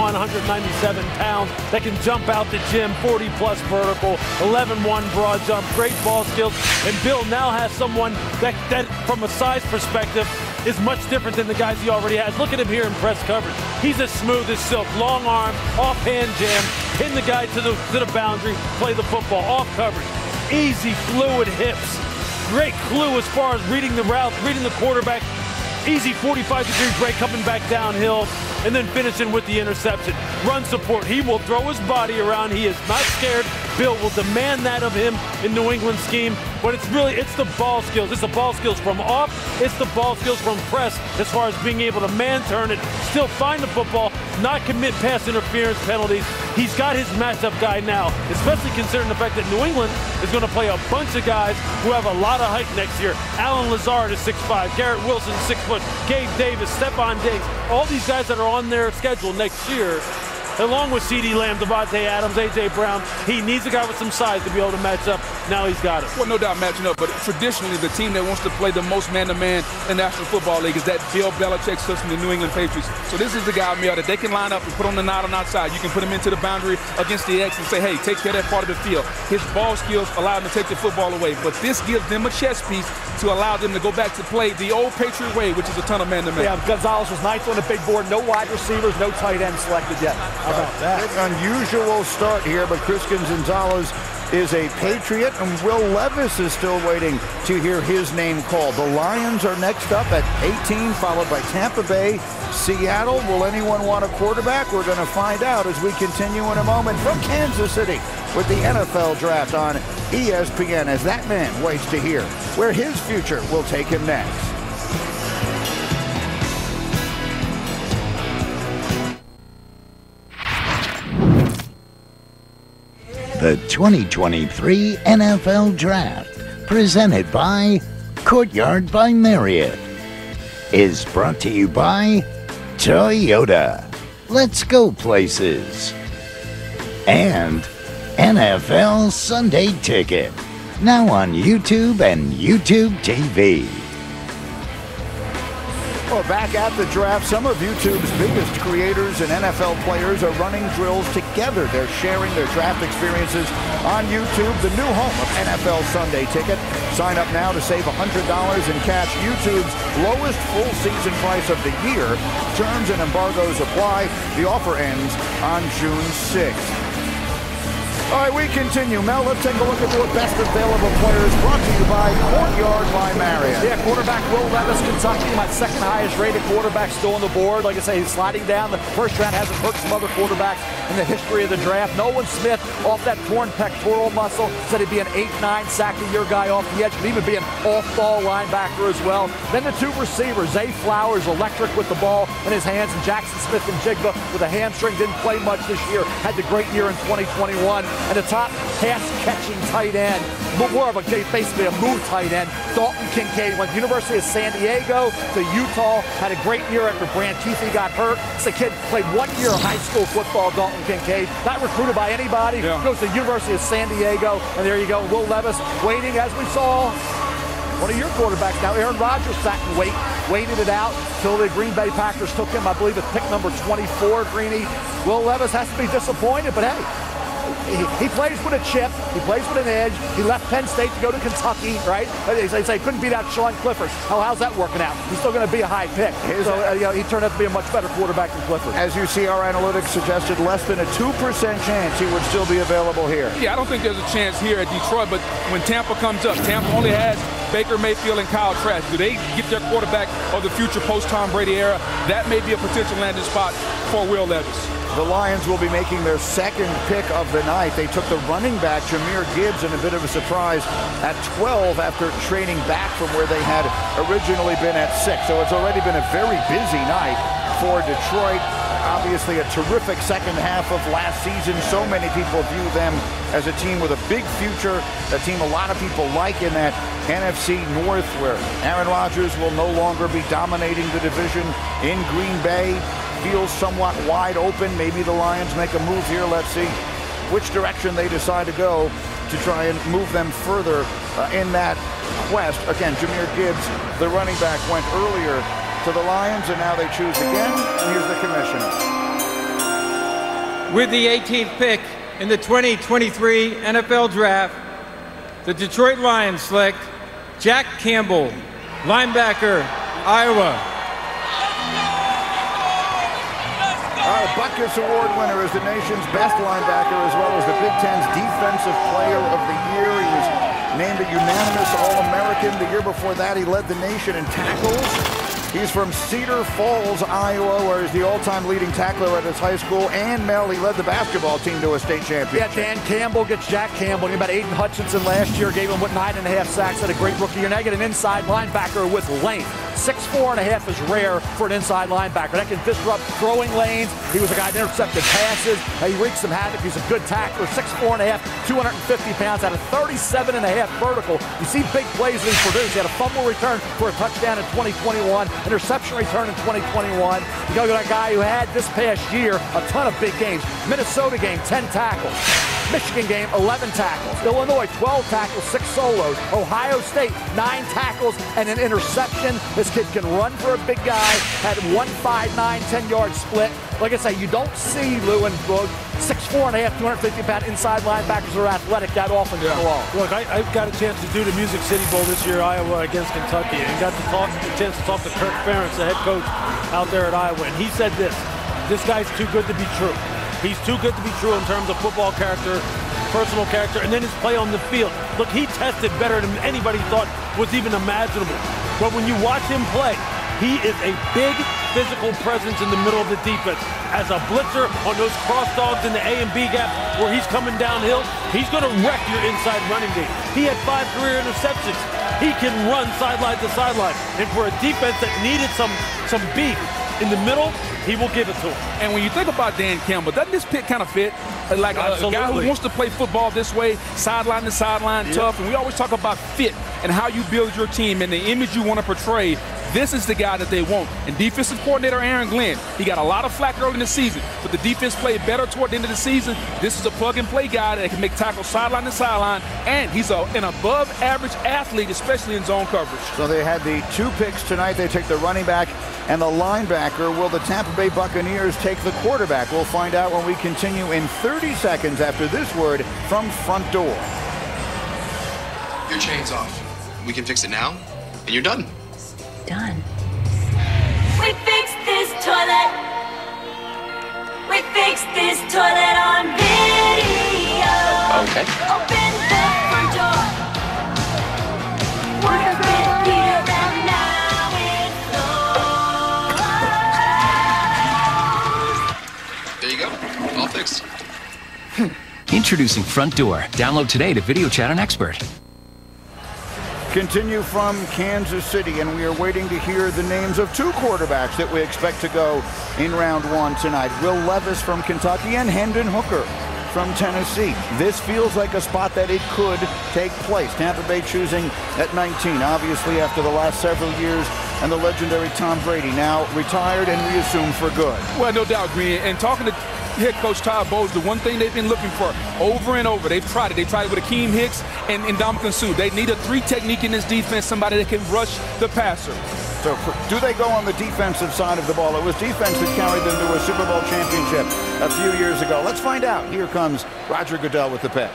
197 pounds, that can jump out the gym, 40-plus vertical, 11-1 broad jump, great ball skills. And Bill now has someone that from a size perspective, is much different than the guys he already has. Look at him here in press coverage. He's as smooth as silk. Long arm, offhand jam, pin the guy to the boundary, play the football, off coverage. Easy, fluid hips. Great clue as far as reading the route, reading the quarterback. Easy 45-degree break coming back downhill, and then finishing with the interception. Run support. He will throw his body around. He is not scared. Bill will demand that of him in New England's scheme, but it's the ball skills. It's the ball skills from off. It's the ball skills from press as far as being able to man turn it, still find the football, not commit pass interference penalties. He's got his matchup guy now, especially considering the fact that New England is going to play a bunch of guys who have a lot of height next year. Alan Lazard is 6'5", Garrett Wilson is 6 foot, Gabe Davis, Stephon Diggs, all these guys that are on their schedule next year, along with CeeDee Lamb, Devontae Adams, A.J. Brown. He needs a guy with some size to be able to match up. Now he's got it. Well, no doubt matching up, but traditionally the team that wants to play the most man-to-man in the National Football League is that Bill Belichick system, the New England Patriots. So this is the guy, Mel, that they can line up and put on the knot on outside. You can put him into the boundary against the X and say, hey, take care of that part of the field. His ball skills allow him to take the football away, but this gives them a chess piece to allow them to go back to play the old Patriot way, which is a ton of man-to-man. Yeah, Gonzalez was 9th on the big board. No wide receivers, no tight end selected yet. How about that? Unusual start here, but Christian Gonzalez is a Patriot, and Will Levis is still waiting to hear his name called. The Lions are next up at 18, followed by Tampa Bay, Seattle. Will anyone want a quarterback? We're going to find out as we continue in a moment from Kansas City with the NFL Draft on ESPN, as that man waits to hear where his future will take him next. The 2023 NFL Draft, presented by Courtyard by Marriott, is brought to you by Toyota. Let's go places. And NFL Sunday Ticket, now on YouTube and YouTube TV. Well, back at the draft, some of YouTube's biggest creators and NFL players are running drills together. They're sharing their draft experiences on YouTube, the new home of NFL Sunday Ticket. Sign up now to save $100 and catch YouTube's lowest full season price of the year. Terms and embargoes apply. The offer ends on June 6th. All right, we continue. Mel, let's take a look at your best available players, brought to you by Courtyard by Marriott. Yeah, quarterback Will Levis, Kentucky, my second highest rated quarterback still on the board. Like I say, he's sliding down. The first round hasn't hurt some other quarterbacks in the history of the draft. Nolan Smith, off that torn pectoral muscle, said he'd be an 8-9 sack-a-year guy off the edge, could even be an off-ball linebacker as well. Then the two receivers, Zay Flowers, electric with the ball in his hands, and Jackson Smith and Jigba with a hamstring, didn't play much this year, had the great year in 2021. And the top pass-catching tight end, more of a basically a move tight end, Dalton Kincaid, went to the University of San Diego to Utah, had a great year after Brand Keithy got hurt. The kid played 1 year of high school football, Dalton Kincaid, not recruited by anybody, goes to the University of San Diego, and there you go, Will Levis waiting, as we saw. One of your quarterbacks now, Aaron Rodgers, sat and waited it out till the Green Bay Packers took him, I believe, at pick number 24, Greeny. Will Levis has to be disappointed, but hey, he plays with a chip. He plays with an edge. He left Penn State to go to Kentucky, right? They say he couldn't beat out Sean Clifford. How's that working out? He's still going to be a high pick. So he turned out to be a much better quarterback than Clifford. As you see, our analytics suggested less than a 2% chance he would still be available here. Yeah, I don't think there's a chance here at Detroit, but when Tampa comes up, Tampa only has Baker Mayfield and Kyle Trask. Do they get their quarterback of the future post-Tom Brady era? That may be a potential landing spot for Will Levis. The Lions will be making their second pick of the night. They took the running back, Jahmyr Gibbs, in a bit of a surprise at 12 after trading back from where they had originally been at 6. So it's already been a very busy night for Detroit. Obviously a terrific second half of last season. So many people view them as a team with a big future, a team a lot of people like in that NFC North, where Aaron Rodgers will no longer be dominating the division in Green Bay. Feels somewhat wide open. Maybe the Lions make a move here. Let's see which direction they decide to go to try and move them further in that quest. Again, Jahmyr Gibbs, the running back, went earlier to the Lions, and now they choose again. And here's the commissioner. With the 18th pick in the 2023 NFL Draft, the Detroit Lions select Jack Campbell, linebacker, Iowa. Our Butkus Award winner is the nation's best linebacker, as well as the Big Ten's Defensive Player of the Year. He was named a unanimous All-American. The year before that, he led the nation in tackles. He's from Cedar Falls, Iowa, where he's the all-time leading tackler at his high school. And Mel, he led the basketball team to a state championship. Yeah, Dan Campbell gets Jack Campbell. About Aiden Hutchinson last year gave him 9.5 sacks, had a great rookie year. Now get an inside linebacker with length. 6'4.5" is rare for an inside linebacker. That can disrupt throwing lanes. He was a guy that intercepted passes. He wreaks some havoc. He's a good tackler. 6'4.5", 250 pounds, out of 37.5 vertical. You see big plays that he's produced. He had a fumble return for a touchdown in 2021. Interception return in 2021. You go to that guy who had this past year a ton of big games. Minnesota game, 10 tackles. Michigan game, 11 tackles. Illinois, 12 tackles, 6 solos. Ohio State, 9 tackles and an interception. This kid can run for a big guy. Had 1.59, 10-yard split. Like I say, you don't see Lewin 6'4.5", 250-pound inside linebackers who are athletic that often. Look, I got a chance to do the Music City Bowl this year, Iowa against Kentucky, and got the chance to talk to Kirk Ferentz, the head coach out there at Iowa, and he said this guy's too good to be true. He's too good to be true in terms of football character, personal character, and then his play on the field. Look, he tested better than anybody thought was even imaginable. But when you watch him play, he is a big physical presence in the middle of the defense. As a blitzer on those cross dogs in the A and B gap where he's coming downhill, he's going to wreck your inside running game. He had 5 career interceptions. He can run sideline to sideline. And for a defense that needed some beef in the middle, he will give it to him. And when you think about Dan Campbell, doesn't this pick kind of fit? Like a guy who wants to play football this way, sideline to sideline, tough. And we always talk about fit and how you build your team and the image you want to portray. This is the guy that they want. And defensive coordinator Aaron Glenn, he got a lot of flack early in the season, but the defense played better toward the end of the season. This is a plug-and-play guy that can make tackles sideline to sideline, and he's an above-average athlete, especially in zone coverage. So they had the 2 picks tonight. They take the running back and the linebacker. Will the Tampa Bay Buccaneers take the quarterback? We'll find out when we continue in 30 seconds after this word from Front Door. Your chain's off. We can fix it now, and you're done. Done. We fixed this toilet. We fixed this toilet on video. Okay. Open the front door. We're with Peter and now it's closed. There you go. All fixed. Introducing Front Door. Download today to video chat on Expert. Continue from Kansas City, and we are waiting to hear the names of two quarterbacks that we expect to go in round one tonight. Will Levis from Kentucky and Hendon Hooker from Tennessee. This feels like a spot that it could take place. Tampa Bay choosing at 19, obviously after the last several years, and the legendary Tom Brady now retired and we assume for good. Well, no doubt, Green. And talking to head coach Todd Bowles, the one thing they've been looking for over and over, they've tried it. They tried it with Akeem Hicks and Ndamukong Suh. They need a 3 technique in this defense, somebody that can rush the passer. So do they go on the defensive side of the ball? It was defense that carried them to a Super Bowl championship a few years ago. Let's find out. Here comes Roger Goodell with the pick.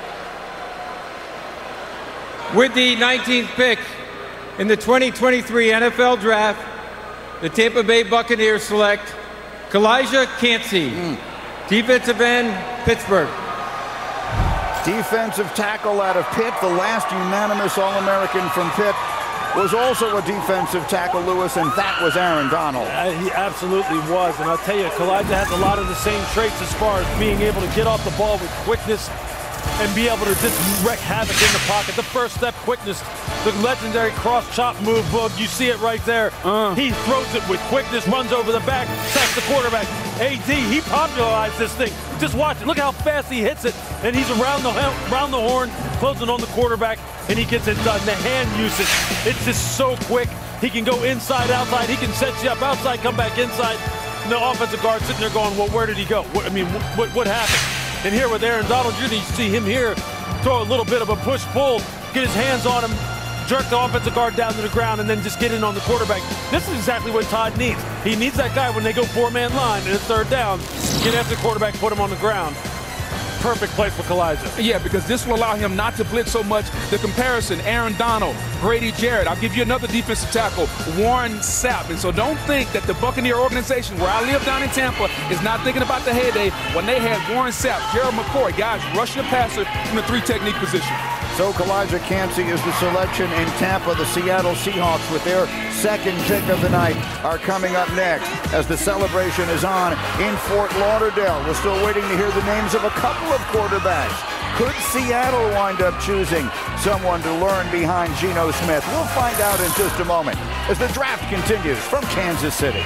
With the 19th pick in the 2023 NFL Draft, the Tampa Bay Buccaneers select Kalijah Kancey, defensive end, Pittsburgh. Defensive tackle out of Pitt, the last unanimous All-American from Pitt was also a defensive tackle, Lewis, and that was Aaron Donald. He absolutely was, and I'll tell you, Kalijah has a lot of the same traits as far as being able to get off the ball with quickness and be able to just wreak havoc in the pocket. The first step quickness, the legendary cross-chop move, you see it right there. He throws it with quickness, runs over the back, sacks the quarterback. AD, he popularized this thing. Just watch it. Look how fast he hits it. And he's around the horn, closing on the quarterback, and he gets it done. The hand usage, it's just so quick. He can go inside, outside. He can set you up outside, come back inside. And the offensive guard sitting there going, well, where did he go? What happened? And here with Aaron Donald, you're going to see him here throw a little bit of a push-pull, get his hands on him, jerk the offensive guard down to the ground, and then just get in on the quarterback. This is exactly what Todd needs. He needs that guy when they go 4-man line and it's third down. Get after the quarterback, put him on the ground. Perfect play for Kalijah. Yeah, because this will allow him not to blitz so much. The comparison, Aaron Donald, Grady Jarrett. I'll give you another defensive tackle, Warren Sapp. And so don't think that the Buccaneer organization, where I live down in Tampa, is not thinking about the heyday when they had Warren Sapp, Gerald McCoy, guys rushing the passer from the 3 technique position. So Kalijah Kancey is the selection in Tampa. The Seattle Seahawks, with their second pick of the night, are coming up next as the celebration is on in Fort Lauderdale. We're still waiting to hear the names of a couple of quarterbacks. Could Seattle wind up choosing someone to learn behind Geno Smith? We'll find out in just a moment as the draft continues from Kansas City.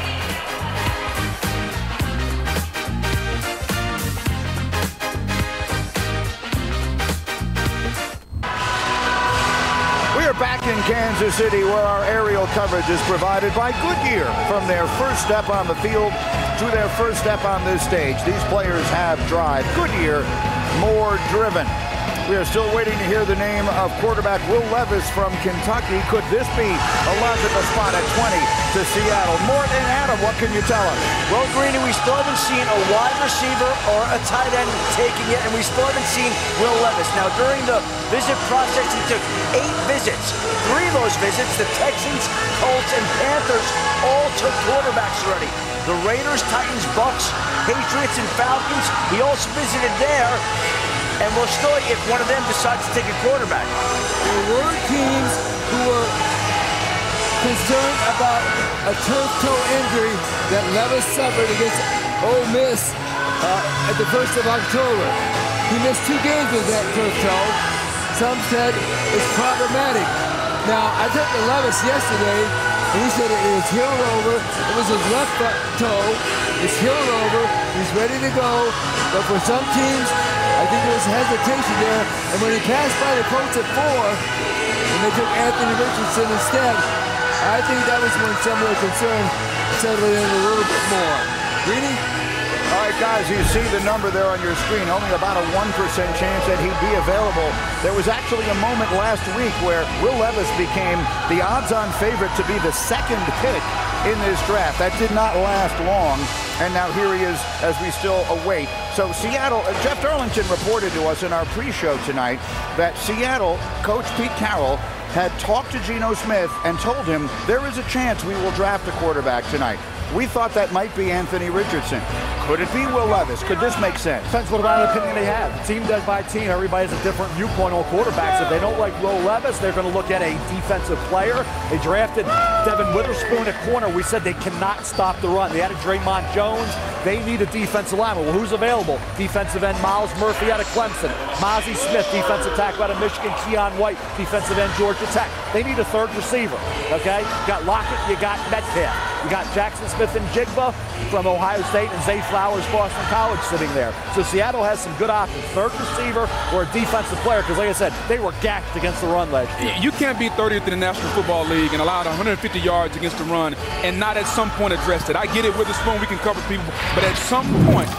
Back in Kansas City, where our aerial coverage is provided by Goodyear. From their first step on the field to their first step on this stage, these players have drive. Goodyear, more driven. We are still waiting to hear the name of quarterback Will Levis from Kentucky. Could this be a logical spot at 20 to Seattle? Mort and Adam, what can you tell us? Well, Greeny, we still haven't seen a wide receiver or a tight end taking it, and we still haven't seen Will Levis. Now, during the visit process, he took 8 visits. 3 of those visits, the Texans, Colts, and Panthers all took quarterbacks already. The Raiders, Titans, Bucks, Patriots, and Falcons, he also visited there. And we'll still, if one of them decides to take a quarterback. There were teams who were concerned about a turf toe injury that Levis suffered against Ole Miss at the 1st of October. He missed 2 games with that turf toe. Some said it's problematic. Now, I talked to Levis yesterday, and he said it was healed over. It was his left toe. It's healed over. He's ready to go. But for some teams, I think there was hesitation there, and when he passed by the Colts at 4, and they took Anthony Richardson instead, I think that was when some of the concern settled in a little bit more. Greeny? All right, guys, you see the number there on your screen, only about a 1% chance that he'd be available. There was actually a moment last week where Will Levis became the odds-on favorite to be the 2nd pick in this draft. That did not last long, and now here he is as we still await. So Seattle, Jeff Darlington reported to us in our pre-show tonight that Seattle coach Pete Carroll had talked to Geno Smith and told him there is a chance we will draft a quarterback tonight. We thought that might be Anthony Richardson. Could it be Will Levis? Could this make sense? Depends what about opinion they have. Team does by team. Everybody has a different viewpoint on quarterbacks. If they don't like Will Levis, they're going to look at a defensive player. They drafted Devin Witherspoon at corner. We said they cannot stop the run. They added Draymond Jones. They need a defensive lineman. Well, who's available? Defensive end Miles Murphy out of Clemson. Mozzie Smith, defensive tackle out of Michigan. Keon White, defensive end Georgia Tech. They need a third receiver, okay? You got Lockett, you got Metcalf. You got Jackson Smith and Jigba from Ohio State and Zay Flowers, Boston College, sitting there. So Seattle has some good options. Third receiver or a defensive player, because like I said, they were gacked against the run last year. You can't be 30th in the National Football League and allowed 150 yards against the run and not at some point address it. I get it with the spoon, we can cover people, but at some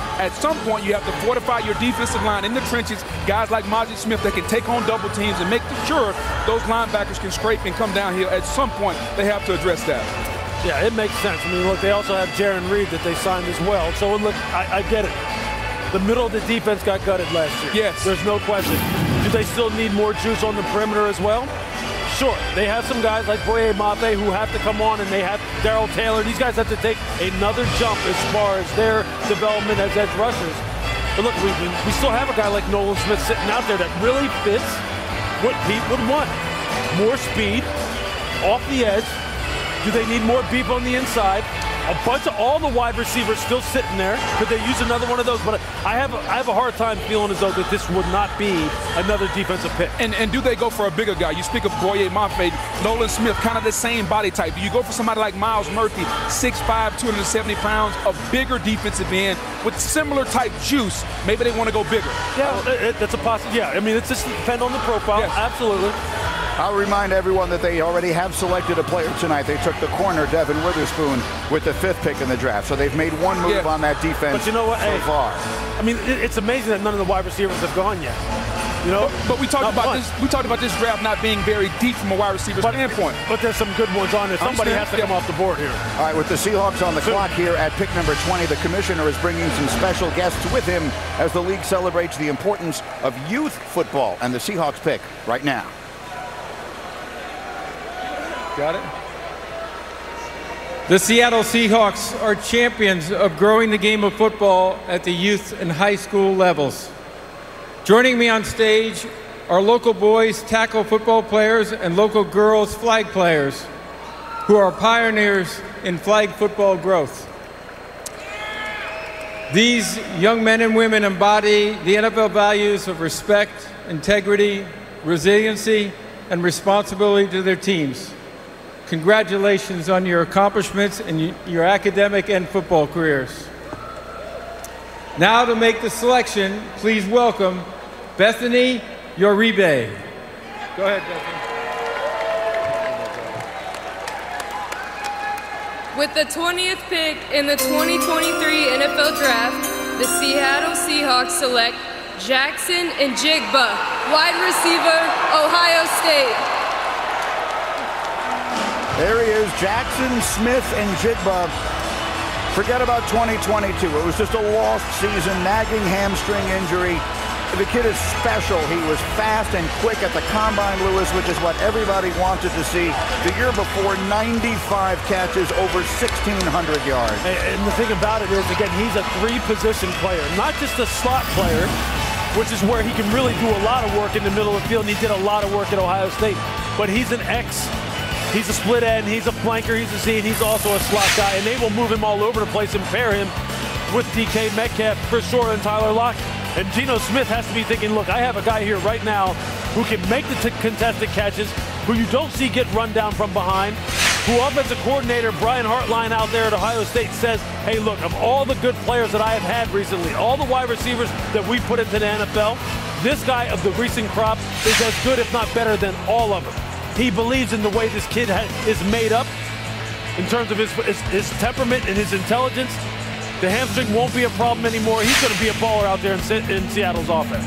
point you have to fortify your defensive line in the trenches, guys like Mozzie Smith that can take on double teams and make sure those linebackers can scrape and come downhill. At some point, they have to address that. Yeah, it makes sense. I mean, look, they also have Jaron Reed that they signed as well. So, look, I get it. The middle of the defense got gutted last year. Yes. There's no question. Do they still need more juice on the perimeter as well? Sure. They have some guys like Boye Mafe who have to come on, and they have Darrell Taylor. These guys have to take another jump as far as their development as edge rushers. But look, we still have a guy like Nolan Smith sitting out there that really fits what Pete would want. More speed, off the edge. Do they need more beef on the inside? A bunch of all the wide receivers still sitting there. Could they use another one of those? But I have a hard time feeling as though that this would not be another defensive pick. And do they go for a bigger guy? You speak of Boye Mafe, Nolan Smith, kind of the same body type. Do you go for somebody like Miles Murphy, 6'5", 270 pounds, a bigger defensive end with similar type juice? Maybe they want to go bigger. Yeah, that's a possibility. Yeah, I mean, it just depends on the profile. Yes. Absolutely. I'll remind everyone that they already have selected a player tonight. They took the corner, Devin Witherspoon, with the 5th pick in the draft. So they've made one move on that defense but you know what? so far. I mean, it's amazing that none of the wide receivers have gone yet. You know, but we talked about this. We talked about this draft not being very deep from a wide receiver standpoint. But there's some good ones on there. Somebody has to come off the board here. All right, with the Seahawks on the clock here at pick number 20, the commissioner is bringing some special guests with him as the league celebrates the importance of youth football. And the Seahawks pick right now. Got it? The Seattle Seahawks are champions of growing the game of football at the youth and high school levels. Joining me on stage are local boys tackle football players and local girls flag players who are pioneers in flag football growth. These young men and women embody the NFL values of respect, integrity, resiliency, and responsibility to their teams. Congratulations on your accomplishments in your academic and football careers. Now to make the selection, please welcome Bethany Uribe. Go ahead, Bethany. With the 20th pick in the 2023 NFL Draft, the Seattle Seahawks select Jackson Njigba, wide receiver, Ohio State. There he is, Jackson Smith and Njigba. Forget about 2022. It was just a lost season, nagging hamstring injury. The kid is special. He was fast and quick at the Combine, Lewis, which is what everybody wanted to see. The year before, 95 catches, over 1,600 yards. And the thing about it is, again, he's a three-position player, not just a slot player, which is where he can really do a lot of work in the middle of the field, and he did a lot of work at Ohio State. But he's an He's a split end, he's a flanker, he's a Z, and he's also a slot guy, and they will move him all over the place and pair him with DK Metcalf, Chris Shore, and Tyler Lockett. And Geno Smith has to be thinking, look, I have a guy here right now who can make the contested catches, who you don't see get run down from behind, who offensive coordinator Brian Hartline out there at Ohio State says, hey, look, of all the good players that I have had recently, all the wide receivers that we put into the NFL, this guy of the recent crop is as good, if not better, than all of them. He believes in the way this kid is made up in terms of his temperament and his intelligence. The hamstring won't be a problem anymore. He's going to be a baller out there in Seattle's offense.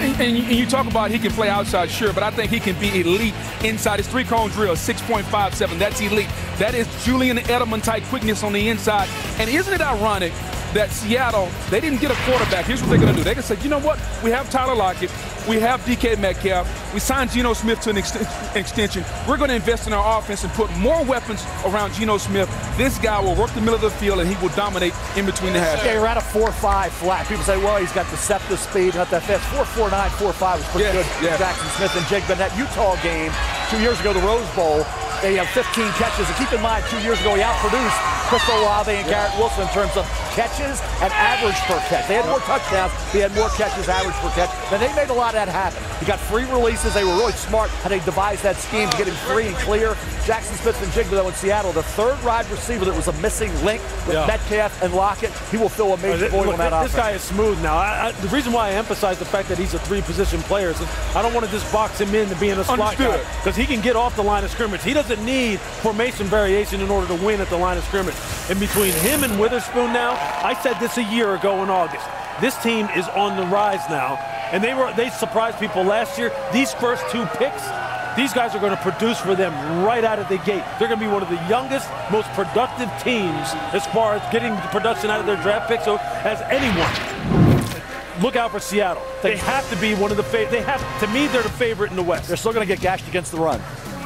And you talk about he can play outside, sure, but I think he can be elite inside. His three-cone drill, 6.57. That's elite. That is Julian Edelman-type quickness on the inside. And isn't it ironic that Seattle, they didn't get a quarterback? Here's what they're going to do. They're going to say, you know what? We have Tyler Lockett. We have DK Metcalf. We signed Geno Smith to an extension. We're going to invest in our offense and put more weapons around Geno Smith. This guy will work the middle of the field, and he will dominate in between the halves. Yeah, he ran a 4.5 flat. People say, well, he's got deceptive speed, not that fast. 4.49, 4.5 was pretty good. Yeah. Jackson Smith and Jigba. That Utah game 2 years ago, the Rose Bowl, they have 15 catches. And keep in mind, 2 years ago, he outproduced Chris Olave and Garrett Wilson in terms of catches and average per catch. They had more touchdowns. He had more catches, average per catch. And they made a lot of that happen. He got free releases. They were really smart how they devised that scheme to get him free and clear. Jackson Smith and Jigba, though, in Seattle, the third wide receiver that was a missing link with Metcalf and Lockett, he will fill a major void on that offense. This guy is smooth now. The reason why I emphasize the fact that he's a three-position player is I don't want to just box him into being a slot guy, because he can get off the line of scrimmage. He doesn't need formation variation in order to win at the line of scrimmage. And between him and Witherspoon now, I said this a year ago in August, this team is on the rise now. And they surprised people last year. These first two picks, these guys are going to produce for them right out of the gate. They're going to be one of the youngest, most productive teams as far as getting production out of their draft picks as anyone. Look out for Seattle. They have to be one of the to me, they're the favorite in the West. They're still going to get gashed against the run.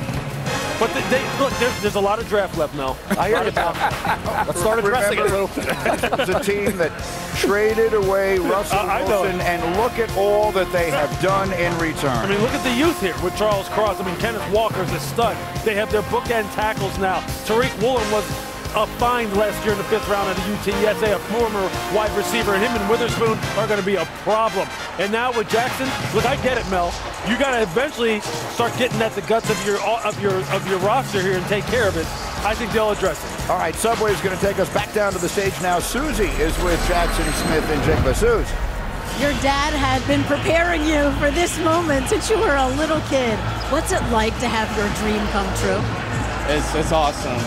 But look, there's a lot of draft left now. I hear you, Tom. Let's start addressing it, Lou. It's a team that traded away Russell Wilson, and look at all that they have done in return. I mean, look at the youth here with Charles Cross. I mean, Kenneth Walker's a stud. They have their bookend tackles now. Tariq Woolen was a find last year in the 5th round of the UTSA, a former wide receiver. Him and Witherspoon are going to be a problem. And now with Jackson, look, I get it, Mel. You got to eventually start getting at the guts of your roster here and take care of it. I think they'll address it. All right, Subway is going to take us back down to the stage now. Susie is with Jackson Smith and Jigba. Suze. Your dad had been preparing you for this moment since you were a little kid. What's it like to have your dream come true? It's awesome.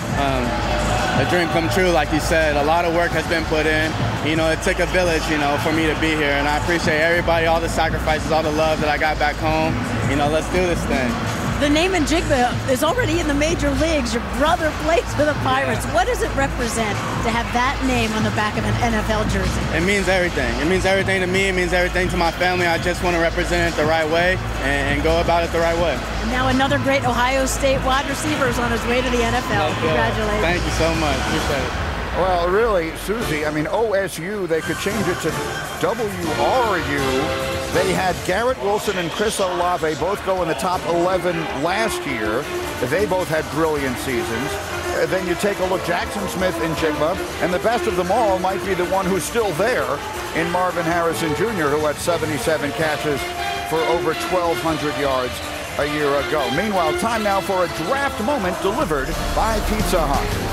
A dream come true, like you said. A lot of work has been put in. You know, it took a village, you know, for me to be here, and I appreciate everybody, all the sacrifices, all the love that I got back home. You know, let's do this thing. The name in Jigba is already in the major leagues. Your brother plays for the Pirates. What does it represent to have that name on the back of an NFL jersey? It means everything. It means everything to me. It means everything to my family. I just want to represent it the right way and go about it the right way. And now another great Ohio State wide receiver is on his way to the NFL. Congratulations. Thank you so much. Appreciate it. Well, really, Susie, I mean, OSU, they could change it to WRU. They had Garrett Wilson and Chris Olave both go in the top 11 last year. They both had brilliant seasons. Then you take a look, Jackson Smith and Jigba, and the best of them all might be the one who's still there in Marvin Harrison Jr., who had 77 catches for over 1,200 yards a year ago. Meanwhile, time now for a draft moment delivered by Pizza Hut.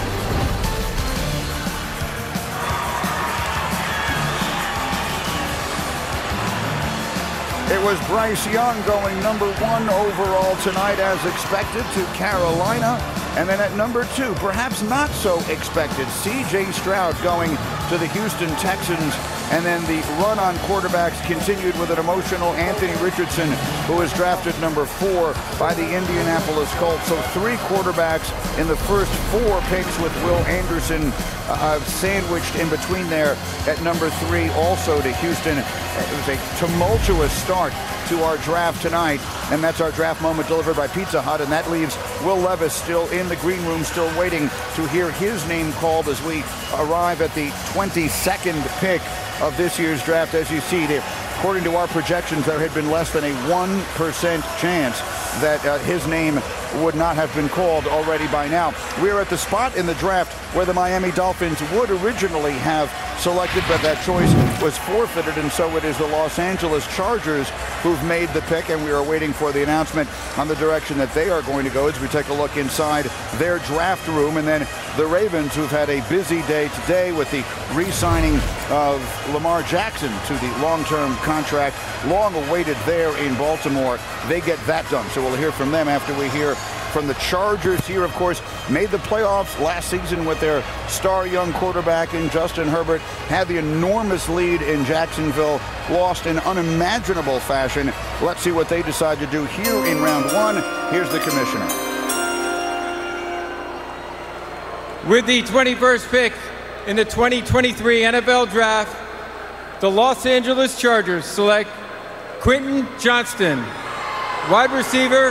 It was Bryce Young going number 1 overall tonight as expected to Carolina. And then at number 2, perhaps not so expected, C.J. Stroud going to the Houston Texans. And then the run on quarterbacks continued with an emotional Anthony Richardson, who was drafted number 4 by the Indianapolis Colts. So 3 quarterbacks in the first 4 picks, with Will Anderson sandwiched in between there at number 3 also to Houston. It was a tumultuous start to our draft tonight, and that's our draft moment delivered by Pizza Hut, and that leaves Will Levis still in the green room, still waiting to hear his name called as we arrive at the 22nd pick of this year's draft. As you see there, according to our projections, there had been less than a 1% chance that his name would not have been called already by now. We're at the spot in the draft where the Miami Dolphins would originally have selected, but that choice was forfeited, and so it is the Los Angeles Chargers who've made the pick, and we are waiting for the announcement on the direction that they are going to go as we take a look inside their draft room. And then the Ravens, who've had a busy day today with the re-signing of Lamar Jackson to the long-term contract, long awaited there in Baltimore. They get that done, so we'll hear from them after we hear from the Chargers here, of course, made the playoffs last season with their star young quarterback in Justin Herbert, had the enormous lead in Jacksonville, lost in unimaginable fashion. Let's see what they decide to do here in round one. Here's the commissioner. With the 21st pick in the 2023 NFL Draft, the Los Angeles Chargers select Quentin Johnston, wide receiver,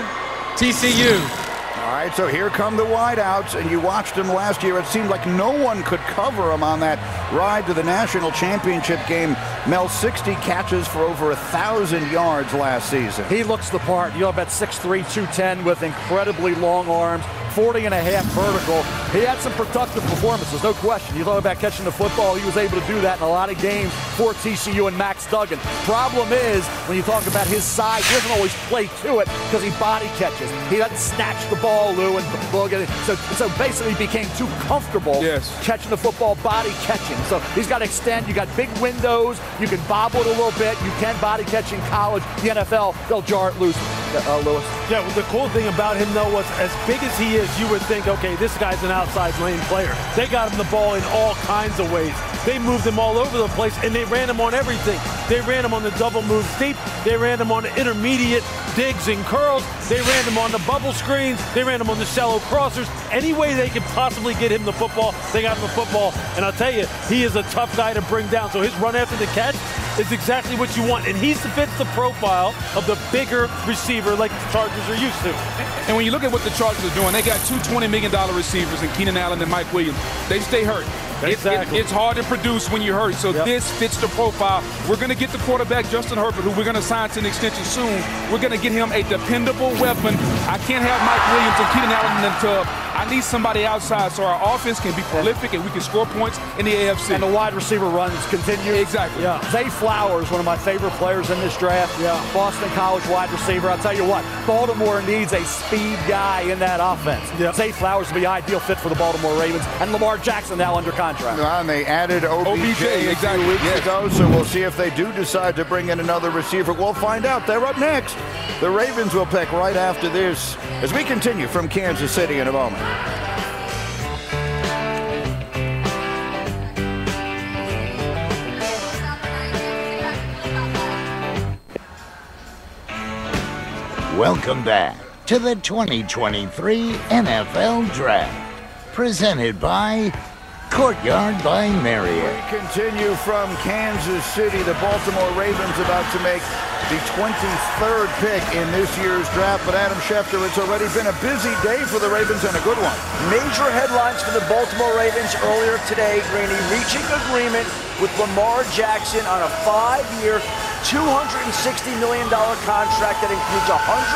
TCU. All right, so here come the wideouts, and you watched him last year. It seemed like no one could cover him on that ride to the national championship game. Mel, 60 catches for over 1,000 yards last season. He looks the part. You know, about 6'3", 210 with incredibly long arms. 40.5 vertical. He had some productive performances, no question. You thought about catching the football, he was able to do that in a lot of games for TCU and Max Duggan. Problem is, when you talk about his size, he doesn't always play to it because he body catches. He doesn't snatch the ball, Lou, and so basically he became too comfortable catching the football, body catching. So he's got to extend. You got big windows. You can bobble it a little bit. You can body catch in college. The NFL, they'll jar it loose. Lewis. Yeah, well, the cool thing about him, though, was as big as he is, you would think, okay, this guy's an outside lane player. They got him the ball in all kinds of ways. They moved him all over the place, and they ran him on everything. They ran him on the double move deep. They ran him on the intermediate digs and curls. They ran him on the bubble screens. They ran him on the shallow crossers. Any way they could possibly get him the football, they got him the football. And I'll tell you, he is a tough guy to bring down. So his run after the catch is exactly what you want. And he fits the profile of the bigger receiver like the Chargers are used to. And when you look at what the Chargers are doing, they got two $20 million receivers in Keenan Allen and Mike Williams. They stay hurt. Exactly. It's hard to produce when you're hurt. So this fits the profile. We're going to get the quarterback, Justin Herbert, who we're going to sign to an extension soon. We're going to get him a dependable weapon. I can't have Mike Williams and Keenan Allen in the tub. I need somebody outside so our offense can be prolific and we can score points in the AFC. And the wide receiver runs continue. Exactly. Yeah. Zay Flowers, one of my favorite players in this draft. Yeah. Boston College wide receiver. I'll tell you what, Baltimore needs a speed guy in that offense. Yep. Zay Flowers will be an ideal fit for the Baltimore Ravens. And Lamar Jackson now under contract. And they added OBJ a few weeks ago, so we'll see if they do decide to bring in another receiver. We'll find out. They're up next. The Ravens will pick right after this as we continue from Kansas City in a moment. Welcome back to the 2023 NFL Draft, presented by Courtyard by Marriott. We continue from Kansas City. The Baltimore Ravens about to make the 23rd pick in this year's draft. But Adam Schefter, it's already been a busy day for the Ravens and a good one. Major headlines for the Baltimore Ravens earlier today. Greeny reaching agreement with Lamar Jackson on a 5-year, $260 million contract that includes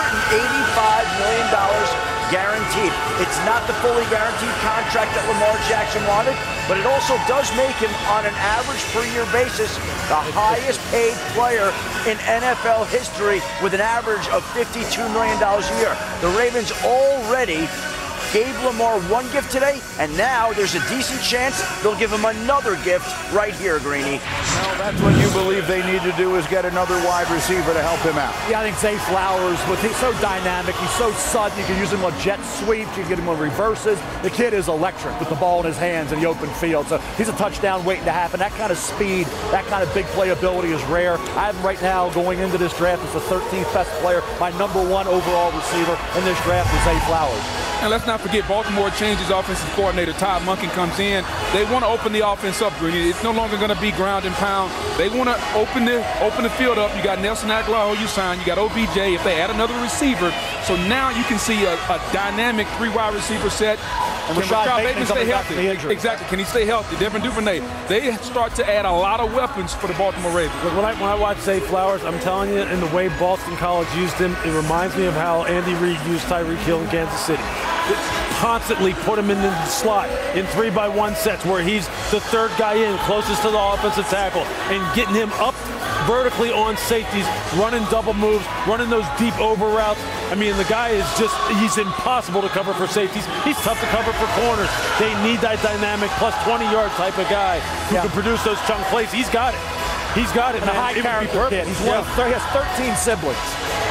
$185 million guaranteed. It's not the fully guaranteed contract that Lamar Jackson wanted, but it also does make him, on an average per year basis, the highest paid player in NFL history with an average of $52 million a year. The Ravens already gave Lamar one gift today, and now there's a decent chance they'll give him another gift right here, Greeny. Well, that's what you believe they need to do, is get another wide receiver to help him out. Yeah, I think Zay Flowers, he's so dynamic, he's so sudden, you can use him on jet sweeps, you can get him on reverses. The kid is electric with the ball in his hands in the open field, so he's a touchdown waiting to happen. That kind of speed, that kind of big playability is rare. I have him right now going into this draft as the 13th best player, my #1 overall receiver in this draft is Zay Flowers. And let's not forget, Baltimore changes offensive coordinator. Todd Monken comes in. They want to open the offense up, Greeny. It's no longer going to be ground and pound. They want to open the field up. You got Nelson Aguilar, who you signed. You got OBJ. If they add another receiver, so now you can see a dynamic 3-wide receiver set. And Can Rashad Bateman stay healthy? Exactly. Can he stay healthy? Devin Duvernay. They start to add a lot of weapons for the Baltimore Ravens. When I watch Zay Flowers, I'm telling you, in the way Boston College used him, it reminds me of how Andy Reid used Tyreek Hill in Kansas City. Constantly put him in the slot in 3-by-1 sets where he's the third guy in, closest to the offensive tackle, and getting him up vertically on safeties, running double moves, running those deep over routes. I mean, the guy is he's impossible to cover for safeties. He's tough to cover for corners. They need that dynamic plus 20-yard type of guy who can produce those chunk plays. He's got it. He's got it, and man. A high character kid. He has 13 siblings.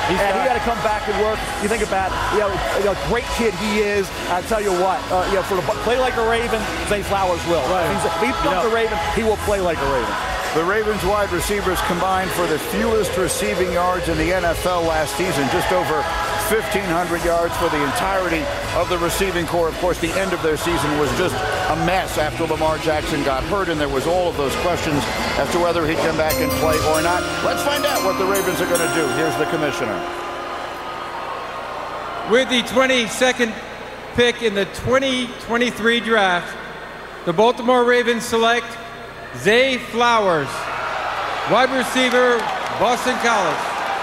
He got to come back and work. You think about, great kid he is. I tell you what, for to play like a Raven, Zay Flowers will. Right. If he becomes a Raven, he will play like a Raven. The Ravens wide receivers combined for the fewest receiving yards in the NFL last season, just over 1,500 yards for the entirety of the receiving corps. Of course, the end of their season was just a mess after Lamar Jackson got hurt, and there was all of those questions as to whether he'd come back and play or not. Let's find out what the Ravens are going to do. Here's the commissioner. With the 22nd pick in the 2023 draft, the Baltimore Ravens select Zay Flowers, wide receiver, Boston College.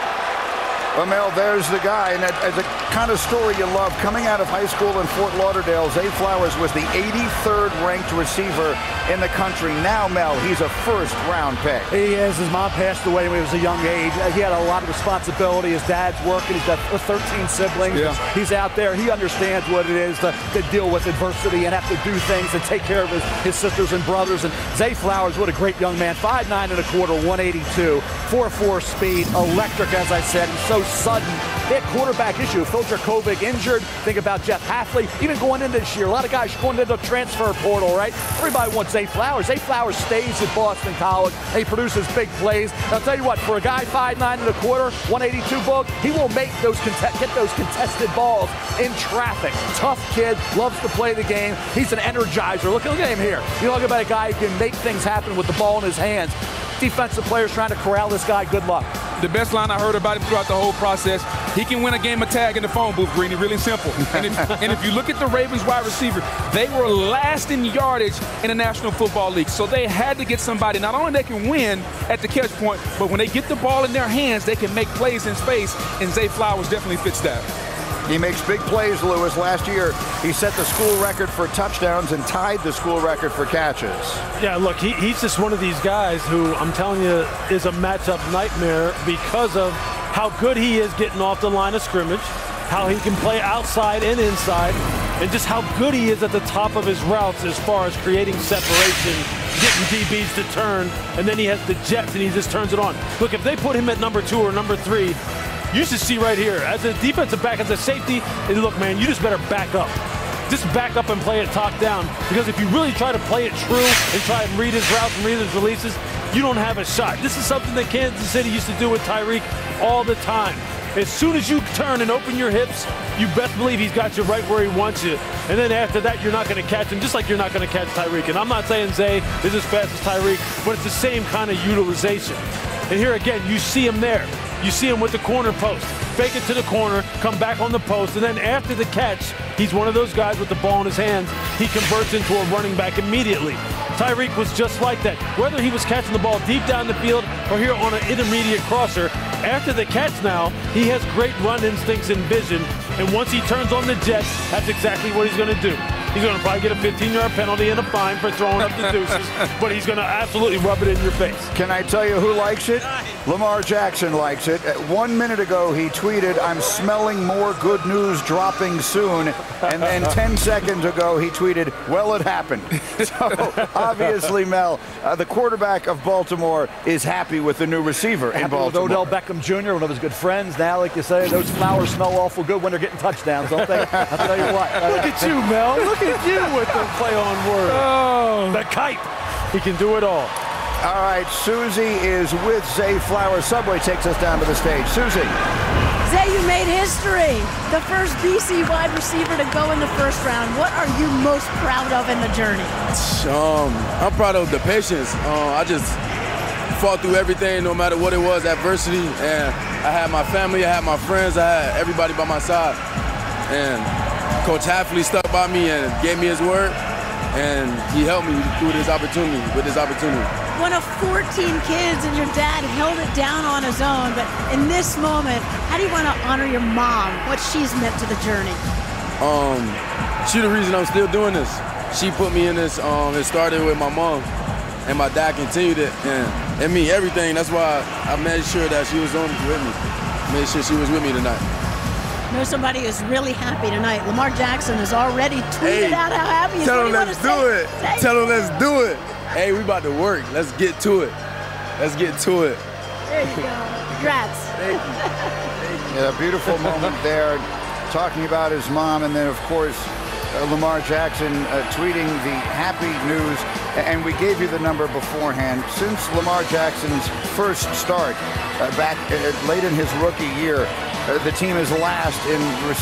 Well, Mel, there's the guy, and as a kind of story you love. Coming out of high school in Fort Lauderdale, Zay Flowers was the 83rd ranked receiver in the country. Now, Mel, he's a first-round pick. He is. His mom passed away when he was a young age. He had a lot of responsibility. His dad's working. He's got 13 siblings. Yeah. He's out there. He understands what it is to deal with adversity and have to do things and take care of his sisters and brothers. And Zay Flowers, what a great young man. 5'9 1/4", 182, 4.4 speed, electric, as I said, and so sudden. They had quarterback issue. Phil Dracovic injured. Think about Jeff Hafley. Even going into this year, a lot of guys going into the transfer portal, right? Everybody wants Zay Flowers. Zay Flowers stays at Boston College. He produces big plays. And I'll tell you what, for a guy 5'9 1/4", 182 book, he will make those get those contested balls in traffic. Tough kid, loves to play the game. He's an energizer. Look at him here. You talk about a guy who can make things happen with the ball in his hands. Defensive players trying to corral this guy. Good luck. The best line I heard about him throughout the whole process, he can win a game of tag in the phone booth, Greeny, really simple. And if you look at the Ravens wide receiver, they were last in yardage in the National Football League. So they had to get somebody, not only they can win at the catch point, but when they get the ball in their hands, they can make plays in space, and Zay Flowers definitely fits that. He makes big plays, Lewis. Last year, he set the school record for touchdowns and tied the school record for catches. Yeah, look, he's just one of these guys who, I'm telling you, is a matchup nightmare because of how good he is getting off the line of scrimmage, how he can play outside and inside, and just how good he is at the top of his routes as far as creating separation, getting DBs to turn, and then he has the jets and he just turns it on. Look, if they put him at number 2 or number 3, you should see right here, as a defensive back, as a safety, and look, man, you just better back up. Just back up and play it top down, because if you really try to play it true and try and read his routes and read his releases, you don't have a shot. This is something that Kansas City used to do with Tyreek all the time. As soon as you turn and open your hips, you best believe he's got you right where he wants you. And then after that, you're not going to catch him, just like you're not going to catch Tyreek. And I'm not saying Zay is as fast as Tyreek, but it's the same kind of utilization. And here again, you see him there. You see him with the corner post. Fake it to the corner, come back on the post, and then after the catch, he's one of those guys with the ball in his hands. He converts into a running back immediately. Tyreek was just like that. Whether he was catching the ball deep down the field or here on an intermediate crosser, after the catch now, he has great run instincts and vision, and once he turns on the jet, that's exactly what he's going to do. He's going to probably get a 15-yard penalty and a fine for throwing up the deuces, but he's going to absolutely rub it in your face. Can I tell you who likes it? Lamar Jackson likes it. 1 minute ago, he tweeted, "I'm smelling more good news dropping soon." And then 10 seconds ago, he tweeted, "Well, it happened." So, obviously, Mel, the quarterback of Baltimore is happy with the new receiver in Baltimore. With Odell Beckham Jr., one of his good friends. Now, like you say, those flowers smell awful good when they're getting touchdowns, don't they? I'll tell you what. Look at you, Mel. Look at you with the play on word. Oh. The kite. He can do it all. All right, Susie is with Zay Flowers. Subway takes us down to the stage. Susie. Zay, you made history. The first BC wide receiver to go in the first round. What are you most proud of in the journey? I'm proud of the patience. I just fought through everything, no matter what it was, adversity. And I had my family, I had my friends, I had everybody by my side. And Coach Hafley stuck by me and gave me his word. And he helped me through this opportunity, with this opportunity. One of 14 kids, and your dad held it down on his own. But in this moment, how do you want to honor your mom, what she's meant to the journey? She's the reason I'm still doing this. She put me in this. It started with my mom, and my dad continued it. And it mean everything. That's why I made sure that she was on with me. Made sure she was with me tonight. Know somebody who's really happy tonight. Lamar Jackson has already tweeted out how happy he is. Tell him let's do it. Tell him let's do it. Hey, we about to work. Let's get to it. Let's get to it. There you go. Congrats. Thank you. Thank you. Yeah, a beautiful moment there, talking about his mom, and then, of course, Lamar Jackson tweeting the happy news. And we gave you the number beforehand. Since Lamar Jackson's first start back late in his rookie year, the team is last in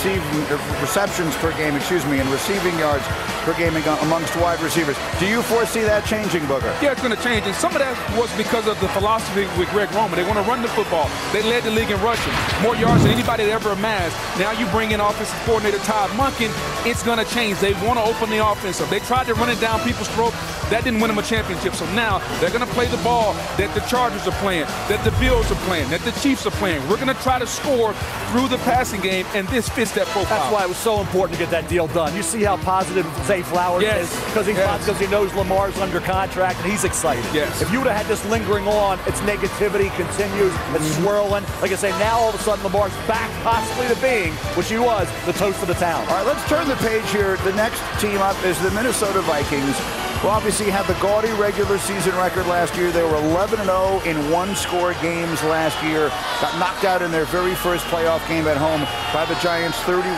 receptions per game, and receiving yards per game amongst wide receivers. Do you foresee that changing, Booger? Yeah, it's going to change. And some of that was because of the philosophy with Greg Roman. They want to run the football. They led the league in rushing. More yards than anybody had ever amassed. Now you bring in offensive coordinator Todd Monken. It's going to change. They want to open the offense up. They tried to run it down people's throat. That didn't win them a championship. So now they're going to play the ball that the Chargers are playing, that the Bills are playing, that the Chiefs are playing. We're going to try to score through the passing game, and this fits that profile. That's why it was so important to get that deal done. You see how positive Zay Flowers is because he knows Lamar's under contract and he's excited. Yes. If you would have had this lingering on, its negativity continues, it's swirling. Like I say, now all of a sudden Lamar's back possibly to being, which he was, the toast of the town. All right, let's turn the page here. The next team up is the Minnesota Vikings, who obviously had the gaudy regular season record last year. They were 11-0 in one-score games last year. Got knocked out in their very first playoff game at home by the Giants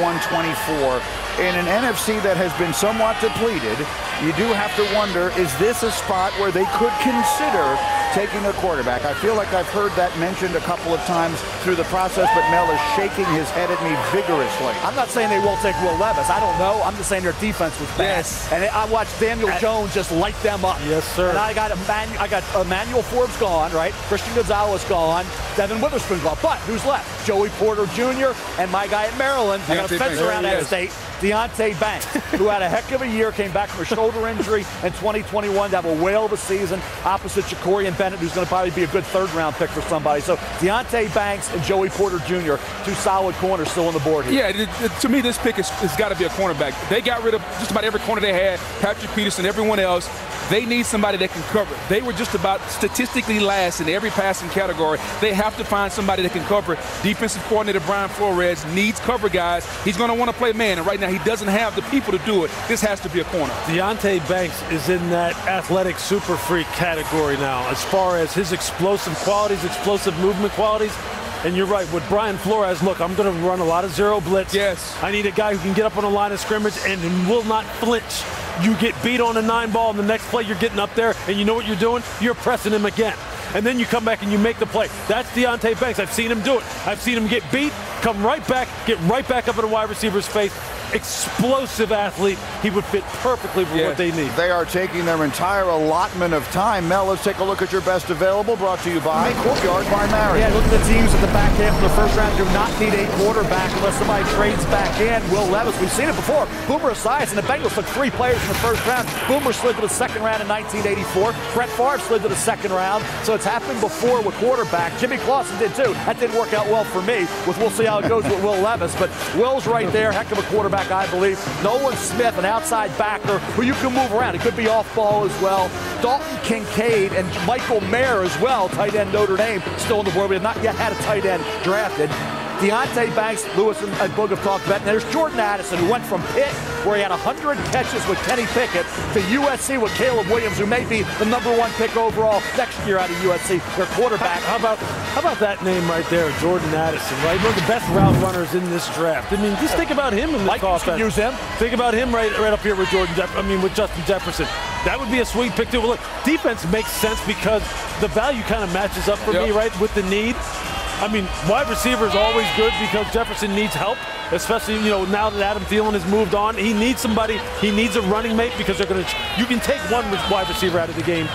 31-24. In an NFC that has been somewhat depleted, you do have to wonder, is this a spot where they could consider taking a quarterback? I feel like I've heard that mentioned a couple of times through the process, but Mel is shaking his head at me vigorously. I'm not saying they won't take Will Levis. I don't know. I'm just saying their defense was bad. Yes. And I watched Daniel Jones just light them up. Yes, sir. And I got Emmanuel Forbes gone, right? Christian Gonzalez gone. Devin Witherspoon gone. But who's left? Joey Porter Jr. and my guy at Maryland. I'm going to fence around that state. Deontay Banks, who had a heck of a year, came back from a shoulder injury in 2021 to have a whale of a season opposite Ja'Cory Bennett, who's going to probably be a good third-round pick for somebody. So Deontay Banks and Joey Porter Jr., two solid corners still on the board here. Yeah, to me, this pick has got to be a cornerback. They got rid of just about every corner they had, Patrick Peterson, everyone else. They need somebody that can cover. They were just about statistically last in every passing category. They have to find somebody that can cover. Defensive coordinator Brian Flores needs cover guys. He's going to want to play man, and right now he doesn't have the people to do it. This has to be a corner. Deontay Banks is in that athletic super freak category now as far as his explosive qualities, explosive movement qualities. And you're right, with Brian Flores, look, I'm going to run a lot of zero blitz. Yes. I need a guy who can get up on the line of scrimmage and will not flinch. You get beat on a 9-ball, and the next play you're getting up there, and you know what you're doing? You're pressing him again. And then you come back and you make the play. That's Deontay Banks. I've seen him do it. I've seen him get beat, come right back, get right back up in a wide receiver's face. Explosive athlete. He would fit perfectly for what they need. They are taking their entire allotment of time. Mel, let's take a look at your best available, brought to you by Courtyard by Marriott. Yeah, look at the teams at the back half of the first round do not need a quarterback unless somebody trades back in. Will Levis, we've seen it before. Boomer Esiason and the Bengals took 3 players in the first round. Boomer slid to the second round in 1984. Brett Favre slid to the second round. So it's happened before with quarterback. Jimmy Clausen did too. That didn't work out well for me. We'll see how it goes with Will Levis. But Will's right there. Heck of a quarterback, I believe. Nolan Smith, an outside backer who you can move around. It could be off ball as well. Dalton Kincaid and Michael Mayer as well, tight end Notre Dame, still on the board. We have not yet had a tight end drafted. Deontay Banks, Lewis and Boog have talked about. And there's Jordan Addison, who went from Pitt, where he had 100 catches with Kenny Pickett, to USC with Caleb Williams, who may be the #1 pick overall next year out of USC, their quarterback. How about that name right there, Jordan Addison, right? One of the best route runners in this draft. I mean, just think about him in this offense. Can use him. Think about him right up here with with Justin Jefferson. That would be a sweet pick too. Well, look, defense makes sense because the value kind of matches up for me, right, with the need. I mean, wide receiver is always good because Jefferson needs help, especially, now that Adam Thielen has moved on. He needs somebody. He needs a running mate because you can take one wide receiver out of the game.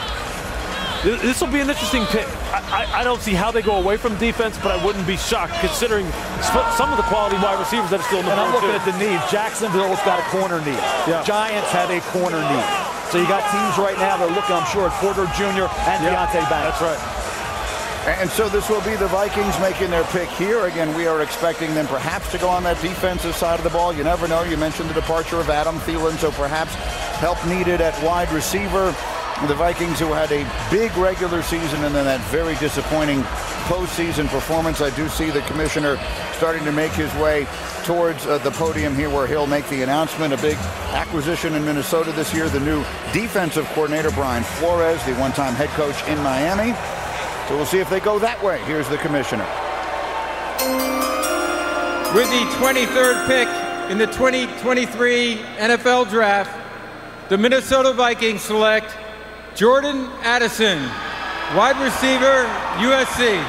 This will be an interesting pick. I don't see how they go away from defense, but I wouldn't be shocked considering some of the quality wide receivers that are still in the board. And I'm looking at the needs. Jacksonville's got a corner need. Yeah. Giants have a corner need. So you got teams right now that are looking, I'm sure, at Porter Jr. and Deontay Banks. That's right. And so this will be the Vikings making their pick here. Again, we are expecting them perhaps to go on that defensive side of the ball. You never know. You mentioned the departure of Adam Thielen, so perhaps help needed at wide receiver. The Vikings, who had a big regular season and then that very disappointing postseason performance. I do see the commissioner starting to make his way towards the podium here where he'll make the announcement. A big acquisition in Minnesota this year. The new defensive coordinator, Brian Flores, the one-time head coach in Miami. So we'll see if they go that way. Here's the commissioner. With the 23rd pick in the 2023 NFL Draft, the Minnesota Vikings select Jordan Addison, wide receiver, USC.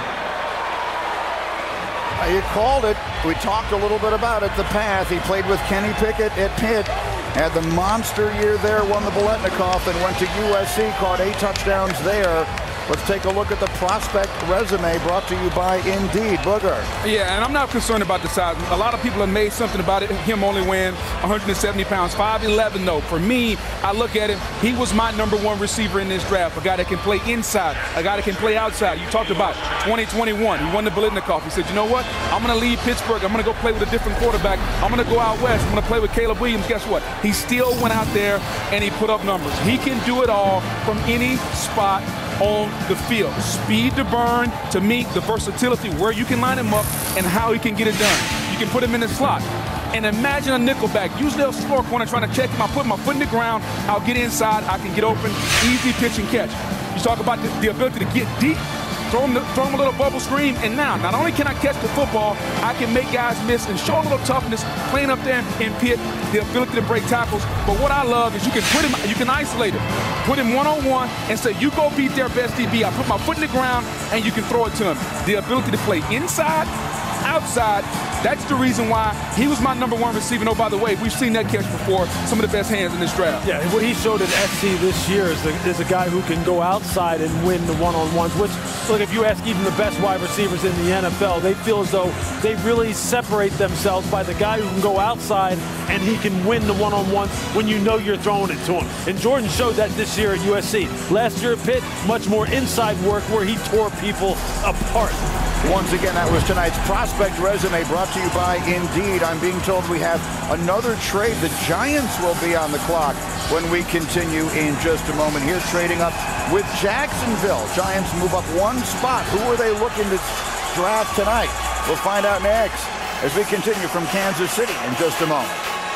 You called it. We talked a little bit about it, the path. He played with Kenny Pickett at Pitt, had the monster year there, won the Biletnikoff, and went to USC, caught 8 touchdowns there. Let's take a look at the prospect resume brought to you by Indeed. Booger. Yeah, and I'm not concerned about the size. A lot of people have made something about it, him only weighing 170 pounds, 5'11", though. For me, I look at him, he was my #1 receiver in this draft, a guy that can play inside, a guy that can play outside. You talked about 2021, he won the Biletnikoff. He said, you know what, I'm going to leave Pittsburgh, I'm going to go play with a different quarterback, I'm going to go out west, I'm going to play with Caleb Williams. Guess what? He still went out there and he put up numbers. He can do it all from any spot on the field. Speed to burn, to me, the versatility, where you can line him up and how he can get it done. You can put him in the slot. And imagine a nickelback. Usually a slower corner trying to check him. I put my foot in the ground, I'll get inside, I can get open, easy pitch and catch. You talk about the ability to get deep, throw him a little bubble screen, and now, not only can I catch the football, I can make guys miss and show a little toughness, playing up there in Pitt, the ability to break tackles. But what I love is you can put him, you can isolate him, put him one-on-one and say, you go beat their best DB. I put my foot in the ground and you can throw it to him. The ability to play inside, outside, that's the reason why he was my #1 receiver. Oh, by the way, we've seen that catch before. Some of the best hands in this draft. Yeah, what he showed at SC this year is a guy who can go outside and win the one-on-ones, which, look, if you ask even the best wide receivers in the NFL, they feel as though they really separate themselves by the guy who can go outside and he can win the one-on-ones when you know you're throwing it to him. And Jordan showed that this year at USC. Last year at Pitt, much more inside work where he tore people apart. Once again, that was tonight's prospect resume brought to you by Indeed. I'm being told we have another trade. The Giants will be on the clock when we continue in just a moment. Here trading up with Jacksonville. Giants move up 1 spot. Who are they looking to draft tonight? We'll find out next as we continue from Kansas City in just a moment.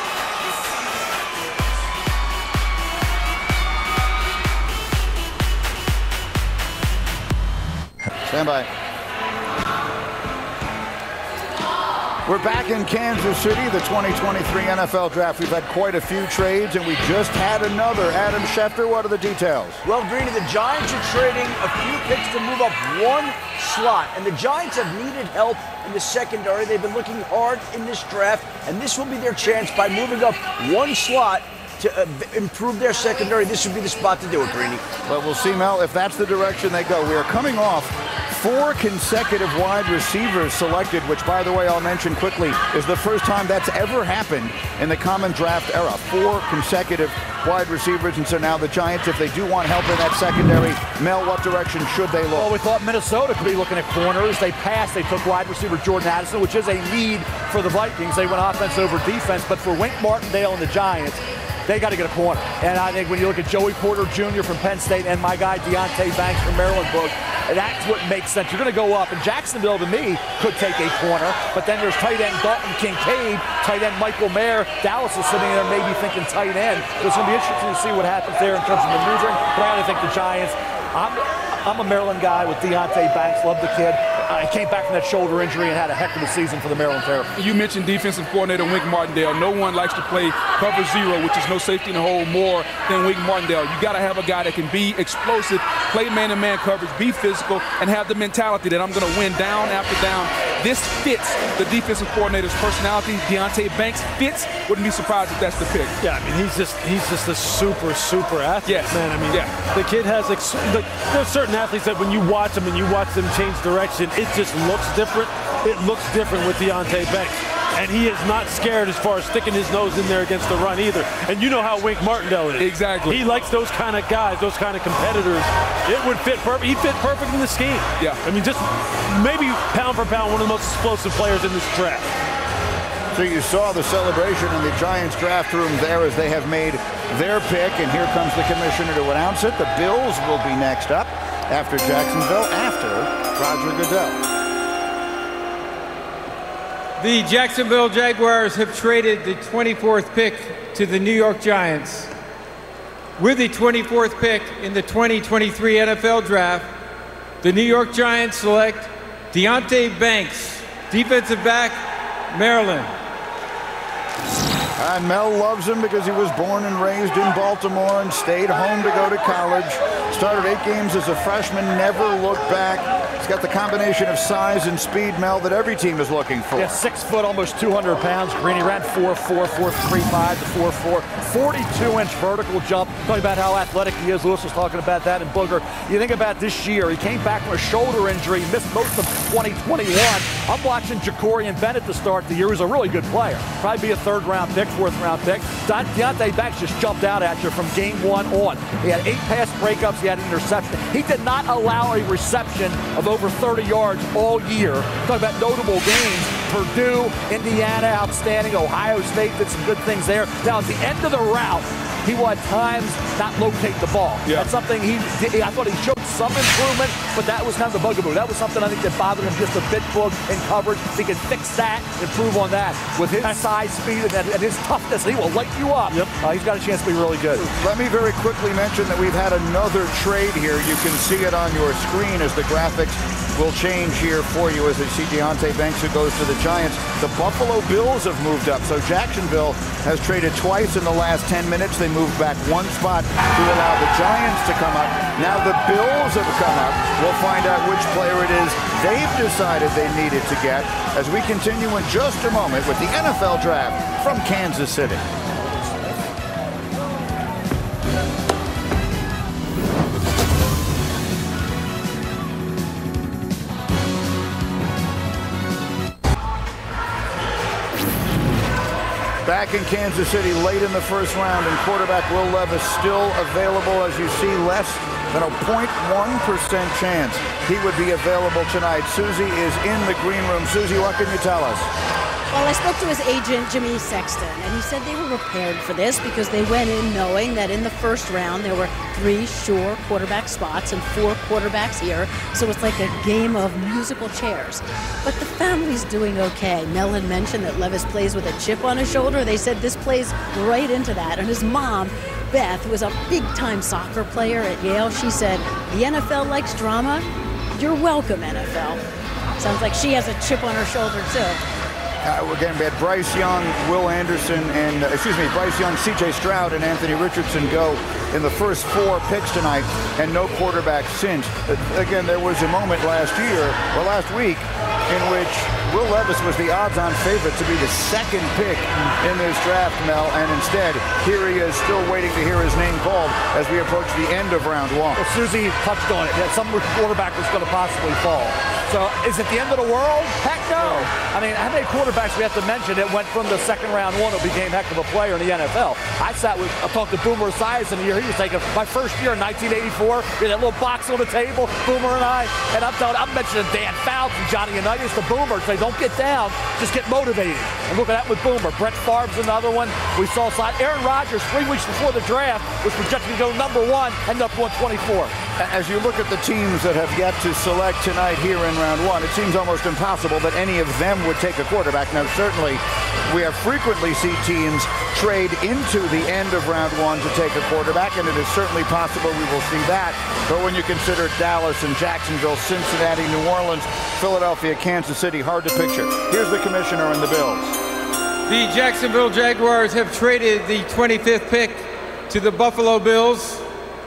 Stand by. We're back in Kansas City, the 2023 NFL Draft. We've had quite a few trades, and we just had another. Adam Schefter, what are the details? Well, Greeny, the Giants are trading a few picks to move up 1 slot, and the Giants have needed help in the secondary. They've been looking hard in this draft, and this will be their chance by moving up 1 slot to improve their secondary. This would be the spot to do it, Greeny. But we'll see, Mel, if that's the direction they go. We are coming off 4 consecutive wide receivers selected, which, by the way, I'll mention quickly, is the first time that's ever happened in the common draft era. 4 consecutive wide receivers, and so now the Giants, if they do want help in that secondary, Mel, what direction should they look? Well, we thought Minnesota could be looking at corners. They passed. They took wide receiver Jordan Addison, which is a need for the Vikings. They went offense over defense, but for Wink Martindale and the Giants, they got to get a corner. And I think when you look at Joey Porter Jr. from Penn State and my guy Deontay Banks from Maryland, that's what makes sense. You're going to go up, and Jacksonville, to me, could take a corner. But then there's tight end Dalton Kincaid, tight end Michael Mayer. Dallas is sitting there maybe thinking tight end. So it's going to be interesting to see what happens there in terms of maneuvering. But I really think the Giants, I'm a Maryland guy with Deontay Banks, love the kid. He came back from that shoulder injury and had a heck of a season for the Maryland Terrapins. You mentioned defensive coordinator Wink Martindale. No one likes to play cover 0, which is no safety in the hole, more than Wink Martindale. You got to have a guy that can be explosive, play man-to-man coverage, be physical, and have the mentality that I'm going to win down after down. This fits the defensive coordinator's personality. Deontay Banks fits. Wouldn't be surprised if that's the pick. Yeah, I mean, he's just a super athlete, yes. Man. I mean, yeah. The kid has there's certain athletes that when you watch them and you watch them change direction, it just looks different. It looks different with Deontay Banks. And he is not scared as far as sticking his nose in there against the run either. And you know how Wink Martindale is. Exactly. He likes those kind of guys, those kind of competitors. It would fit perfect. He'd fit perfect in the scheme. Yeah. I mean, just maybe pound for pound, one of the most explosive players in this draft. So you saw the celebration in the Giants draft room there as they have made their pick, and here comes the commissioner to announce it. The Bills will be next up after Jacksonville, after Roger Goodell. The Jacksonville Jaguars have traded the 24th pick to the New York Giants. With the 24th pick in the 2023 NFL Draft, the New York Giants select Deontay Banks, defensive back, Maryland. And Mel loves him because he was born and raised in Baltimore and stayed home to go to college. Started 8 games as a freshman, never looked back. He's got the combination of size and speed, Mel, that every team is looking for. Yeah, 6 foot, almost 200 pounds. Greeny ran 4.4, 4.35 to 4.4. 42-inch vertical jump. Talking about how athletic he is. Lewis was talking about that in Booger. You think about this year, he came back from a shoulder injury, missed most of 2021. I'm watching Ja'Cory Bennett to start the year. He's a really good player. Probably be a 3rd-round pick, 4th-round pick. Deontay Banks just jumped out at you from game 1 on. He had 8 pass breakups. He had an interception. He did not allow a reception of over 30 yards all year. Talk about notable games. Purdue, Indiana, outstanding. Ohio State did some good things there. Now, at the end of the route, he will at times not locate the ball. Yeah. That's something I thought he showed some improvement, but that was kind of the bugaboo. That was something I think that bothered him just a bit in coverage. If he can fix that, improve on that. With his size, speed, and his toughness, he will light you up. Yep. He's got a chance to be really good. Let me very quickly mention that we've had another trade here. You can see it on your screen as the graphics will change here for you as they see Deontay Banks, who goes to the Giants. The Buffalo Bills have moved up. So Jacksonville has traded twice in the last 10 minutes. They moved back 1 spot to allow the Giants to come up. Now the Bills have come up. We'll find out which player it is they've decided they needed to get as we continue in just a moment with the NFL Draft from Kansas City. Back in Kansas City late in the 1st round, and quarterback Will Levis still available. As you see, less than a 0.1% chance he would be available tonight. Susie is in the green room. Susie, what can you tell us? Well, I spoke to his agent, Jimmy Sexton, and he said they were prepared for this because they went in knowing that in the 1st round there were 3 sure quarterback spots and 4 quarterbacks here. So it's like a game of musical chairs. But the family's doing okay. Mel had mentioned that Levis plays with a chip on his shoulder. They said this plays right into that. And his mom, Beth, who was a big-time soccer player at Yale, she said, the NFL likes drama. You're welcome, NFL. Sounds like she has a chip on her shoulder, too. Again, we had Bryce Young, Will Anderson, and Bryce Young, C.J. Stroud, and Anthony Richardson go in the first 4 picks tonight, and no quarterback since. Again, there was a moment last week, in which Will Levis was the odds-on favorite to be the 2nd pick in this draft, Mel, and instead, here he is still waiting to hear his name called as we approach the end of round 1. Well, Susie touched on it. Yeah, some quarterback was going to possibly fall. So is it the end of the world? Heck no. I mean, how many quarterbacks we have to mention that went from the 2nd round 1 who became heck of a player in the NFL? I talked to Boomer Esiason in the year he was taking my first year in 1984. We had that little box on the table, Boomer and I, and I'm mentioning Dan Fouts and Johnny Unitas to Boomer. Say, don't get down, just get motivated. And look at that with Boomer. Brett Favre's another one. We saw Aaron Rodgers 3 weeks before the draft was projected to go number 1, ended up going 24. As you look at the teams that have yet to select tonight here in round 1, it seems almost impossible that any of them would take a quarterback. Now, certainly, we have frequently seen teams trade into the end of round 1 to take a quarterback, and it is certainly possible we will see that. But when you consider Dallas and Jacksonville, Cincinnati, New Orleans, Philadelphia, Kansas City, hard to picture. Here's the commissioner and the Bills. The Jacksonville Jaguars have traded the 25th pick to the Buffalo Bills.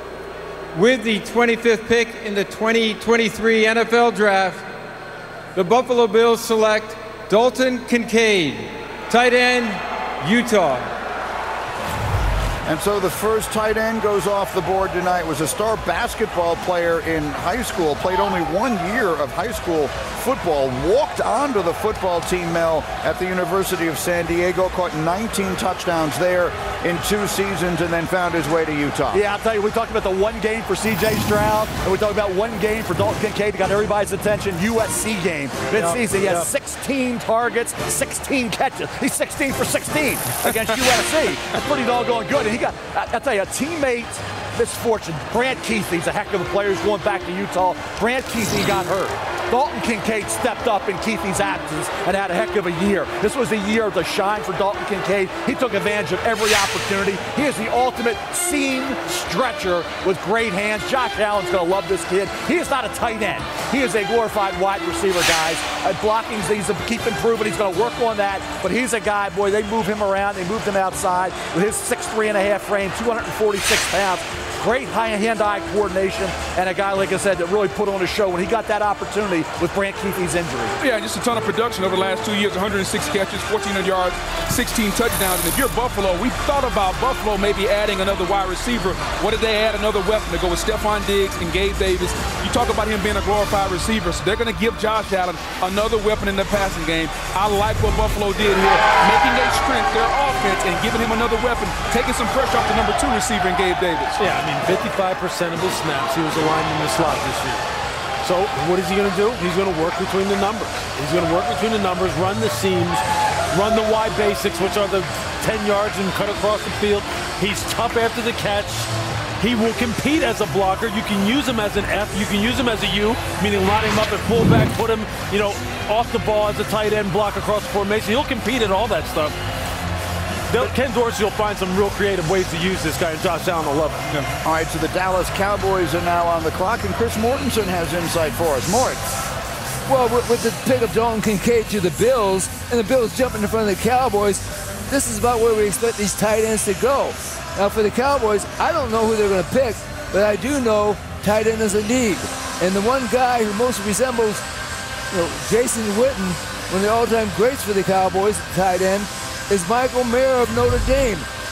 With the 25th pick in the 2023 NFL Draft, the Buffalo Bills select Dalton Kincaid, tight end, Utah. And so the first tight end goes off the board tonight. Was a star basketball player in high school, played only 1 year of high school football, walked onto the football team, Mel, at the University of San Diego, caught 19 touchdowns there in 2 seasons, and then found his way to Utah. Yeah, I'll tell you, we talked about the 1 game for C.J. Stroud, and we talked about 1 game for Dalton Kincaid. He got everybody's attention. USC game. Mid-season, he has 16 targets, 16 catches. He's 16 for 16 against USC. That's pretty doggone good. And he got, I'll tell you, a teammate misfortune. Brant Keithley's a heck of a player. He's going back to Utah. Brant Keithley got hurt. Dalton Kincaid stepped up in Keithy's absence and had a heck of a year. This was a year of the shine for Dalton Kincaid. He took advantage of every opportunity. He is the ultimate seam stretcher with great hands. Josh Allen's going to love this kid. He is not a tight end. He is a glorified wide receiver, guys. At blocking, he's keep improving. He's going to work on that. But he's a guy, boy, they move him around. They moved him outside with his 6'3.5" frame, 246 pounds. Great hand-eye coordination, and a guy, like I said, that really put on a show when he got that opportunity with Brant Keithy's injury. Yeah, just a ton of production over the last 2 years, 106 catches, 1,400 yards, 16 touchdowns. And if you're Buffalo, we thought about Buffalo maybe adding another wide receiver. What did they add? Another weapon to go with Stephon Diggs and Gabe Davis. You talk about him being a glorified receiver, so they're going to give Josh Allen another weapon in the passing game. I like what Buffalo did here, making their strength their offense and giving him another weapon, taking some pressure off the number 2 receiver in Gabe Davis. Yeah, I mean, 55% of his snaps, he was aligned in the slot this year. So what is he going to do? He's going to work between the numbers. He's going to work between the numbers, run the seams, run the wide basics, which are the 10 yards and cut across the field. He's tough after the catch. He will compete as a blocker. You can use him as an F. You can use him as a U, meaning line him up at fullback, put him, off the ball as a tight end, block across the formation. He'll compete at all that stuff. Ken Dorsey will find some real creative ways to use this guy, and Josh Allen will love it. Yeah. All right, so the Dallas Cowboys are now on the clock, and Chris Mortensen has insight for us. Mort. Well, with the pick of Dalton Kincaid to the Bills, and the Bills jumping in front of the Cowboys, this is about where we expect these tight ends to go. Now, for the Cowboys, I don't know who they're going to pick, but I do know tight end is a need. And the one guy who most resembles Jason Witten, one of the all-time greats for the Cowboys, tight end, is Michael Mayer of Notre Dame.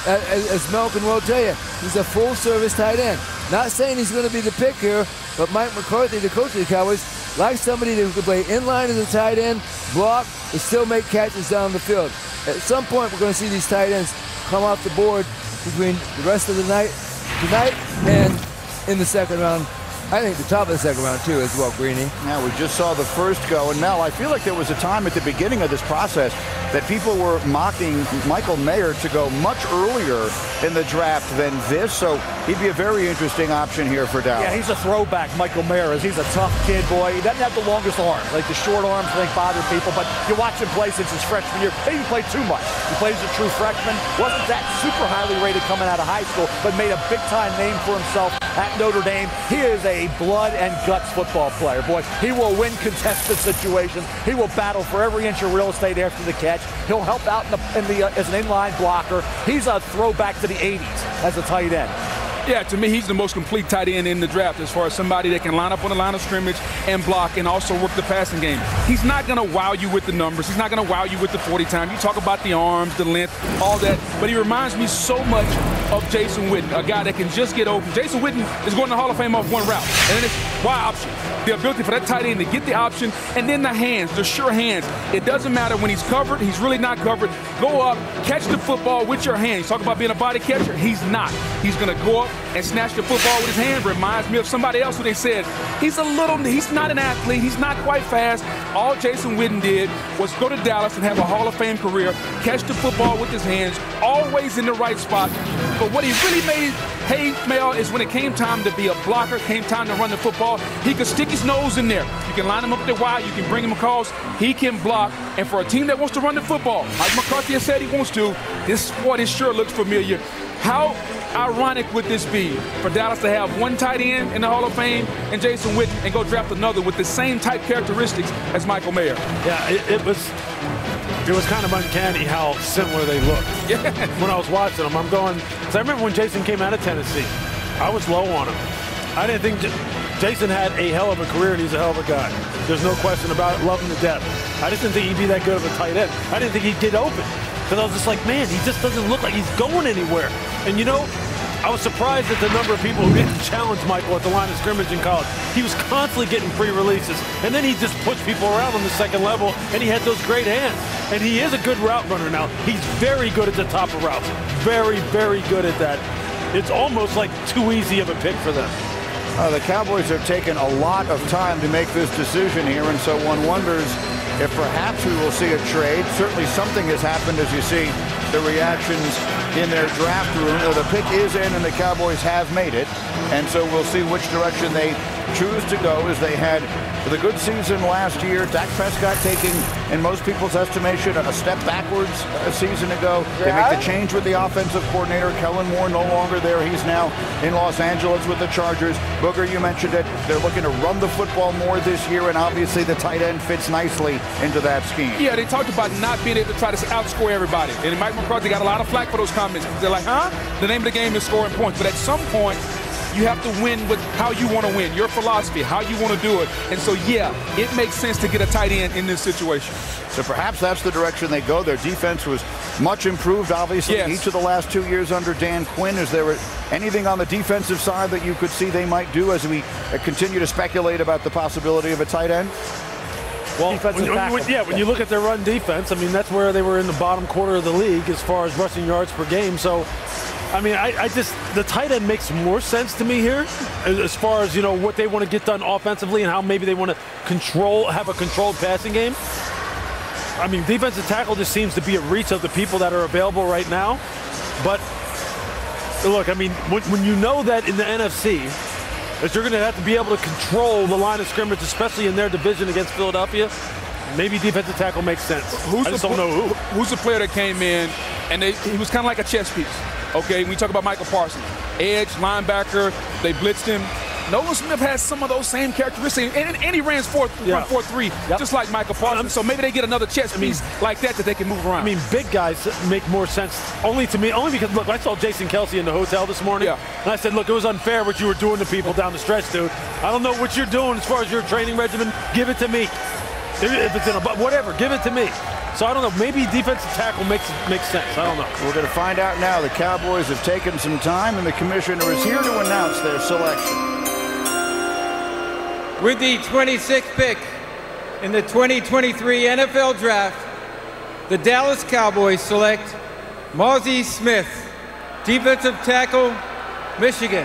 As Mel can well tell you, he's a full-service tight end. Not saying he's going to be the pick here, but Mike McCarthy, the coach of the Cowboys, likes somebody who can play in line as a tight end, block, but still make catches down the field. At some point, we're going to see these tight ends come off the board between the rest of the night, tonight, and in the second round. I think the top of the second round, too, as well, Greeny. Now, we just saw the first go, and Mel, I feel like there was a time at the beginning of this process that people were mocking Michael Mayer to go much earlier in the draft than this, so he'd be a very interesting option here for Dallas. Yeah, he's a throwback, Michael Mayer. He's a tough kid, boy. He doesn't have the longest arms. Like, the short arms, I think, bother people, but you watch him play since his freshman year. He didn't play too much. He plays a true freshman. Wasn't that super highly rated coming out of high school, but made a big-time name for himself at Notre Dame. He is a blood and guts football player, boy. He will win contested situations. He will battle for every inch of real estate after the catch. He'll help out as an inline blocker. He's a throwback to the 80s as a tight end. Yeah, to me, he's the most complete tight end in the draft as far as somebody that can line up on the line of scrimmage and block and also work the passing game. He's not going to wow you with the numbers. He's not going to wow you with the 40 time. You talk about the arms, the length, all that, but he reminds me so much of Jason Witten, a guy that can just get open. Jason Witten is going to the Hall of Fame off one route, and then it's Y option. The ability for that tight end to get the option, and then the hands, the sure hands. It doesn't matter when he's covered, he's really not covered. Go up, catch the football with your hands. Talk about being a body catcher. He's not. He's going to go up and snatch the football with his hand. Reminds me of somebody else who they said, he's not an athlete, he's not quite fast. All Jason Witten did was go to Dallas and have a Hall of Fame career, catch the football with his hands, always in the right spot. But what he really made Mel, is when it came time to be a blocker, came time to run the football, he could stick his nose in there. You can line him up there wide, you can bring him across, he can block. And for a team that wants to run the football, like McCarthy has said he wants to, this sure looks familiar. How ironic would this be for Dallas to have one tight end in the Hall of Fame and Jason Witten and go draft another with the same type characteristics as Michael Mayer? Yeah, it was kind of uncanny how similar they looked. Yeah. When I was watching them, I'm going, so I remember when Jason came out of Tennessee, I was low on him. I didn't think Jason had a hell of a career, and he's a hell of a guy. There's no question about it. Love him to death. I just didn't think he'd be that good of a tight end. I didn't think he'd get open. Because I was just like, man, he just doesn't look like he's going anywhere. And I was surprised at the number of people who didn't challenge Michael at the line of scrimmage in college. He was constantly getting free releases. And then he just pushed people around on the second level, and he had those great hands. And he is a good route runner now. He's very good at the top of routes. Very, very good at that. It's almost like too easy of a pick for them. The Cowboys have taken a lot of time to make this decision here, and so one wonders if perhaps we will see a trade. Certainly something has happened as you see the reactions in their draft room. The pick is in and the Cowboys have made it, and so we'll see which direction they choose to go as they had the good season last year. Dak Prescott taking, in most people's estimation, a step backwards a season ago. They make the change with the offensive coordinator. Kellen Moore no longer there. He's now in Los Angeles with the Chargers. Booger, you mentioned it. They're looking to run the football more this year, and obviously the tight end fits nicely into that scheme. Yeah, they talked about not being able to try to outscore everybody. And Mike McCarthy got a lot of flack for those comments. They're like, huh? The name of the game is scoring points. But at some point, you have to win with how you want to win, your philosophy, how you want to do it. And so, yeah, it makes sense to get a tight end in this situation. So perhaps that's the direction they go. Their defense was much improved, obviously, each of the last 2 years under Dan Quinn. Is there anything on the defensive side that you could see they might do as we continue to speculate about the possibility of a tight end? Well, when you look at their run defense, I mean, that's where they were in the bottom quarter of the league as far as rushing yards per game. So, I mean, the tight end makes more sense to me here as far as, what they want to get done offensively and how maybe they want to have a controlled passing game. I mean, defensive tackle just seems to be at reach of the people that are available right now. But, look, I mean, when you know that in the NFC, that you're going to have to be able to control the line of scrimmage, especially in their division against Philadelphia, maybe defensive tackle makes sense. I just don't know who. Who's the player that came in, and he was kind of like a chess piece. Okay, when we talk about Michael Parsons, edge, linebacker, they blitzed him. Nolan Smith has some of those same characteristics, and he ran 4-3, just like Michael Parsons. So maybe they get another chess piece like that they can move around. I mean, big guys make more sense only because, look, I saw Jason Kelsey in the hotel this morning, and I said, look, it was unfair what you were doing to people down the stretch, dude. I don't know what you're doing as far as your training regimen. Give it to me. If it's in whatever, give it to me. So I don't know. Maybe defensive tackle makes sense. I don't know. We're going to find out now. The Cowboys have taken some time, and the commissioner is here to announce their selection. With the 26th pick in the 2023 NFL Draft, the Dallas Cowboys select Mozzie Smith, defensive tackle, Michigan.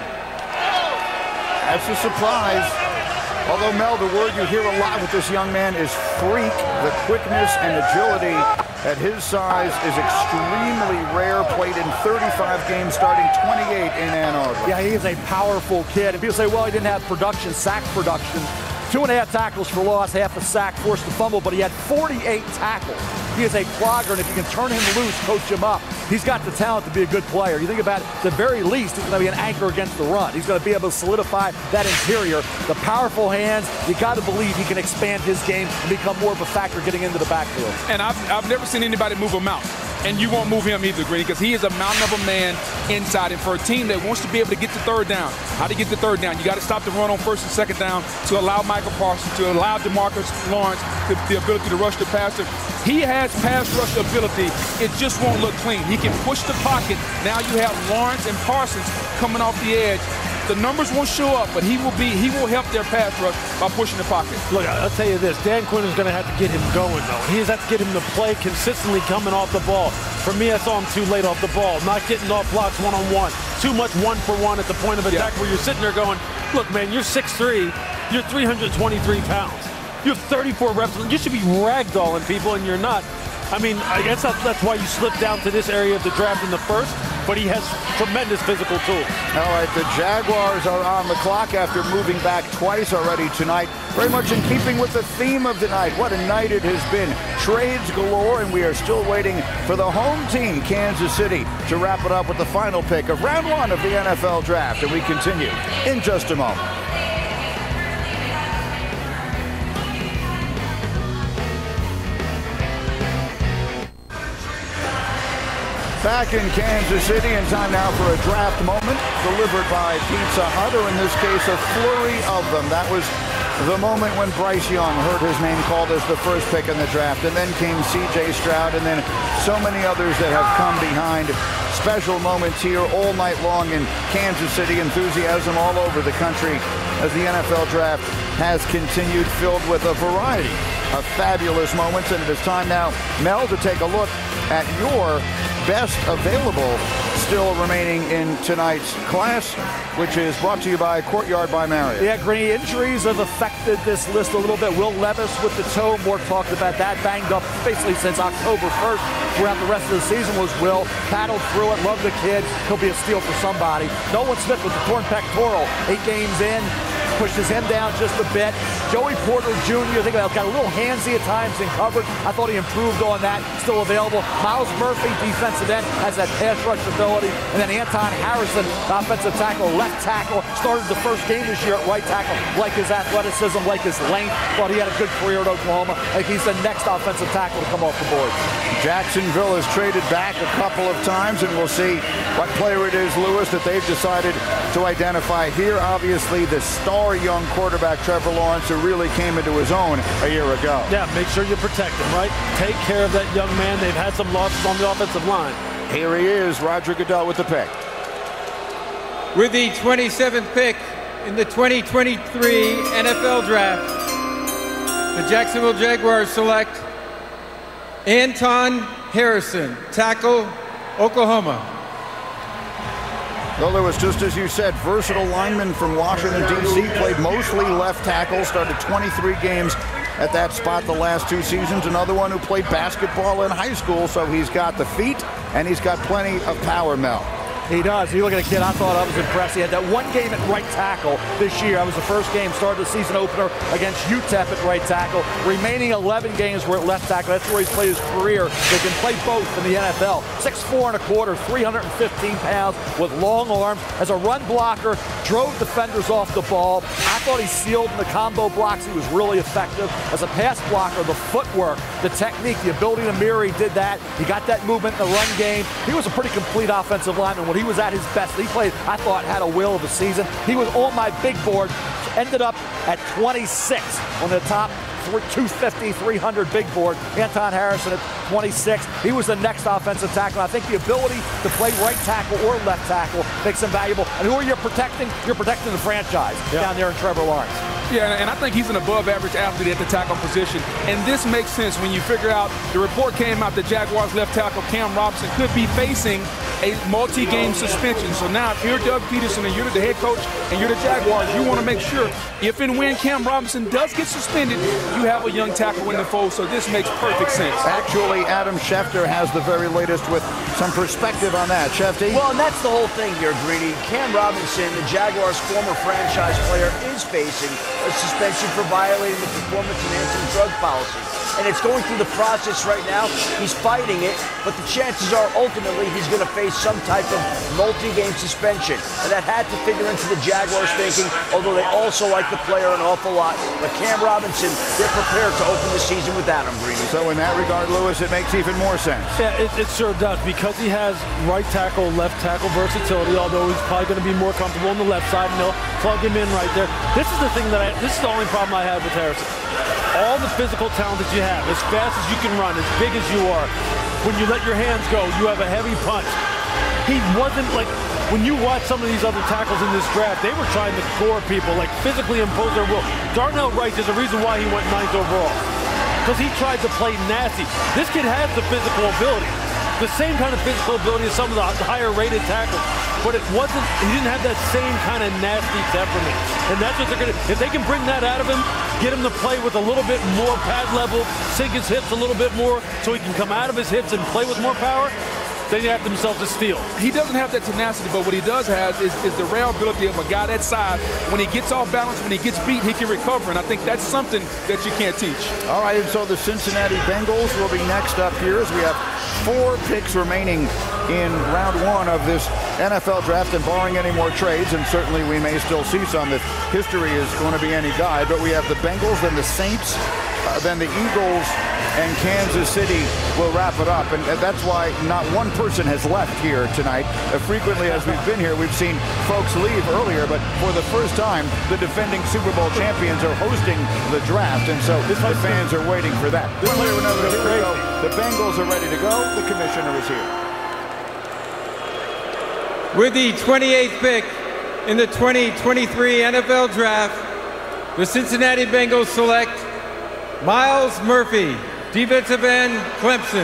That's a surprise. Although, Mel, the word you hear a lot with this young man is freak. The quickness and agility at his size is extremely rare. Played in 35 games, starting 28 in Ann Arbor. Yeah, he is a powerful kid. And people say, well, he didn't have sack production. 2.5 tackles for loss, half a sack, forced to fumble, but he had 48 tackles. He is a clogger, and if you can turn him loose, coach him up, he's got the talent to be a good player. You think about it, at the very least, he's going to be an anchor against the run. He's going to be able to solidify that interior. The powerful hands, you got to believe he can expand his game and become more of a factor getting into the backfield. And I've never seen anybody move him out. And you won't move him either, Green, because he is a mountain of a man inside. And for a team that wants to be able to get to third down, how to get to third down, you got to stop the run on first and second down to allow Michael Parsons, to allow DeMarcus Lawrence the ability to rush the passer. He has pass rush ability. It just won't look clean. He can push the pocket. Now you have Lawrence and Parsons coming off the edge. The numbers won't show up, but he will help their pass rush by pushing the pocket. Look, I'll tell you this, Dan Quinn is going to have to get him going, though. He has to get him to play consistently coming off the ball. For me, I saw him too late off the ball, not getting off blocks one-on-one. Too much one-for-one at the point of attack where you're sitting there going, look, man, you're 6'3", you're 323 pounds. You have 34 reps. You should be ragdolling people, and you're not. I mean, I guess that's why you slipped down to this area of the draft in the first, but he has tremendous physical tools. All right, the Jaguars are on the clock after moving back twice already tonight. Very much in keeping with the theme of the night. What a night it has been. Trades galore, and we are still waiting for the home team, Kansas City, to wrap it up with the final pick of round 1 of the NFL Draft. And we continue in just a moment. Back in Kansas City, and time now for a draft moment delivered by Pizza Hut, or in this case, a flurry of them. That was the moment when Bryce Young heard his name called as the first pick in the draft, and then came C.J. Stroud, and then so many others that have come behind. Special moments here all night long in Kansas City, enthusiasm all over the country as the NFL Draft has continued, filled with a variety of fabulous moments. And it is time now, Mel, to take a look at your best available still remaining in tonight's class, which is brought to you by Courtyard by Marriott. Yeah, Greeny, injuries have affected this list a little bit. Will Levis with the toe, more talked about that, banged up basically since October 1st. Throughout the rest of the season was Will. Paddled through it, love the kid. He'll be a steal for somebody. Nolan Smith with the torn pectoral, 8 games in. pushes him down just a bit. Joey Porter Jr., I think got a little handsy at times in coverage. I thought he improved on that, still available. Miles Murphy, defensive end, has that pass rush ability. And then Anton Harrison, offensive tackle, left tackle, started the first game this year at right tackle. Like his athleticism, like his length. Thought he had a good career at Oklahoma. I think he's the next offensive tackle to come off the board. Jacksonville has traded back a couple of times, and we'll see what player it is, Lewis, that they've decided to identify here. Obviously, the star young quarterback, Trevor Lawrence, who really came into his own a year ago. Yeah, make sure you protect him, right? Take care of that young man. They've had some losses on the offensive line. Here he is, Roger Goodell with the pick. With the 27th pick in the 2023 NFL Draft, the Jacksonville Jaguars select Anton Harrison, tackle, Oklahoma. Well, it was just as you said, versatile lineman from Washington, D.C., played mostly left tackle, started 23 games at that spot the last 2 seasons. Another one who played basketball in high school, so he's got the feet and he's got plenty of power, Mel. He does. You look at a kid, I thought I was impressed. He had that one game at right tackle this year. That was the first game, started the season opener against UTEP at right tackle. Remaining 11 games were at left tackle. That's where he's played his career. They can play both in the NFL. 6'4 1/4", 315 pounds with long arms. As a run blocker, drove defenders off the ball. I thought he sealed in the combo blocks. He was really effective. As a pass blocker, the footwork, the technique, the ability to mirror, he did that. He got that movement in the run game. He was a pretty complete offensive lineman. When he was at his best, he played, I thought, had a will of a season. He was on my big board, ended up at 26 on the top 250, 300 big board. Anton Harrison at 26. He was the next offensive tackle. I think the ability to play right tackle or left tackle makes him valuable. And who are you protecting? You're protecting the franchise down there in Trevor Lawrence. Yeah, and I think he's an above-average athlete at the tackle position. And this makes sense when you figure out the report came out that Jaguars left tackle Cam Robinson could be facing a multi-game suspension. So now if you're Doug Peterson and you're the head coach and you're the Jaguars, you want to make sure if and when Cam Robinson does get suspended, you have a young tackle in the fold. So this makes perfect sense. Actually, Adam Schefter has the very latest with some perspective on that. Schefter? Well, and that's the whole thing here, Greeny. Cam Robinson, the Jaguars' former franchise player, is facing a suspension for violating the performance-enhancing drug policy. And it's going through the process right now. He's fighting it, but the chances are ultimately he's going to face some type of multi-game suspension. And that had to figure into the Jaguars' thinking, although they also like the player an awful lot. But Cam Robinson, they're prepared to open the season without him, Greeny. So in that regard, Lewis, it makes even more sense. Yeah, it sure does, because he has right tackle, left tackle versatility, although he's probably going to be more comfortable on the left side, and they'll plug him in right there. This is the thing this is the only problem I have with Harrison. All the physical talent that you have, as fast as you can run, as big as you are, when you let your hands go, you have a heavy punch. He wasn't like, when you watch some of these other tackles in this draft, they were trying to score people, like physically impose their will. Darnell Wright is the reason why he went 9th overall, because he tried to play nasty. This kid has the physical ability, the same kind of physical ability as some of the higher rated tackles, but he didn't have that same kind of nasty temperament. And that's what they're gonna, if they can bring that out of him, get him to play with a little bit more pad level, sink his hips a little bit more so he can come out of his hips and play with more power, then you have themselves a steal. He doesn't have that tenacity, but what he does have is the rare ability of a guy that size. When he gets off balance, when he gets beat, he can recover, and I think that's something that you can't teach. All right, and so the Cincinnati Bengals will be next up here as we have 4 picks remaining in round 1 of this NFL draft, and barring any more trades, and certainly we may still see some if history is going to be any guide, but we have the Bengals, then the Saints, then the Eagles, and Kansas City will wrap it up. And that's why not one person has left here tonight. Frequently as we've been here, we've seen folks leave earlier, but for the first time, the defending Super Bowl champions are hosting the draft, and so the fans are waiting for that. One way or another, here we go. The Bengals are ready to go. The commissioner is here. With the 28th pick in the 2023 NFL Draft, the Cincinnati Bengals select Miles Murphy, defensive end, Clemson.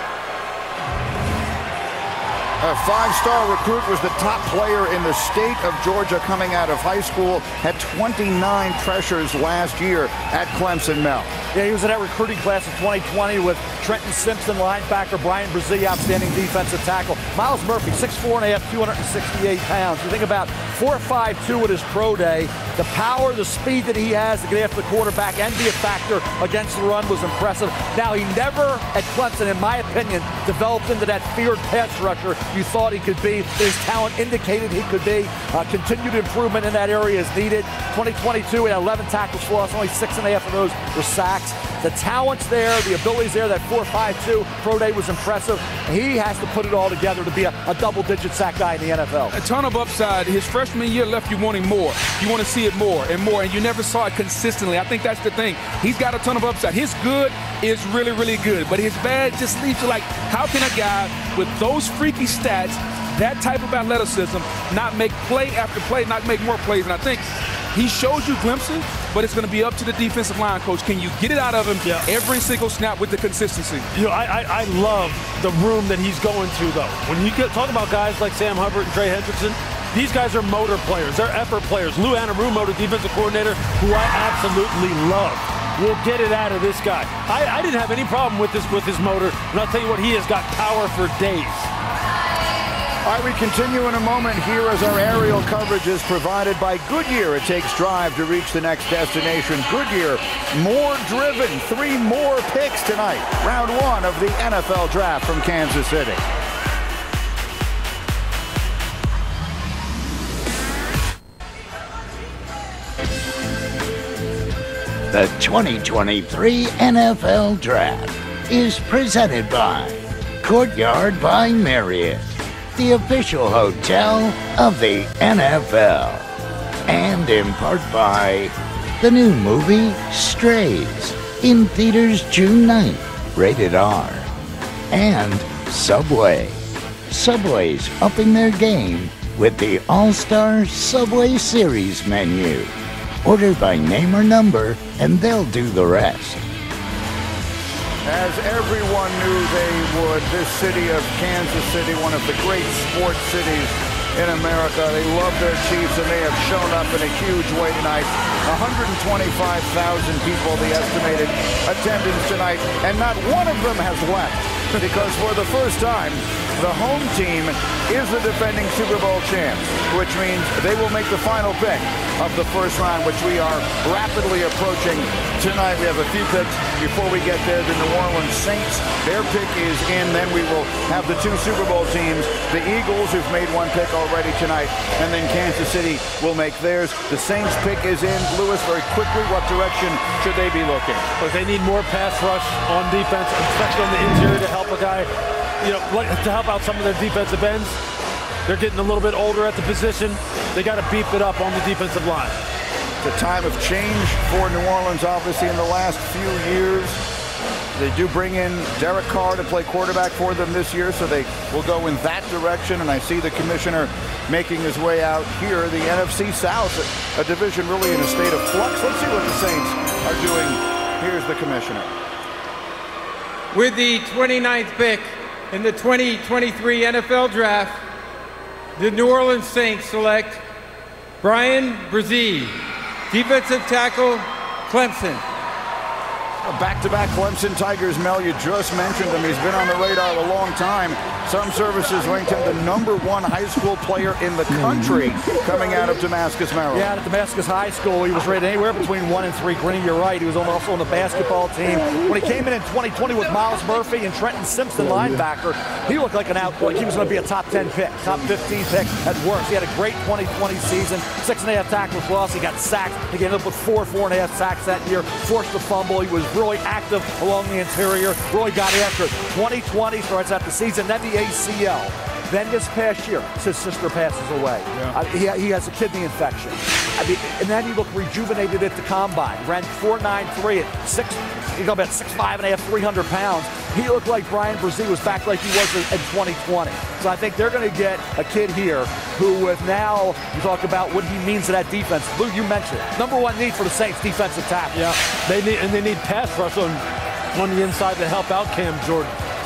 A 5-star recruit, was the top player in the state of Georgia coming out of high school, had 29 pressures last year at Clemson, Mel. Yeah, he was in that recruiting class of 2020 with Trenton Simpson, linebacker, Brian Brzee, outstanding defensive tackle. Miles Murphy, 6'4.5", 268 pounds. You think about 4.52 at his pro day. The power, the speed that he has to get after the quarterback and be a factor against the run was impressive. Now, he never, at Clemson, in my opinion, developed into that feared pass rusher you thought he could be. His talent indicated he could be. Continued improvement in that area is needed. 2022, he had 11 tackles for loss, only 6.5 of those were sacks. The talent's there, the ability's there. That 4.52 pro day was impressive. He has to put it all together to be a double-digit sack guy in the NFL. A ton of upside. His freshman year left you wanting more. You want to see it more and more, and you never saw it consistently. I think that's the thing. He's got a ton of upside. His good is really, really good, but his bad just leaves you like, how can a guy with those freaky stats, that type of athleticism, not make play after play, not make more plays? And I think he shows you glimpses, but it's going to be up to the defensive line coach. Can you get it out of him every single snap with the consistency? You know, I love the room that he's going to, though. When you talk about guys like Sam Hubbard and Trey Hendrickson, these guys are motor players. They're effort players. Lou Anarumo, the defensive coordinator, who I absolutely love, will get it out of this guy. I didn't have any problem with his motor, and I'll tell you what, he has got power for days. All right, we continue in a moment here as our aerial coverage is provided by Goodyear. It takes drive to reach the next destination. Goodyear, more driven, 3 more picks tonight. Round 1 of the NFL Draft from Kansas City. The 2023 NFL Draft is presented by Courtyard by Marriott, the official hotel of the NFL, and in part by the new movie Strays, in theaters June 9th, rated R, and Subway. Subway's upping their game with the All-Star Subway Series menu. Order by name or number, and they'll do the rest. As everyone knew they would, this city of Kansas City, one of the great sports cities in America, they love their Chiefs, and they have shown up in a huge way tonight. 125,000 people, the estimated attendance tonight, and not one of them has left, because for the first time, the home team is the defending Super Bowl champs, which means they will make the final pick of the first round, which we are rapidly approaching tonight. We have a few picks before we get there. The New Orleans Saints, their pick is in. Then we will have the 2 Super Bowl teams, the Eagles, who've made 1 pick already tonight, and then Kansas City will make theirs. The Saints pick is in. Lewis, very quickly, what direction should they be looking? But they need more pass rush on defense, especially on the interior, to help a guy, you know, to help out some of their defensive ends. They're getting a little bit older at the position. They got to beef it up on the defensive line. It's a time of change for New Orleans, obviously, in the last few years. They do bring in Derek Carr to play quarterback for them this year, so they will go in that direction. And I see the commissioner making his way out here. The NFC South, a division really in a state of flux. Let's see what the Saints are doing. Here's the commissioner. With the 29th pick in the 2023 NFL Draft, the New Orleans Saints select Brian Brzee, defensive tackle, Clemson. Back-to-back Clemson Tigers. Mel, you just mentioned him. He's been on the radar a long time. Some services ranked him the #1 high school player in the country coming out of Damascus, Maryland. Yeah, at Damascus High School, he was rated anywhere between 1 and 3. Green, you're right. He was also on the basketball team. When he came in 2020 with Miles Murphy and Trenton Simpson, linebacker, he looked like like he was going to be a top 10 pick, top 15 pick at worst. He had a great 2020 season, 6.5 tackles for loss. He got sacked. He ended up with 4.5 sacks that year, forced a fumble. He was really active along the interior, really got after it. 2020 starts out the season, then the ACL. Then this past year, his sister passes away. Yeah. He has a kidney infection. I mean, and then he looked rejuvenated at the combine. Ran 4.93 at 6. He got about 6'5.5", 300 pounds. He looked like Brian Brzee was back like he was in 2020. So I think they're going to get a kid here who, with now, you talk about what he means to that defense. Lou, you mentioned it. #1 need for the Saints, defensive tackle. Yeah, they need pass rush on the inside to help out Cam Jordan.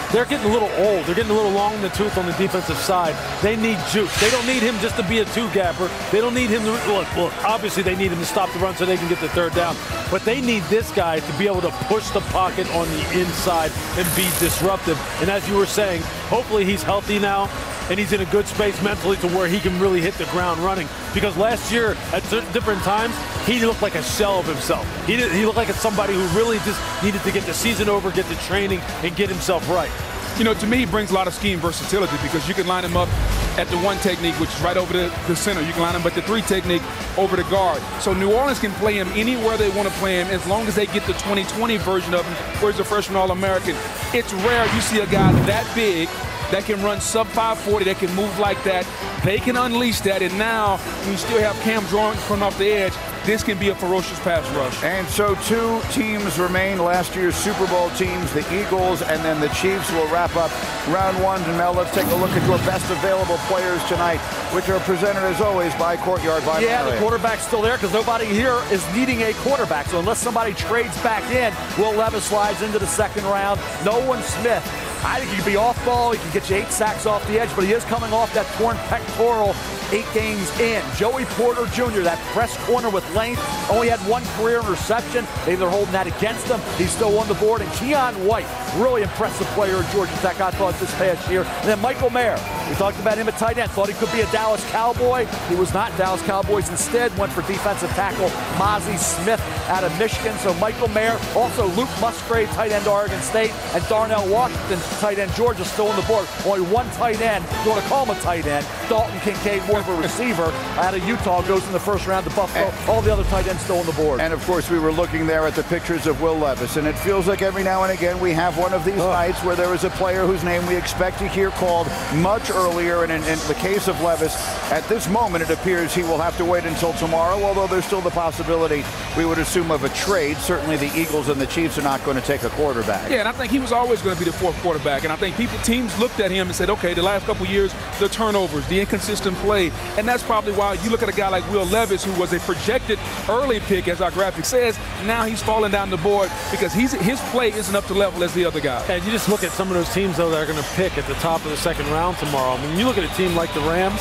they're getting a little old. They're getting a little long in the tooth on the defensive side. They need juice. They don't need him just to be a two-gapper. They don't need him to look, obviously they need him to stop the run so they can get the third down. But they need this guy to be able to push the pocket on the inside and be disruptive. And as you were saying, hopefully he's healthy now and he's in a good space mentally to where he can really hit the ground running. Because last year, at different times, he looked like a shell of himself. He looked like somebody who really just needed to get the season over, get the training, and get himself right. You know, to me, he brings a lot of scheme versatility because you can line him up at the one technique, which is right over the center. You can line him at the three technique over the guard. So New Orleans can play him anywhere they want to play him as long as they get the 2020 version of him, where he's a freshman All-American. It's rare you see a guy that big that can run sub 540, that can move like that. They can unleash that, and now when you still have Cam Jordan coming off the edge, this can be a ferocious pass rush. And so two teams remain, last year's Super Bowl teams, the Eagles and then the Chiefs. Will wrap up round one. And Mel, let's take a look at your best available players tonight, which are presented as always by Courtyard by the quarterback's still there because nobody here is needing a quarterback. So unless somebody trades back in, Will Levis slides into the second round. Nolan Smith, I think he could be off ball. He can get you 8 sacks off the edge, but he is coming off that torn pectoral 8 games in. Joey Porter Jr., that press corner with length, only had 1 career interception. Maybe they're holding that against him. He's still on the board. And Keon White, really impressive player at Georgia Tech, I thought, this past year. And then Michael Mayer, we talked about him at tight end. Thought he could be a Dallas Cowboy. He was not. Dallas Cowboys instead went for defensive tackle Mozzie Smith out of Michigan. So Michael Mayer, also Luke Musgrave, tight end Oregon State, and Darnell Washington, tight end Georgia, still on the board. Only 1 tight end. You want to call him a tight end. Dalton Kincaid, more of a receiver out of Utah, goes in the first round to Buffalo. All the other tight ends still on the board. And of course, we were looking there at the pictures of Will Levis, and it feels like every now and again we have one of these nights where there is a player whose name we expect to hear called much earlier. And in the case of Levis, at this moment it appears he will have to wait until tomorrow, although there's still the possibility, we would assume, of a trade. Certainly the Eagles and the Chiefs are not going to take a quarterback. Yeah, and I think he was always going to be the 4th quarterback. And I think teams looked at him and said, okay, the last couple of years, the turnovers, the inconsistent play. And that's probably why you look at a guy like Will Levis, who was a projected early pick, as our graphic says. Now he's falling down the board because his play isn't up to level as the other guy. And you just look at some of those teams, though, that are going to pick at the top of the second round tomorrow. I mean, you look at a team like the Rams.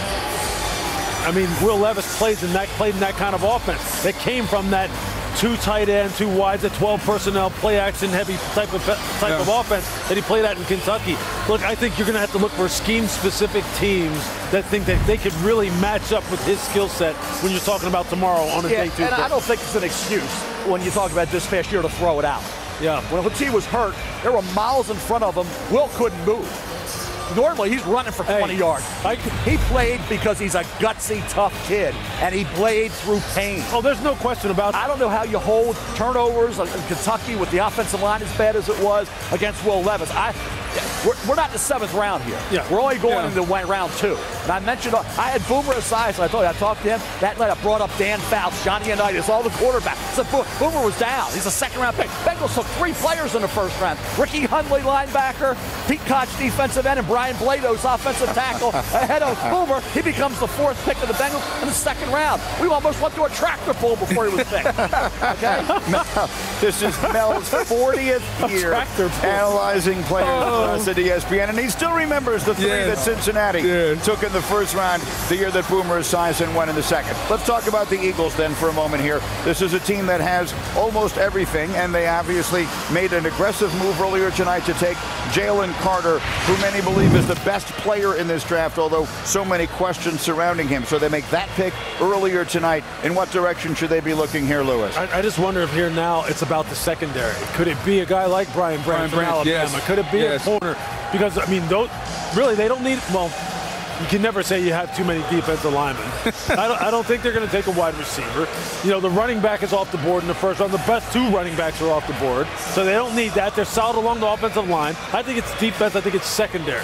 I mean, Will Levis played in that kind of offense. That came from that 2 tight end, 2 wides, a 12 personnel, play action heavy type of offense that he played at in Kentucky. Look, I think you're going to have to look for scheme-specific teams that think that they could really match up with his skill set when you're talking about tomorrow on a day 2. And I don't think it's an excuse when you talk about this past year to throw it out. Yeah. When Hakeem was hurt, there were miles in front of him. Will couldn't move. Normally, he's running for 20 yards. He played because he's a gutsy, tough kid, and he played through pain. Oh, there's no question about it. I don't know how you hold turnovers in Kentucky with the offensive line as bad as it was against Will Levis. We're not in the 7th round here. Yeah. We're only going into round 2. And I mentioned, I had Boomer Esiason, so I told you, I talked to him. That night I brought up Dan Fouts, Johnny Unitas, all the quarterbacks. So Boomer was down. He's a 2nd-round pick. Bengals took 3 players in the 1st round. Ricky Hundley, linebacker, Pete Koch, defensive end, and Brian Blados, offensive tackle, ahead of Boomer. He becomes the 4th pick of the Bengals in the 2nd round. We almost went to a tractor pull before he was picked. Okay? This is Mel's 40th year analyzing players at ESPN, and he still remembers the 3 that Cincinnati took in the 1st round the year that Boomer Esiason went in the 2nd. Let's talk about the Eagles then for a moment here. This is a team that has almost everything, and they obviously made an aggressive move earlier tonight to take Jalen Carter, who many believe is the best player in this draft, although so many questions surrounding him. So they make that pick earlier tonight. In what direction should they be looking here, Lewis? I just wonder if here now it's about the secondary. Could it be a guy like Brian Branch from Alabama? Yes. Could it be a corner? Because, I mean, really, they don't need, well, you can never say you have too many defensive linemen. I don't think they're going to take a wide receiver. You know, the running back is off the board in the 1st round. The best 2 running backs are off the board. So they don't need that. They're solid along the offensive line. I think it's defense. I think it's secondary.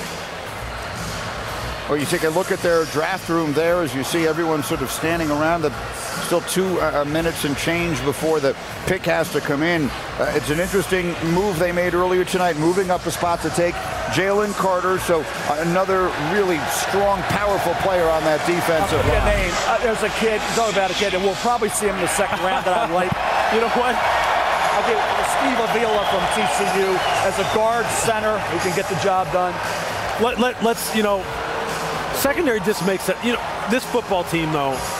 Well, you take a look at their draft room there as you see everyone sort of standing around. Still 2 minutes and change before the pick has to come in. It's an interesting move they made earlier tonight, moving up a spot to take Jalen Carter. So another really strong, powerful player on that defensive line. There's a kid, talk about a kid, and we'll probably see him in the 2nd round that I like. You know what? I'll give Steve Avila from TCU as a guard center who can get the job done. Let's, you know, secondary just makes it, you know, this football team,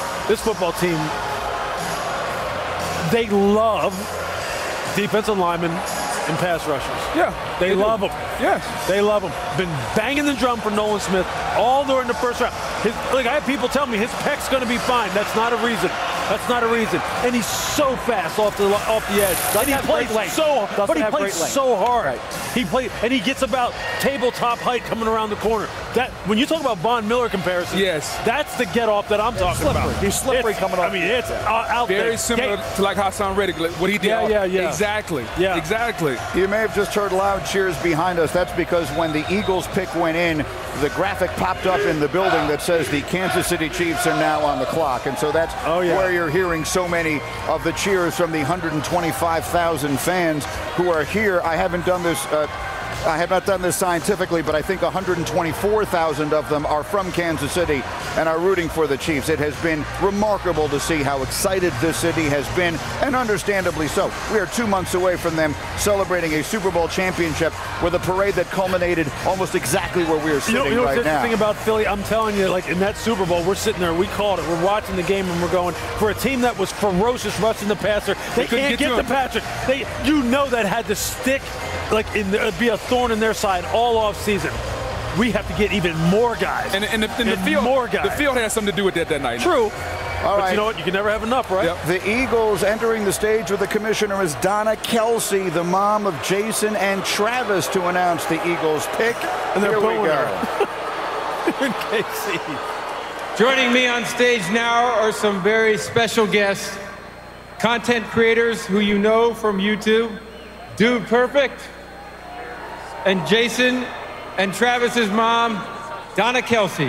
they love defensive linemen and pass rushers. Yeah. They love them. Yes. They love them. Been banging the drum for Nolan Smith all during the first round. I have people tell me his pec's going to be fine. That's not a reason. That's not a reason. And he's so fast off the edge. And he plays so hard. Right. He gets about tabletop height coming around the corner. That when you talk about Von Miller comparison, yes, that's the get off that I'm talking about. He's slippery coming off. I mean, it's out there. Very similar to like Hassan Reddick, what he did. Yeah. Exactly. Yeah. Exactly. You may have just heard loud cheers behind us. That's because when the Eagles pick went in, the graphic popped up in the building that says the Kansas City Chiefs are now on the clock. And so that's where you're hearing so many of the cheers from the 125,000 fans who are here. I have not done this scientifically, but I think 124,000 of them are from Kansas City and are rooting for the Chiefs. It has been remarkable to see how excited this city has been, and understandably so. We are 2 months away from them celebrating a Super Bowl championship with a parade that culminated almost exactly where we are sitting you know right what's now. interesting about Philly? I'm telling you, like in that Super Bowl, we're sitting there, we called it, we're watching the game, and we're going, for a team that was ferocious rushing the passer, they can't get to Patrick. You know that had to stick, like be a thorn in their side all off season. We have to get even more guys. And the field, more guys. The field has something to do with that night. True. All but you know what? You can never have enough, right? Yep. The Eagles entering the stage with the commissioner is Donna Kelsey, the mom of Jason and Travis, to announce the Eagles pick. And here we go. In KC. Joining me on stage now are some very special guests, content creators who you know from YouTube, Dude Perfect, and Jason and Travis's mom, Donna Kelsey.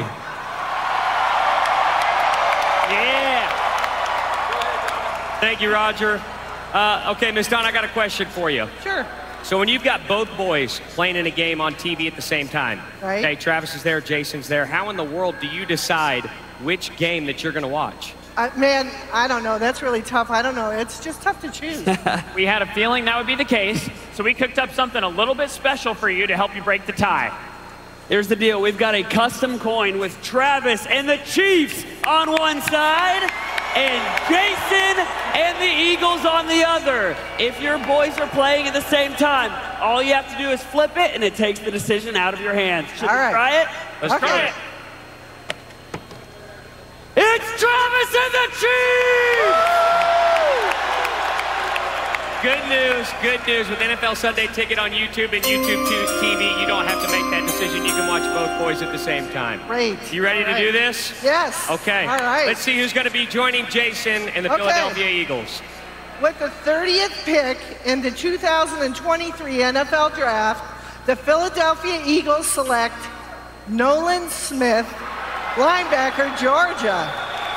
Yeah. Thank you, Roger. Okay, Miss Donna, I got a question for you. Sure. So when you've got both boys playing in a game on TV at the same time, right? Okay, Travis is there, Jason's there. How in the world do you decide which game that you're going to watch? Man, I don't know. That's really tough. I don't know. It's just tough to choose. We had a feeling that would be the case, so we cooked up something a little bit special for you to help you break the tie. Here's the deal. We've got a custom coin with Travis and the Chiefs on one side and Jason and the Eagles on the other. If your boys are playing at the same time, all you have to do is flip it, and it takes the decision out of your hands. Should we try it? Let's try it. It's Travis and the Chiefs! Good news. With NFL Sunday Ticket on YouTube and YouTube 2's TV, you don't have to make that decision. You can watch both boys at the same time. Great. You ready to do this? Yes. Okay. All right. Let's see who's going to be joining Jason and the Philadelphia Eagles. With the 30th pick in the 2023 NFL Draft, the Philadelphia Eagles select Nolan Smith, linebacker, Georgia.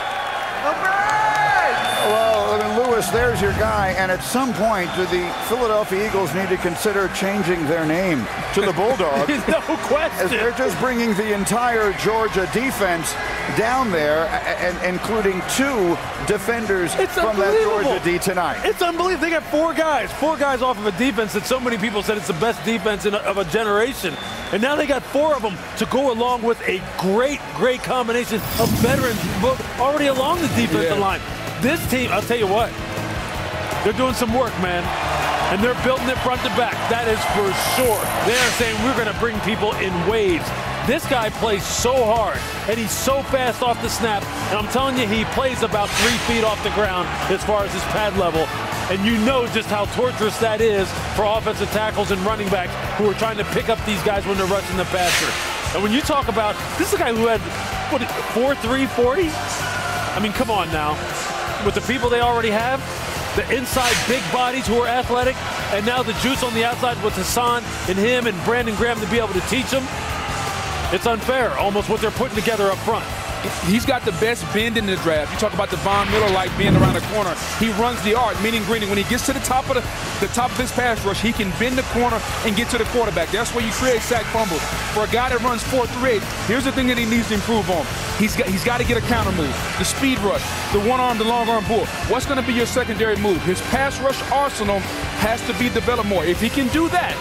Well, I mean, Lewis, there's your guy. And at some point, do the Philadelphia Eagles need to consider changing their name to the Bulldogs? No question. As they're just bringing the entire Georgia defense down there, and including 2 defenders from that Georgia D tonight. It's unbelievable. They got 4 guys off of a defense that so many people said it's the best defense of a generation. And now they got 4 of them to go along with a great combination of veterans already along the defensive line. This team, I'll tell you what, they're doing some work, man. And they're building it front to back. That is for sure. They're saying we're going to bring people in waves. This guy plays so hard, and he's so fast off the snap. And I'm telling you, he plays about 3 feet off the ground as far as his pad level. And you know just how torturous that is for offensive tackles and running backs who are trying to pick up these guys when they're rushing the passer. And when you talk about, this is a guy who had, 4.3 40? I mean, come on now. With the people they already have, the inside big bodies who are athletic, and now the juice on the outside with Hassan and him and Brandon Graham to be able to teach them, it's unfair, almost what they're putting together up front. He's got the best bend in the draft. You talk about the Von Miller-like bend around the corner. He runs the art, meaning Greening. When he gets to the top of his pass rush, he can bend the corner and get to the quarterback. That's where you create sack fumbles. For a guy that runs 4.38, here's the thing that he needs to improve on. He's got to get a counter move, the speed rush, the one arm, the long arm pull. What's going to be your secondary move? His pass rush arsenal has to be developed more. If he can do that,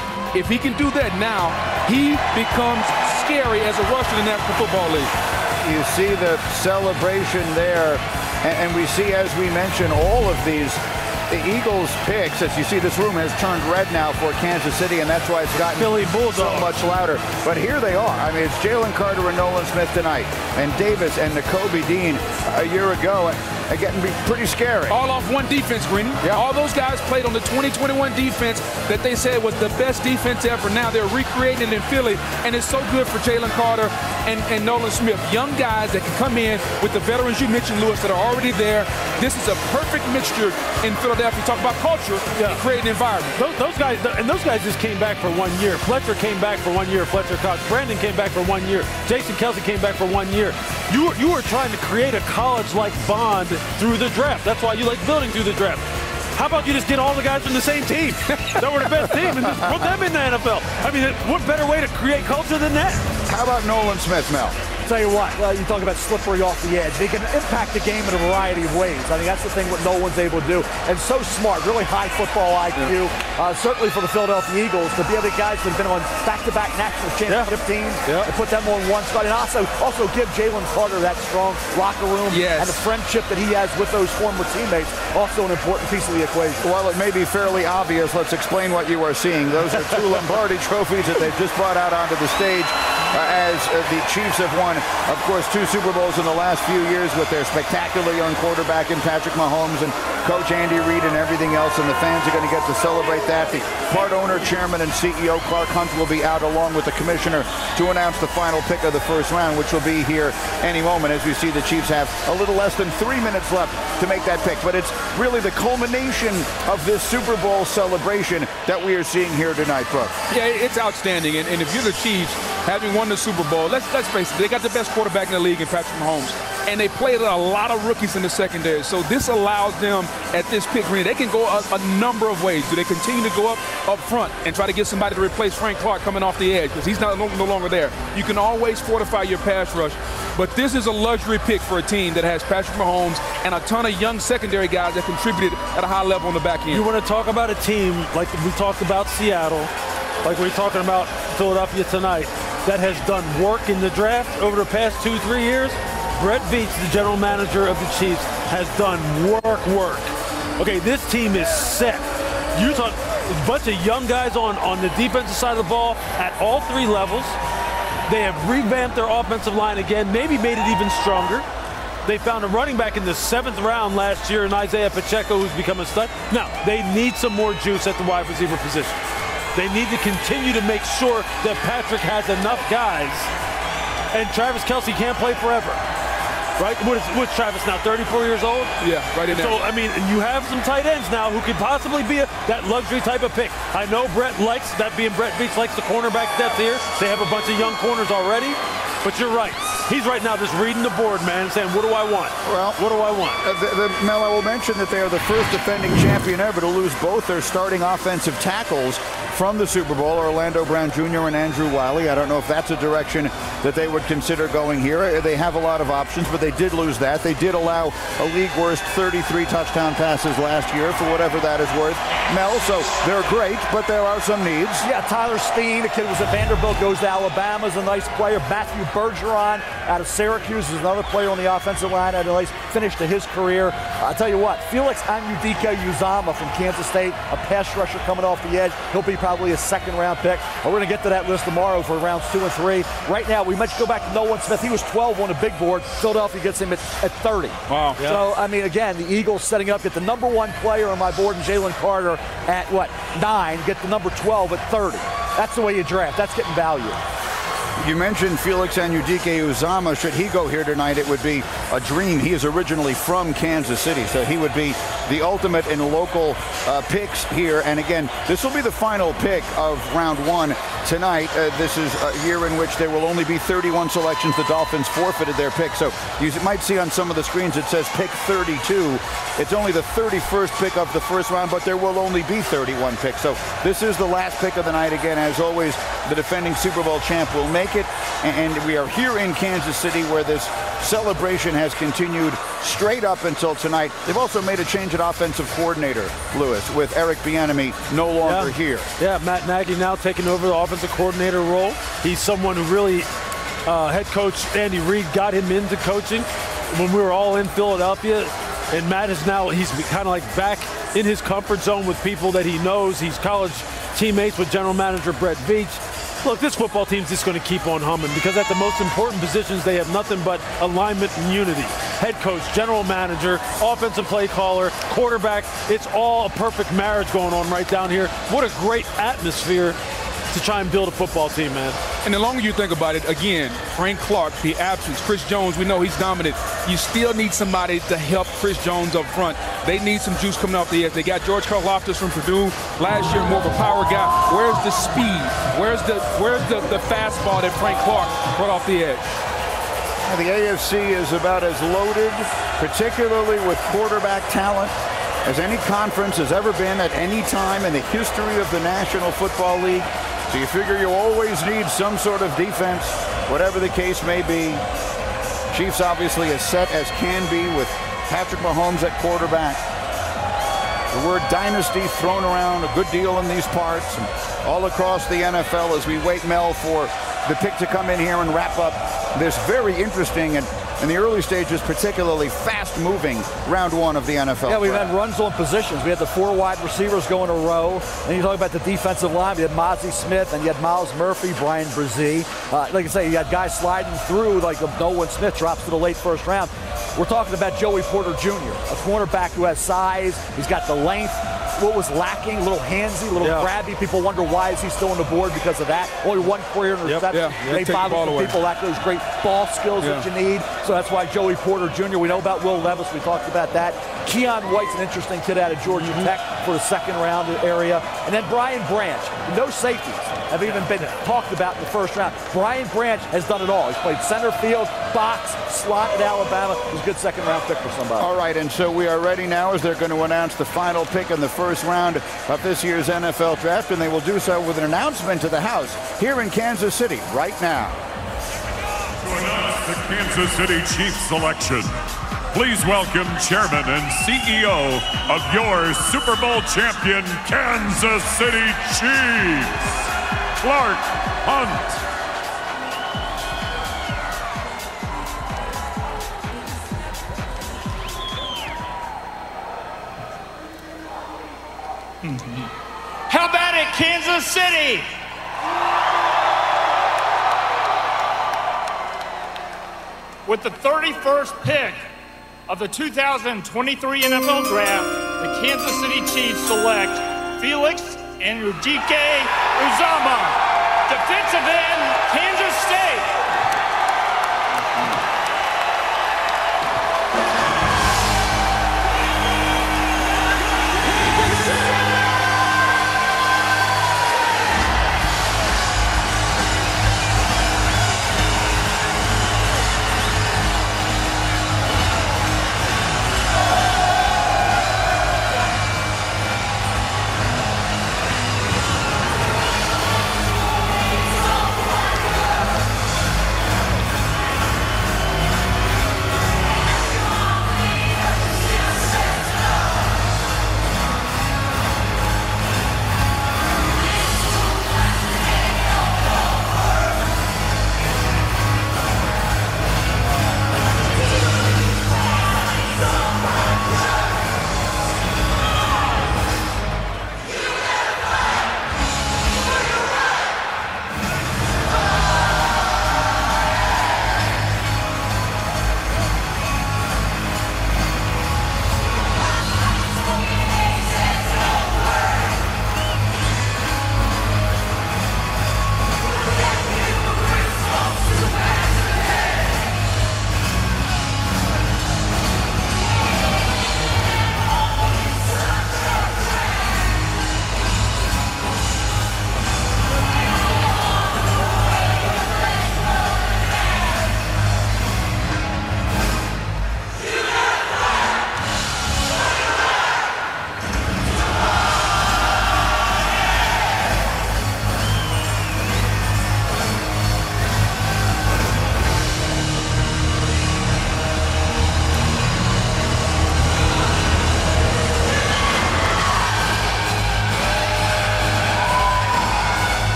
now, he becomes scary as a rusher in the National Football League. You see the celebration there, and we see, as we mentioned, all of these the Eagles picks. As you see, this room has turned red now for Kansas City, and that's why it's gotten so much louder. But here they are. I mean, it's Jalen Carter and Nolan Smith tonight, and Davis and Nakobe Dean a year ago. Getting pretty scary. All off one defense, Greeny. Yeah. All those guys played on the 2021 defense that they said was the best defense ever. Now they're recreating it in Philly, and it's so good for Jalen Carter and Nolan Smith. Young guys that can come in with the veterans you mentioned, Lewis, that are already there. This is a perfect mixture in Philadelphia. Talk about culture and creating an environment. Those guys just came back for 1 year. Fletcher came back for 1 year. Fletcher Cox. Brandon came back for 1 year. Jason Kelsey came back for 1 year. You were trying to create a college-like bond through the draft. That's why you like building through the draft. How about you just get all the guys from the same team that were the best team and just put them in the NFL? I mean, what better way to create culture than that? How about Nolan Smith, Mel? Tell you what, you talk about slippery off the edge. They can impact the game in a variety of ways. I think that's the thing what Nolan's able to do. And so smart, really high football IQ. Certainly for the Philadelphia Eagles, to be able to guys that have been on back-to-back national championship teams and put them on one spot. And also give Jalen Carter that strong locker room and the friendship that he has with those former teammates. Also an important piece of the equation. Well, it may be fairly obvious. Let's explain what you are seeing. Those are two Lombardi trophies that they've just brought out onto the stage as the Chiefs have won, of course, 2 Super Bowls in the last few years with their spectacular young quarterback in Patrick Mahomes and Coach Andy Reid and everything else, and the fans are going to get to celebrate that. The part owner, chairman, and CEO Clark Hunt will be out along with the commissioner to announce the final pick of the first round, which will be here any moment. As we see, the Chiefs have a little less than 3 minutes left to make that pick. But it's really the culmination of this Super Bowl celebration that we are seeing here tonight, Brooke. Yeah, it's outstanding. And if you're the Chiefs, having won the Super Bowl, let's face it, they got the best quarterback in the league in Patrick Mahomes. And they played a lot of rookies in the secondary. So this allows them at this pick, they can go a number of ways. Do they continue to go up front and try to get somebody to replace Frank Clark coming off the edge because he's no longer there? You can always fortify your pass rush. But this is a luxury pick for a team that has Patrick Mahomes and a ton of young secondary guys that contributed at a high level on the back end. You want to talk about a team like we talked about Seattle, like we're talking about Philadelphia tonight, that has done work in the draft over the past 2-3 years? Brett Veach, the general manager of the Chiefs, has done work. Okay, this team is set. You talk a bunch of young guys on the defensive side of the ball at all 3 levels. They have revamped their offensive line again, maybe made it even stronger. They found a running back in the 7th round last year in Isaiah Pacheco, who's become a stud. Now, they need some more juice at the wide receiver position. They need to continue to make sure that Patrick has enough guys. And Travis Kelce can't play forever. Right? What's Travis now, 34 years old? Yeah, right in there. So, I mean, you have some tight ends now who could possibly be that luxury type of pick. I know Brett likes, that being Brett Veach, likes the cornerback depth here. They have a bunch of young corners already. But you're right. He's right now just reading the board, man, and saying, what do I want? Well, what do I want? Mel, I will mention that they are the first defending champion ever to lose both their starting offensive tackles from the Super Bowl, Orlando Brown Jr. and Andrew Wiley. I don't know if that's a direction that they would consider going here. They have a lot of options, but they did lose that. They did allow a league-worst 33 touchdown passes last year, for whatever that is worth. Mel, so they're great, but there are some needs. Yeah, Tyler Steen, the kid was at Vanderbilt, goes to Alabama, is a nice player. Matthew Bergeron out of Syracuse is another player on the offensive line, had a nice finish to his career. I'll tell you what, Felix Anudike-Uzomah from Kansas State, a pass rusher coming off the edge. He'll be probably a 2nd-round pick. We're going to get to that list tomorrow for rounds 2 and 3. Right now, we might go back to Nolan Smith. He was 12 on the big board. Philadelphia gets him at 30. Wow. Yeah. So, I mean, again, the Eagles setting up, get the #1 player on my board, and Jalen Carter at, 9, get the number 12 at 30. That's the way you draft. That's getting value. You mentioned Felix Anudike-Uzomah. Should he go here tonight, it would be a dream. He is originally from Kansas City, so he would be the ultimate in local picks here. And again, this will be the final pick of round 1 tonight. This is a year in which there will only be 31 selections. The Dolphins forfeited their pick. So you might see on some of the screens it says pick 32. It's only the 31st pick of the first round, but there will only be 31 picks. So this is the last pick of the night. Again, as always, the defending Super Bowl champ will make it. And we are here in Kansas City where this celebration has continued straight up until tonight. They've also made a change at offensive coordinator, Lewis, with Eric Bieniemy no longer here. Yeah, Matt Nagy now taking over the offensive coordinator role. He's someone who really, head coach Andy Reid got him into coaching when we were all in Philadelphia. And Matt is now, he's kind of like back in his comfort zone with people that he knows. He's college teammates with general manager Brett Veach. Look, this football team's just going to keep on humming because at the most important positions, they have nothing but alignment and unity. Head coach, general manager, offensive play caller, quarterback. It's all a perfect marriage going on right down here. What a great atmosphere to try and build a football team, man. And the longer you think about it, again, Frank Clark, the absence, Chris Jones, we know he's dominant. You still need somebody to help Chris Jones up front. They need some juice coming off the edge. They got George Karlaftis from Purdue last year, more of a power guy. Where's the speed? Where's the fastball that Frank Clark brought off the edge? The AFC is about as loaded, particularly with quarterback talent, as any conference has ever been at any time in the history of the National Football League. So you figure you always need some sort of defense, whatever the case may be. Chiefs obviously as set as can be with Patrick Mahomes at quarterback. The word dynasty thrown around a good deal in these parts and all across the NFL as we wait, Mel, for the pick to come in here and wrap up this very interesting and in the early stages particularly fast-moving round 1 of the NFL. Yeah, we've had runs on positions. We had the 4 wide receivers go in a row. And you talk about the defensive line. You had Mozzie Smith, and you had Miles Murphy, Brian Brzee. Like I say, you had guys sliding through, like Nolan Smith drops to the late first round. We're talking about Joey Porter Jr., a cornerback who has size. He's got the length. What was lacking, a little handsy, a little grabby. People wonder why is he still on the board because of that. Only 1 career interception. They bother the people, lack those great ball skills that you need. So that's why Joey Porter Jr. We know about Will Levis. We talked about that. Keon White's an interesting kid out of Georgia Tech for the second round area. And then Brian Branch. No safeties have even been talked about in the first round. Brian Branch has done it all. He's played center field, box, slot at Alabama. He's a good second round pick for somebody. All right, and so we are ready now as they're going to announce the final pick in the first round of this year's NFL Draft, and they will do so with an announcement to the House here in Kansas City right now. To announce the Kansas City Chiefs selection, please welcome Chairman and CEO of your Super Bowl champion Kansas City Chiefs, Clark Hunt. How about it, Kansas City? With the 31st pick of the 2023 NFL Draft, the Kansas City Chiefs select Felix Enrique Uzama, defensive end, Kansas State.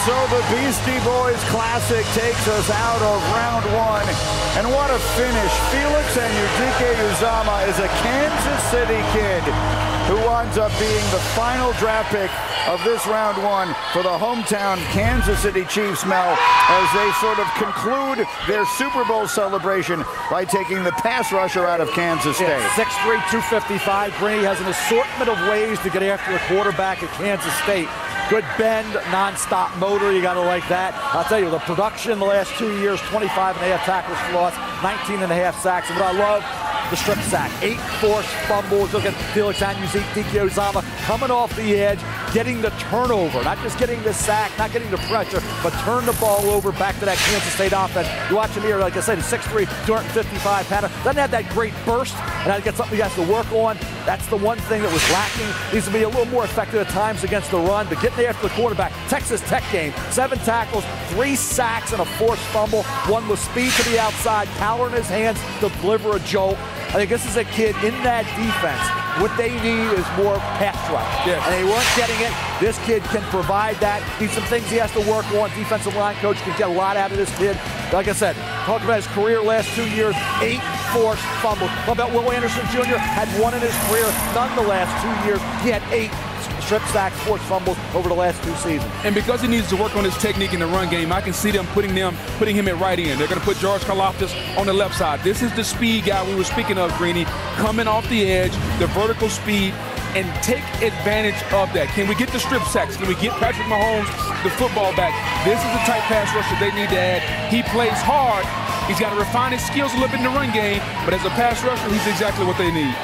so the Beastie Boys Classic takes us out of round one. And what a finish. Felix Anudike-Uzomah is a Kansas City kid who winds up being the final draft pick of this round one for the hometown Kansas City Chiefs, Mel, as they sort of conclude their Super Bowl celebration by taking the pass rusher out of Kansas State. Yeah, 6'3", 255. Brady has an assortment of ways to get after a quarterback at Kansas State. Good bend, non-stop motor, you gotta like that. I'll tell you, the production the last 2 years, 25.5 tackles for loss, 19.5 sacks. And what I love, the strip sack, 8 forced fumbles. Look at Felix Anudike-Uzomah coming off the edge, getting the turnover, not just getting the sack, not getting the pressure, but turn the ball over back to that Kansas State offense. You watch him here, like I said, he's 6'3", 255 pounder. Doesn't have that great burst, and I get something he has to work on. That's the one thing that was lacking. Needs to be a little more effective at times against the run, but getting after the quarterback. Texas Tech game, 7 tackles, 3 sacks, and a forced fumble. One with speed to the outside, power in his hands to deliver a jolt. I think this is a kid in that defense. What they need is more pass rush. Yes. And they weren't getting it. This kid can provide that. Needs some things he has to work on. Defensive line coach can get a lot out of this kid. Like I said, talking about his career last 2 years, 8 forced fumbles. How about Will Anderson Jr.? Had 1 in his career, none the last 2 years. He had 8 strip sacks, forced fumbles over the last 2 seasons. And because he needs to work on his technique in the run game, I can see them putting him at right end. They're going to put George Karlaftis on the left side. This is the speed guy we were speaking of, Greeny, coming off the edge, the vertical speed, and take advantage of that. Can we get the strip sacks? Can we get Patrick Mahomes the football back? This is the type pass rusher they need to add. He plays hard. He's got to refine his skills a little bit in the run game, but as a pass rusher, he's exactly what they need.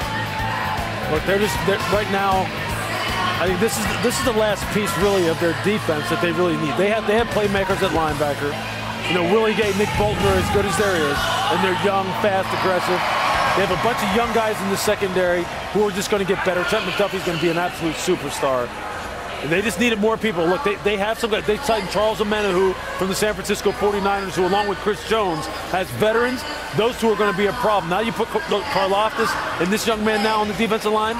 Look, they're right now. I think this is the last piece really of their defense that they really need. They have playmakers at linebacker. You know, Willie Gay, Nick Bolton are as good as there is, and they're young, fast, aggressive. They have a bunch of young guys in the secondary who are just going to get better. Trent McDuffie's going to be an absolute superstar. And they just needed more people. Look, they have some guys. They signed Charles Omenihu from the San Francisco 49ers, who along with Chris Jones has veterans. Those two are going to be a problem. Now you put Karlaftis and this young man now on the defensive line.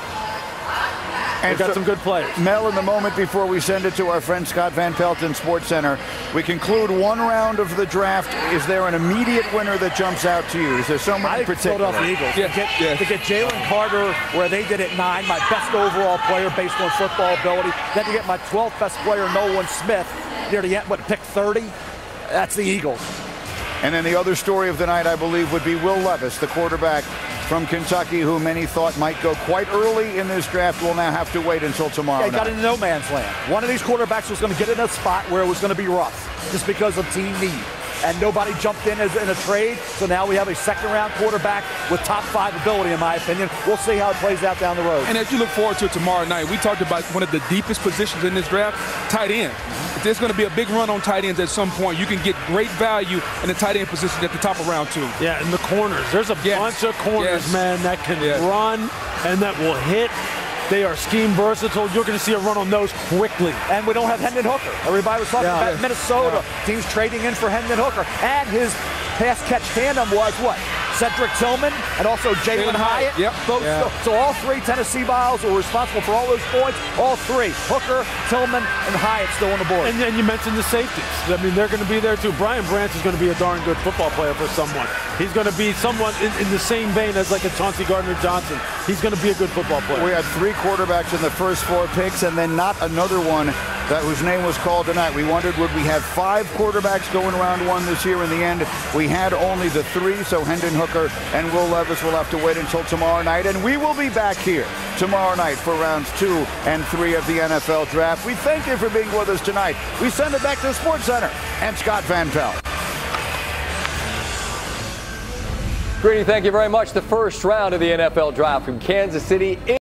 And got some good players. Mel, in the moment before we send it to our friend Scott Van Pelt in Sports Center, we conclude one round of the draft. Is there an immediate winner that jumps out to you? Is there someone in particular? Philadelphia Eagles. To get Jalen Carter where they did at 9, my best overall player based on football ability. Then to get my 12th best player, Nolan Smith, near the end, pick 30? That's the Eagles. And then the other story of the night, I believe, would be Will Levis, the quarterback from Kentucky, who many thought might go quite early in this draft, will now have to wait until tomorrow night. He got into no man's land. One of these quarterbacks was going to get in a spot where it was going to be rough, just because of team need. And nobody jumped in as in a trade, so now we have a second-round quarterback with top 5 ability, in my opinion. We'll see how it plays out down the road. And as you look forward to it tomorrow night, we talked about one of the deepest positions in this draft, tight end. If there's going to be a big run on tight ends at some point, you can get great value in the tight end position at the top of round 2. Yeah, and the corners. There's a bunch of corners, man, that can run and that will hit. They are scheme versatile. You're going to see a run on those quickly. And we don't have Hendon Hooker. Everybody was talking about Minnesota. Teams trading in for Hendon Hooker. And his pass-catch tandem was what? Cedric Tillman and also Jalen Hyatt. Yep. So all 3 Tennessee Vols were responsible for all those points. All 3. Hooker, Tillman, and Hyatt still on the board. And then you mentioned the safeties. I mean, they're going to be there too. Brian Branch is going to be a darn good football player for someone. He's going to be someone in the same vein as like a Chauncey Gardner-Johnson. He's going to be a good football player. We had 3 quarterbacks in the first 4 picks, and then not another one whose name was called tonight. We wondered, would we have 5 quarterbacks going round 1 this year? In the end, we had only the 3, so Hendon Hooker and Will Levis will have to wait until tomorrow night, and we will be back here tomorrow night for rounds 2 and 3 of the NFL Draft. We thank you for being with us tonight. We send it back to the Sports Center and Scott Van Pelt. Greeny, thank you very much. The first round of the NFL Draft from Kansas City.